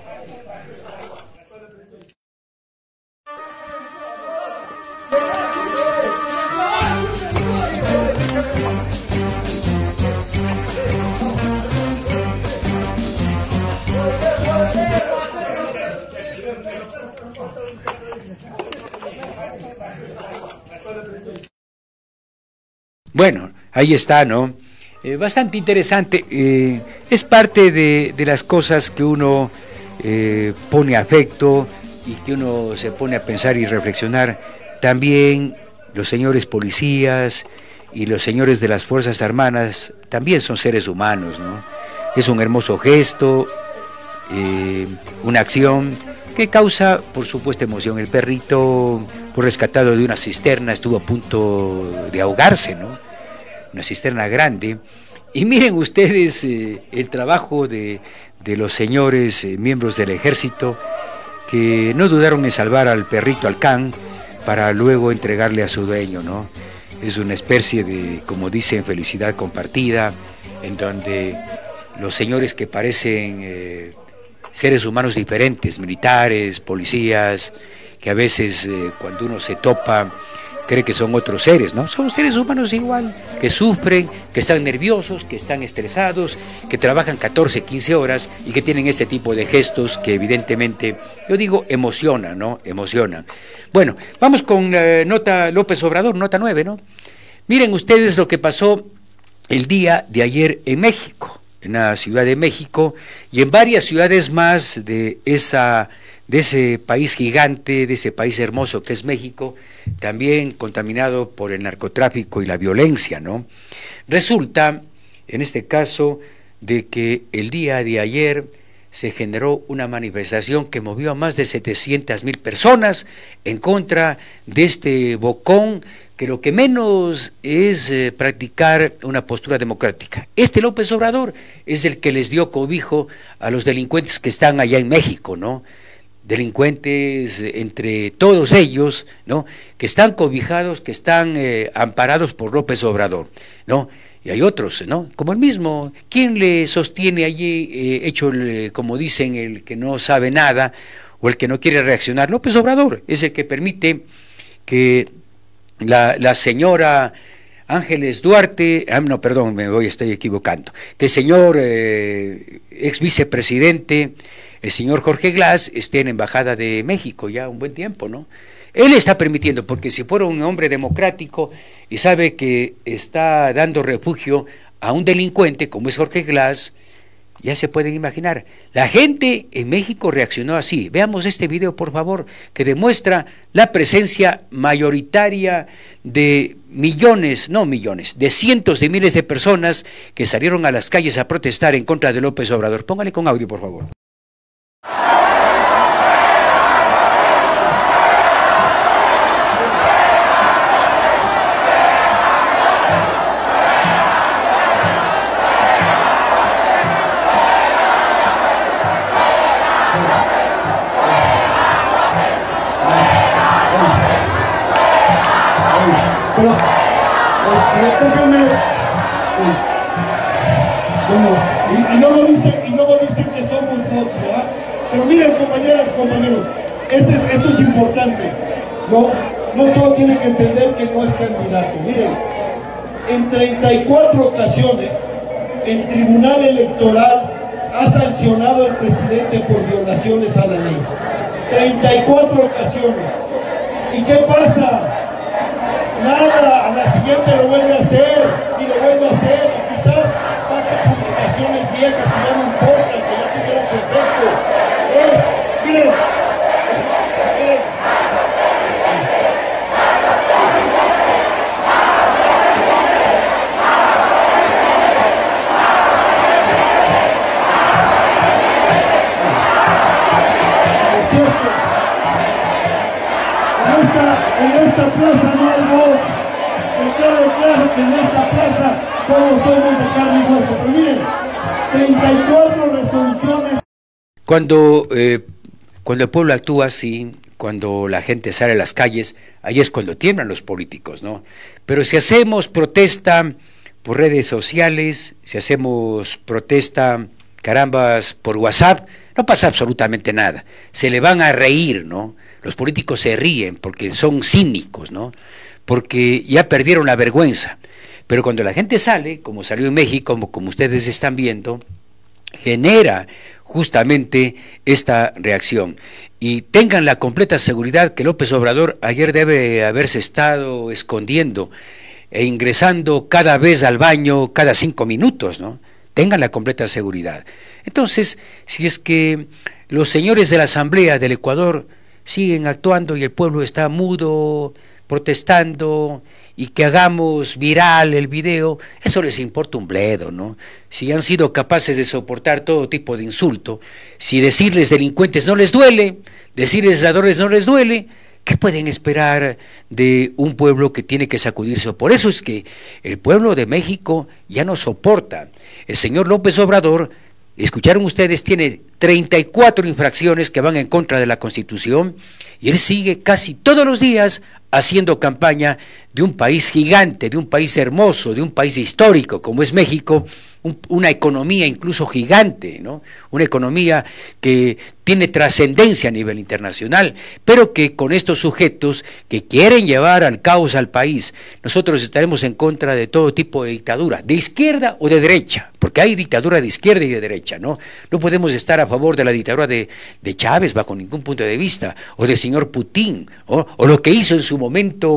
[SPEAKER 1] Bueno, ahí está, ¿no? Bastante interesante. Es parte de las cosas que uno pone afecto y que uno se pone a pensar y reflexionar. También los señores policías y los señores de las Fuerzas Armadas también son seres humanos, ¿no? Es un hermoso gesto, una acción que causa, por supuesto, emoción. El perrito fue rescatado de una cisterna, estuvo a punto de ahogarse, ¿no? Una cisterna grande. Y miren ustedes el trabajo de los señores miembros del ejército que no dudaron en salvar al perrito, al can, para luego entregarle a su dueño, ¿no? Es una especie de, como dicen, felicidad compartida, en donde los señores que parecen seres humanos diferentes, militares, policías, que a veces cuando uno se topa cree que son otros seres, ¿no? Son seres humanos igual, que sufren, que están nerviosos, que están estresados, que trabajan 14, 15 horas y que tienen este tipo de gestos que evidentemente, yo digo, emocionan, ¿no? Emocionan. Bueno, vamos con nota López Obrador, nota 9, ¿no? Miren ustedes lo que pasó el día de ayer en México, en la Ciudad de México y en varias ciudades más de ese país gigante, de ese país hermoso que es México, también contaminado por el narcotráfico y la violencia, ¿no? Resulta, en este caso, de que el día de ayer se generó una manifestación que movió a más de 700,000 personas en contra de este bocón que lo que menos es practicar una postura democrática. Este López Obrador es el que les dio cobijo a los delincuentes que están allá en México, ¿no? Delincuentes entre todos ellos, ¿no? Que están cobijados, que están amparados por López Obrador, ¿no? Y hay otros, ¿no? Como el mismo, ¿quién le sostiene allí, como dicen, el que no sabe nada o el que no quiere reaccionar? López Obrador es el que permite que la señora Ángeles Duarte, estoy equivocando, que el señor ex vicepresidente, el señor Jorge Glass, esté en la Embajada de México ya un buen tiempo, ¿no? Él está permitiendo, porque si fuera un hombre democrático y sabe que está dando refugio a un delincuente como es Jorge Glass, Ya se pueden imaginar. La gente en México reaccionó así. Veamos este video, por favor, que demuestra la presencia mayoritaria de millones, no millones, de cientos de miles de personas que salieron a las calles a protestar en contra de López Obrador. Póngale con audio, por favor.
[SPEAKER 16] Y luego dicen que somos bots, ¿verdad? Pero miren, compañeras y compañeros, esto es importante. No solo tienen que entender que no es candidato. Miren, en 34 ocasiones el Tribunal Electoral ha sancionado al presidente por violaciones a la ley. 34 ocasiones. ¿Y qué pasa? Nada, a la siguiente lo vuelve a hacer y lo vuelve a hacer y quizás pague publicaciones viejas que ya no importan, que ya tuvieron su efecto. Miren, es cierto, en esta plaza no hay voz. Claro que en esta plaza todos somos de carne y hueso, pero miren, 34 resoluciones.
[SPEAKER 1] Cuando el pueblo actúa así, cuando la gente sale a las calles, ahí es cuando tiemblan los políticos, ¿no? Pero si hacemos protesta por redes sociales, si hacemos protesta, carambas, por WhatsApp, no pasa absolutamente nada. Se le van a reír, ¿no? Los políticos se ríen porque son cínicos, ¿no? Porque ya perdieron la vergüenza. Pero cuando la gente sale, como salió en México, como ustedes están viendo, genera justamente esta reacción. Y tengan la completa seguridad que López Obrador ayer debe haberse estado escondiendo e ingresando cada vez al baño cada 5 minutos, ¿no? Tengan la completa seguridad. Entonces, si es que los señores de la Asamblea del Ecuador siguen actuando y el pueblo está mudo, protestando, y que hagamos viral el video, eso les importa un bledo, ¿no? Si han sido capaces de soportar todo tipo de insulto, si decirles delincuentes no les duele, decirles ladrones no les duele, ¿qué pueden esperar de un pueblo que tiene que sacudirse? Por eso es que el pueblo de México ya no soporta. El señor López Obrador, escucharon ustedes, tiene 34 infracciones que van en contra de la Constitución y él sigue casi todos los días haciendo campaña de un país gigante, de un país hermoso, de un país histórico como es México, una economía incluso gigante, ¿no? Una economía que tiene trascendencia a nivel internacional, pero que con estos sujetos que quieren llevar al caos al país, nosotros estaremos en contra de todo tipo de dictadura, de izquierda o de derecha, porque hay dictadura de izquierda y de derecha, ¿no? No podemos estar a favor de la dictadura de Chávez bajo ningún punto de vista, o del señor Putin, o lo que hizo en su momento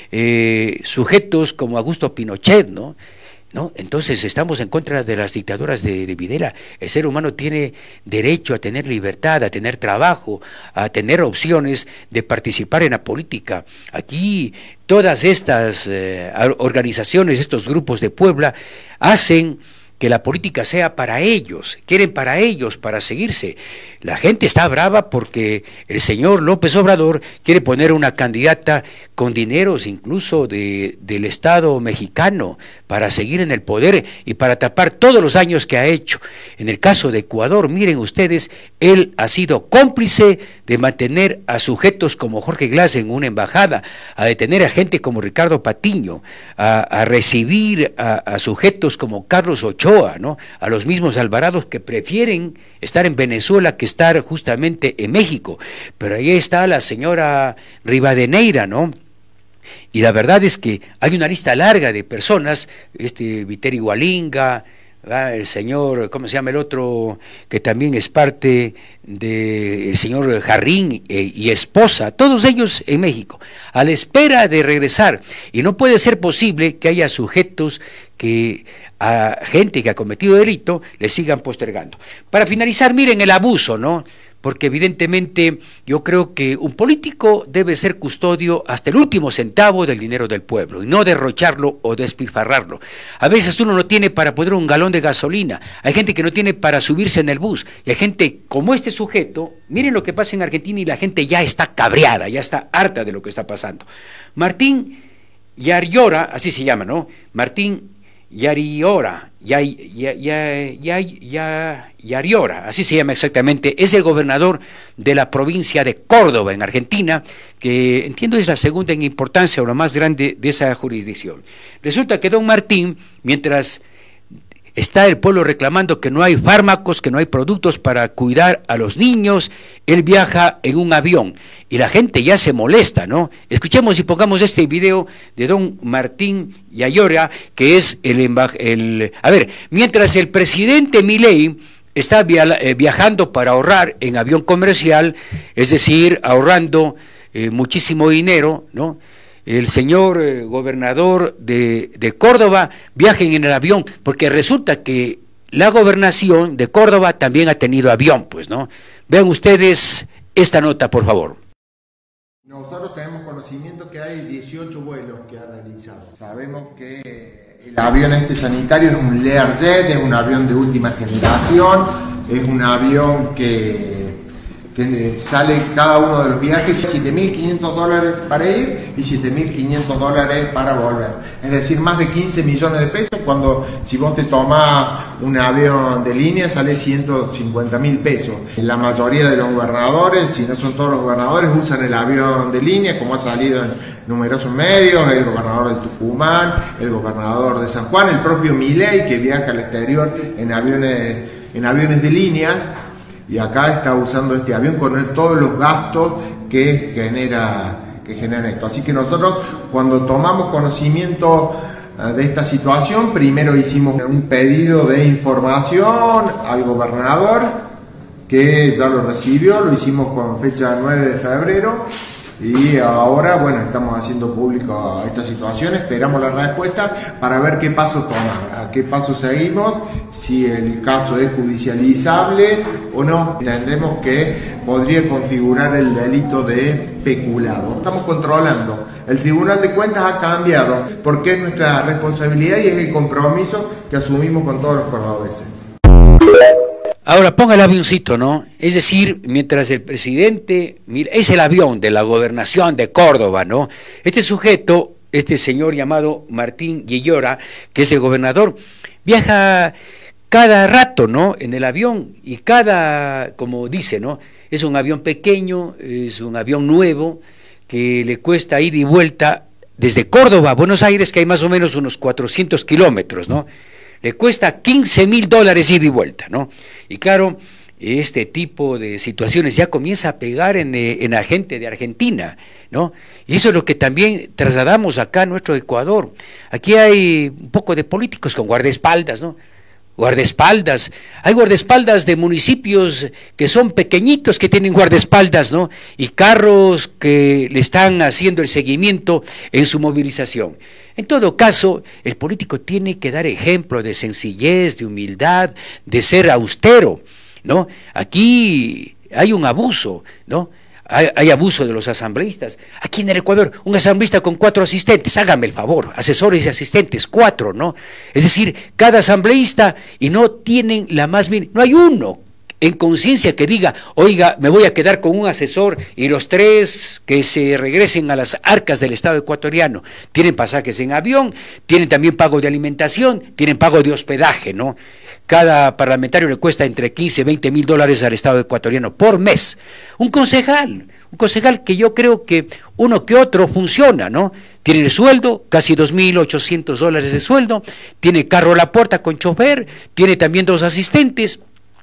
[SPEAKER 1] sujetos como Augusto Pinochet, ¿no? Entonces estamos en contra de las dictaduras de Videla. El ser humano tiene derecho a tener libertad, a tener trabajo, a tener opciones de participar en la política. Aquí todas estas organizaciones, estos grupos de Puebla, hacen que la política sea para ellos, quieren para ellos, para seguirse. La gente está brava porque el señor López Obrador quiere poner una candidata con dineros incluso del Estado mexicano para seguir en el poder y para tapar todos los daños que ha hecho. En el caso de Ecuador, miren ustedes, él ha sido cómplice de mantener a sujetos como Jorge Glass en una embajada, a detener a gente como Ricardo Patiño, a recibir a sujetos como Carlos Ochoa, ¿no? A los mismos Alvarados que prefieren estar en Venezuela que estar justamente en México. Pero ahí está la señora Rivadeneira, ¿no? Y la verdad es que hay una lista larga de personas, Viteri Gualinga, el señor, ¿cómo se llama el otro? Que también es parte del señor Jarrín y esposa, todos ellos en México, a la espera de regresar. Y no puede ser posible que haya sujetos que a gente que ha cometido delito le sigan postergando. Para finalizar, miren el abuso, ¿no? Porque evidentemente yo creo que un político debe ser custodio hasta el último centavo del dinero del pueblo y no derrocharlo o despilfarrarlo. A veces uno no tiene para poner un galón de gasolina, hay gente que no tiene para subirse en el bus y hay gente como este sujeto. Miren lo que pasa en Argentina y la gente ya está cabreada, ya está harta de lo que está pasando. Martín Yarlora, así se llama, ¿no? Martín Yarlora, Yarlora, así se llama exactamente, es el gobernador de la provincia de Córdoba, en Argentina, que entiendo es la segunda en importancia o la más grande de esa jurisdicción. Resulta que don Martín, mientras está el pueblo reclamando que no hay fármacos, que no hay productos para cuidar a los niños, él viaja en un avión y la gente ya se molesta, ¿no? Escuchemos y pongamos este video de don Martín Yarlora, que es mientras el presidente Milei está viajando para ahorrar en avión comercial, es decir, ahorrando muchísimo dinero, ¿no? El señor gobernador de Córdoba viajen en el avión, porque resulta que la gobernación de Córdoba también ha tenido avión, pues, ¿no? Vean ustedes esta nota, por favor.
[SPEAKER 17] Nosotros tenemos conocimiento que hay 18 vuelos que ha realizado. Sabemos que el avión sanitario es un Learjet, es un avión de última generación, es un avión que sale cada uno de los viajes $7.500 para ir y $7.500 para volver. Es decir, más de 15 millones de pesos, cuando si vos te tomás un avión de línea sale 150.000 pesos. La mayoría de los gobernadores, si no son todos los gobernadores, usan el avión de línea, como ha salido en numerosos medios, el gobernador de Tucumán, el gobernador de San Juan, el propio Milei, que viaja al exterior en aviones de línea. Y acá está usando este avión con todos los gastos que genera esto. Así que nosotros, cuando tomamos conocimiento de esta situación, primero hicimos un pedido de información al gobernador, que ya lo recibió, lo hicimos con fecha 9 de febrero, y ahora, bueno, estamos haciendo público esta situación, esperamos la respuesta para ver qué paso tomar, a qué paso seguimos, si el caso es judicializable o no. Entendemos que podría configurar el delito de peculado. Estamos controlando. El Tribunal de Cuentas ha cambiado, porque es nuestra responsabilidad y es el compromiso que asumimos con todos los cordobeses.
[SPEAKER 1] Ahora ponga el avioncito, ¿no? Es decir, mientras el presidente, mira, es el avión de la gobernación de Córdoba, ¿no? Este sujeto, este señor llamado Martín Yarlora, que es el gobernador, viaja cada rato, ¿no? En el avión y como dice, ¿no? Es un avión pequeño, es un avión nuevo que le cuesta ida y vuelta desde Córdoba a Buenos Aires, que hay más o menos unos 400 kilómetros, ¿no? Le cuesta $15.000 ida y vuelta, ¿no? Y claro, este tipo de situaciones ya comienza a pegar en la gente de Argentina, ¿no? Y eso es lo que también trasladamos acá a nuestro Ecuador. Aquí hay un poco de políticos con guardaespaldas, ¿no? Guardaespaldas, hay guardaespaldas de municipios que son pequeñitos que tienen guardaespaldas, ¿no? Y carros que le están haciendo el seguimiento en su movilización. En todo caso, el político tiene que dar ejemplo de sencillez, de humildad, de ser austero, ¿no? Aquí hay un abuso, ¿no? Hay abuso de los asambleístas. Aquí en el Ecuador, un asambleísta con 4 asistentes, hágame el favor, asesores y asistentes, 4, ¿no? Es decir, cada asambleísta, y no tienen la más mínima, no hay uno en conciencia que diga, oiga, me voy a quedar con un asesor y los 3 que se regresen a las arcas del Estado ecuatoriano. Tienen pasajes en avión, tienen también pago de alimentación, tienen pago de hospedaje, ¿no? Cada parlamentario le cuesta entre 15 y 20 mil dólares al Estado ecuatoriano por mes. Un concejal que yo creo que uno que otro funciona, ¿no? Tiene el sueldo, casi $2.800 de sueldo, tiene carro a la puerta con chofer, tiene también 2 asistentes.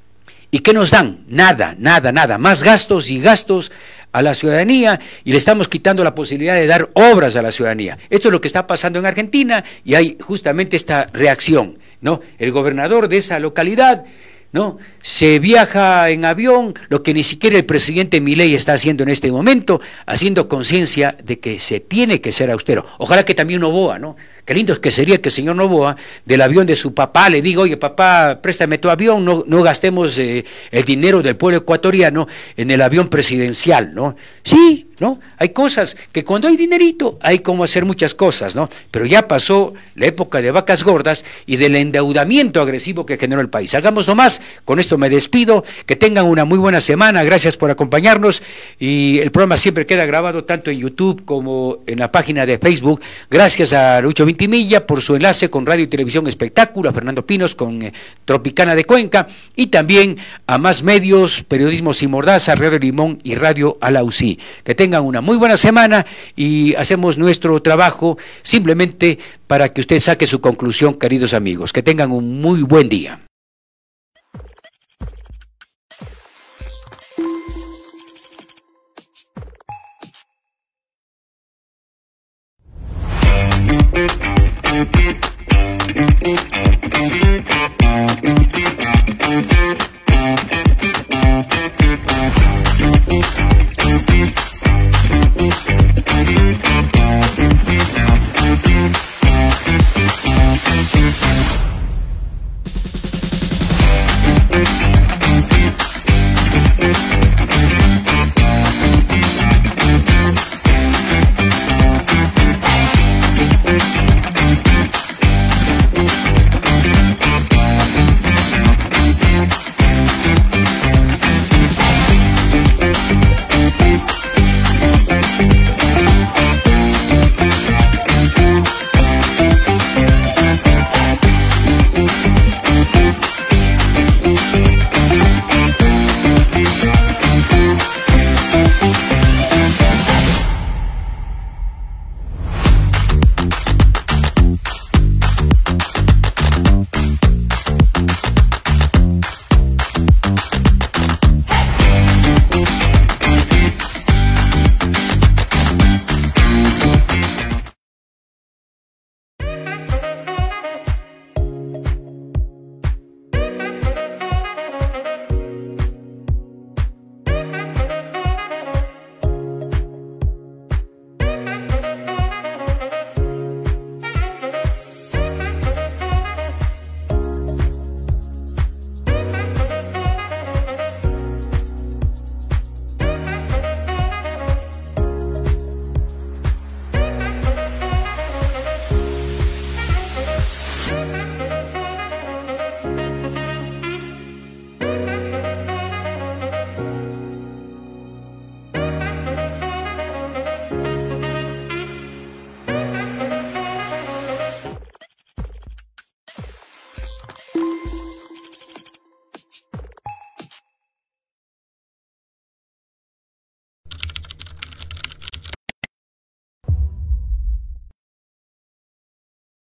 [SPEAKER 1] ¿Y qué nos dan? Nada, más gastos y gastos a la ciudadanía, y le estamos quitando la posibilidad de dar obras a la ciudadanía. Esto es lo que está pasando en Argentina, y hay justamente esta reacción, ¿no? El gobernador de esa localidad, ¿no? Se viaja en avión, lo que ni siquiera el presidente Milei está haciendo en este momento, haciendo conciencia de que se tiene que ser austero. Ojalá que también Noboa, ¿no? Qué lindo que sería que el señor Noboa, del avión de su papá, le diga, oye papá, préstame tu avión, no gastemos el dinero del pueblo ecuatoriano en el avión presidencial, ¿no? Sí, ¿no? Hay cosas que cuando hay dinerito hay como hacer muchas cosas, ¿no? Pero ya pasó la época de vacas gordas y del endeudamiento agresivo que generó el país. Hagamos nomás, con esto me despido, que tengan una muy buena semana, gracias por acompañarnos y el programa siempre queda grabado tanto en YouTube como en la página de Facebook. Gracias a Lucho Vintimilla por su enlace con Radio y Televisión Espectáculo, a Fernando Pinos con Tropicana de Cuenca y también a más medios, Periodismo Sin Mordaza, Radio Limón y Radio Alausí. Que tengan una muy buena semana y hacemos nuestro trabajo simplemente para que usted saque su conclusión, queridos amigos. Que tengan un muy buen día.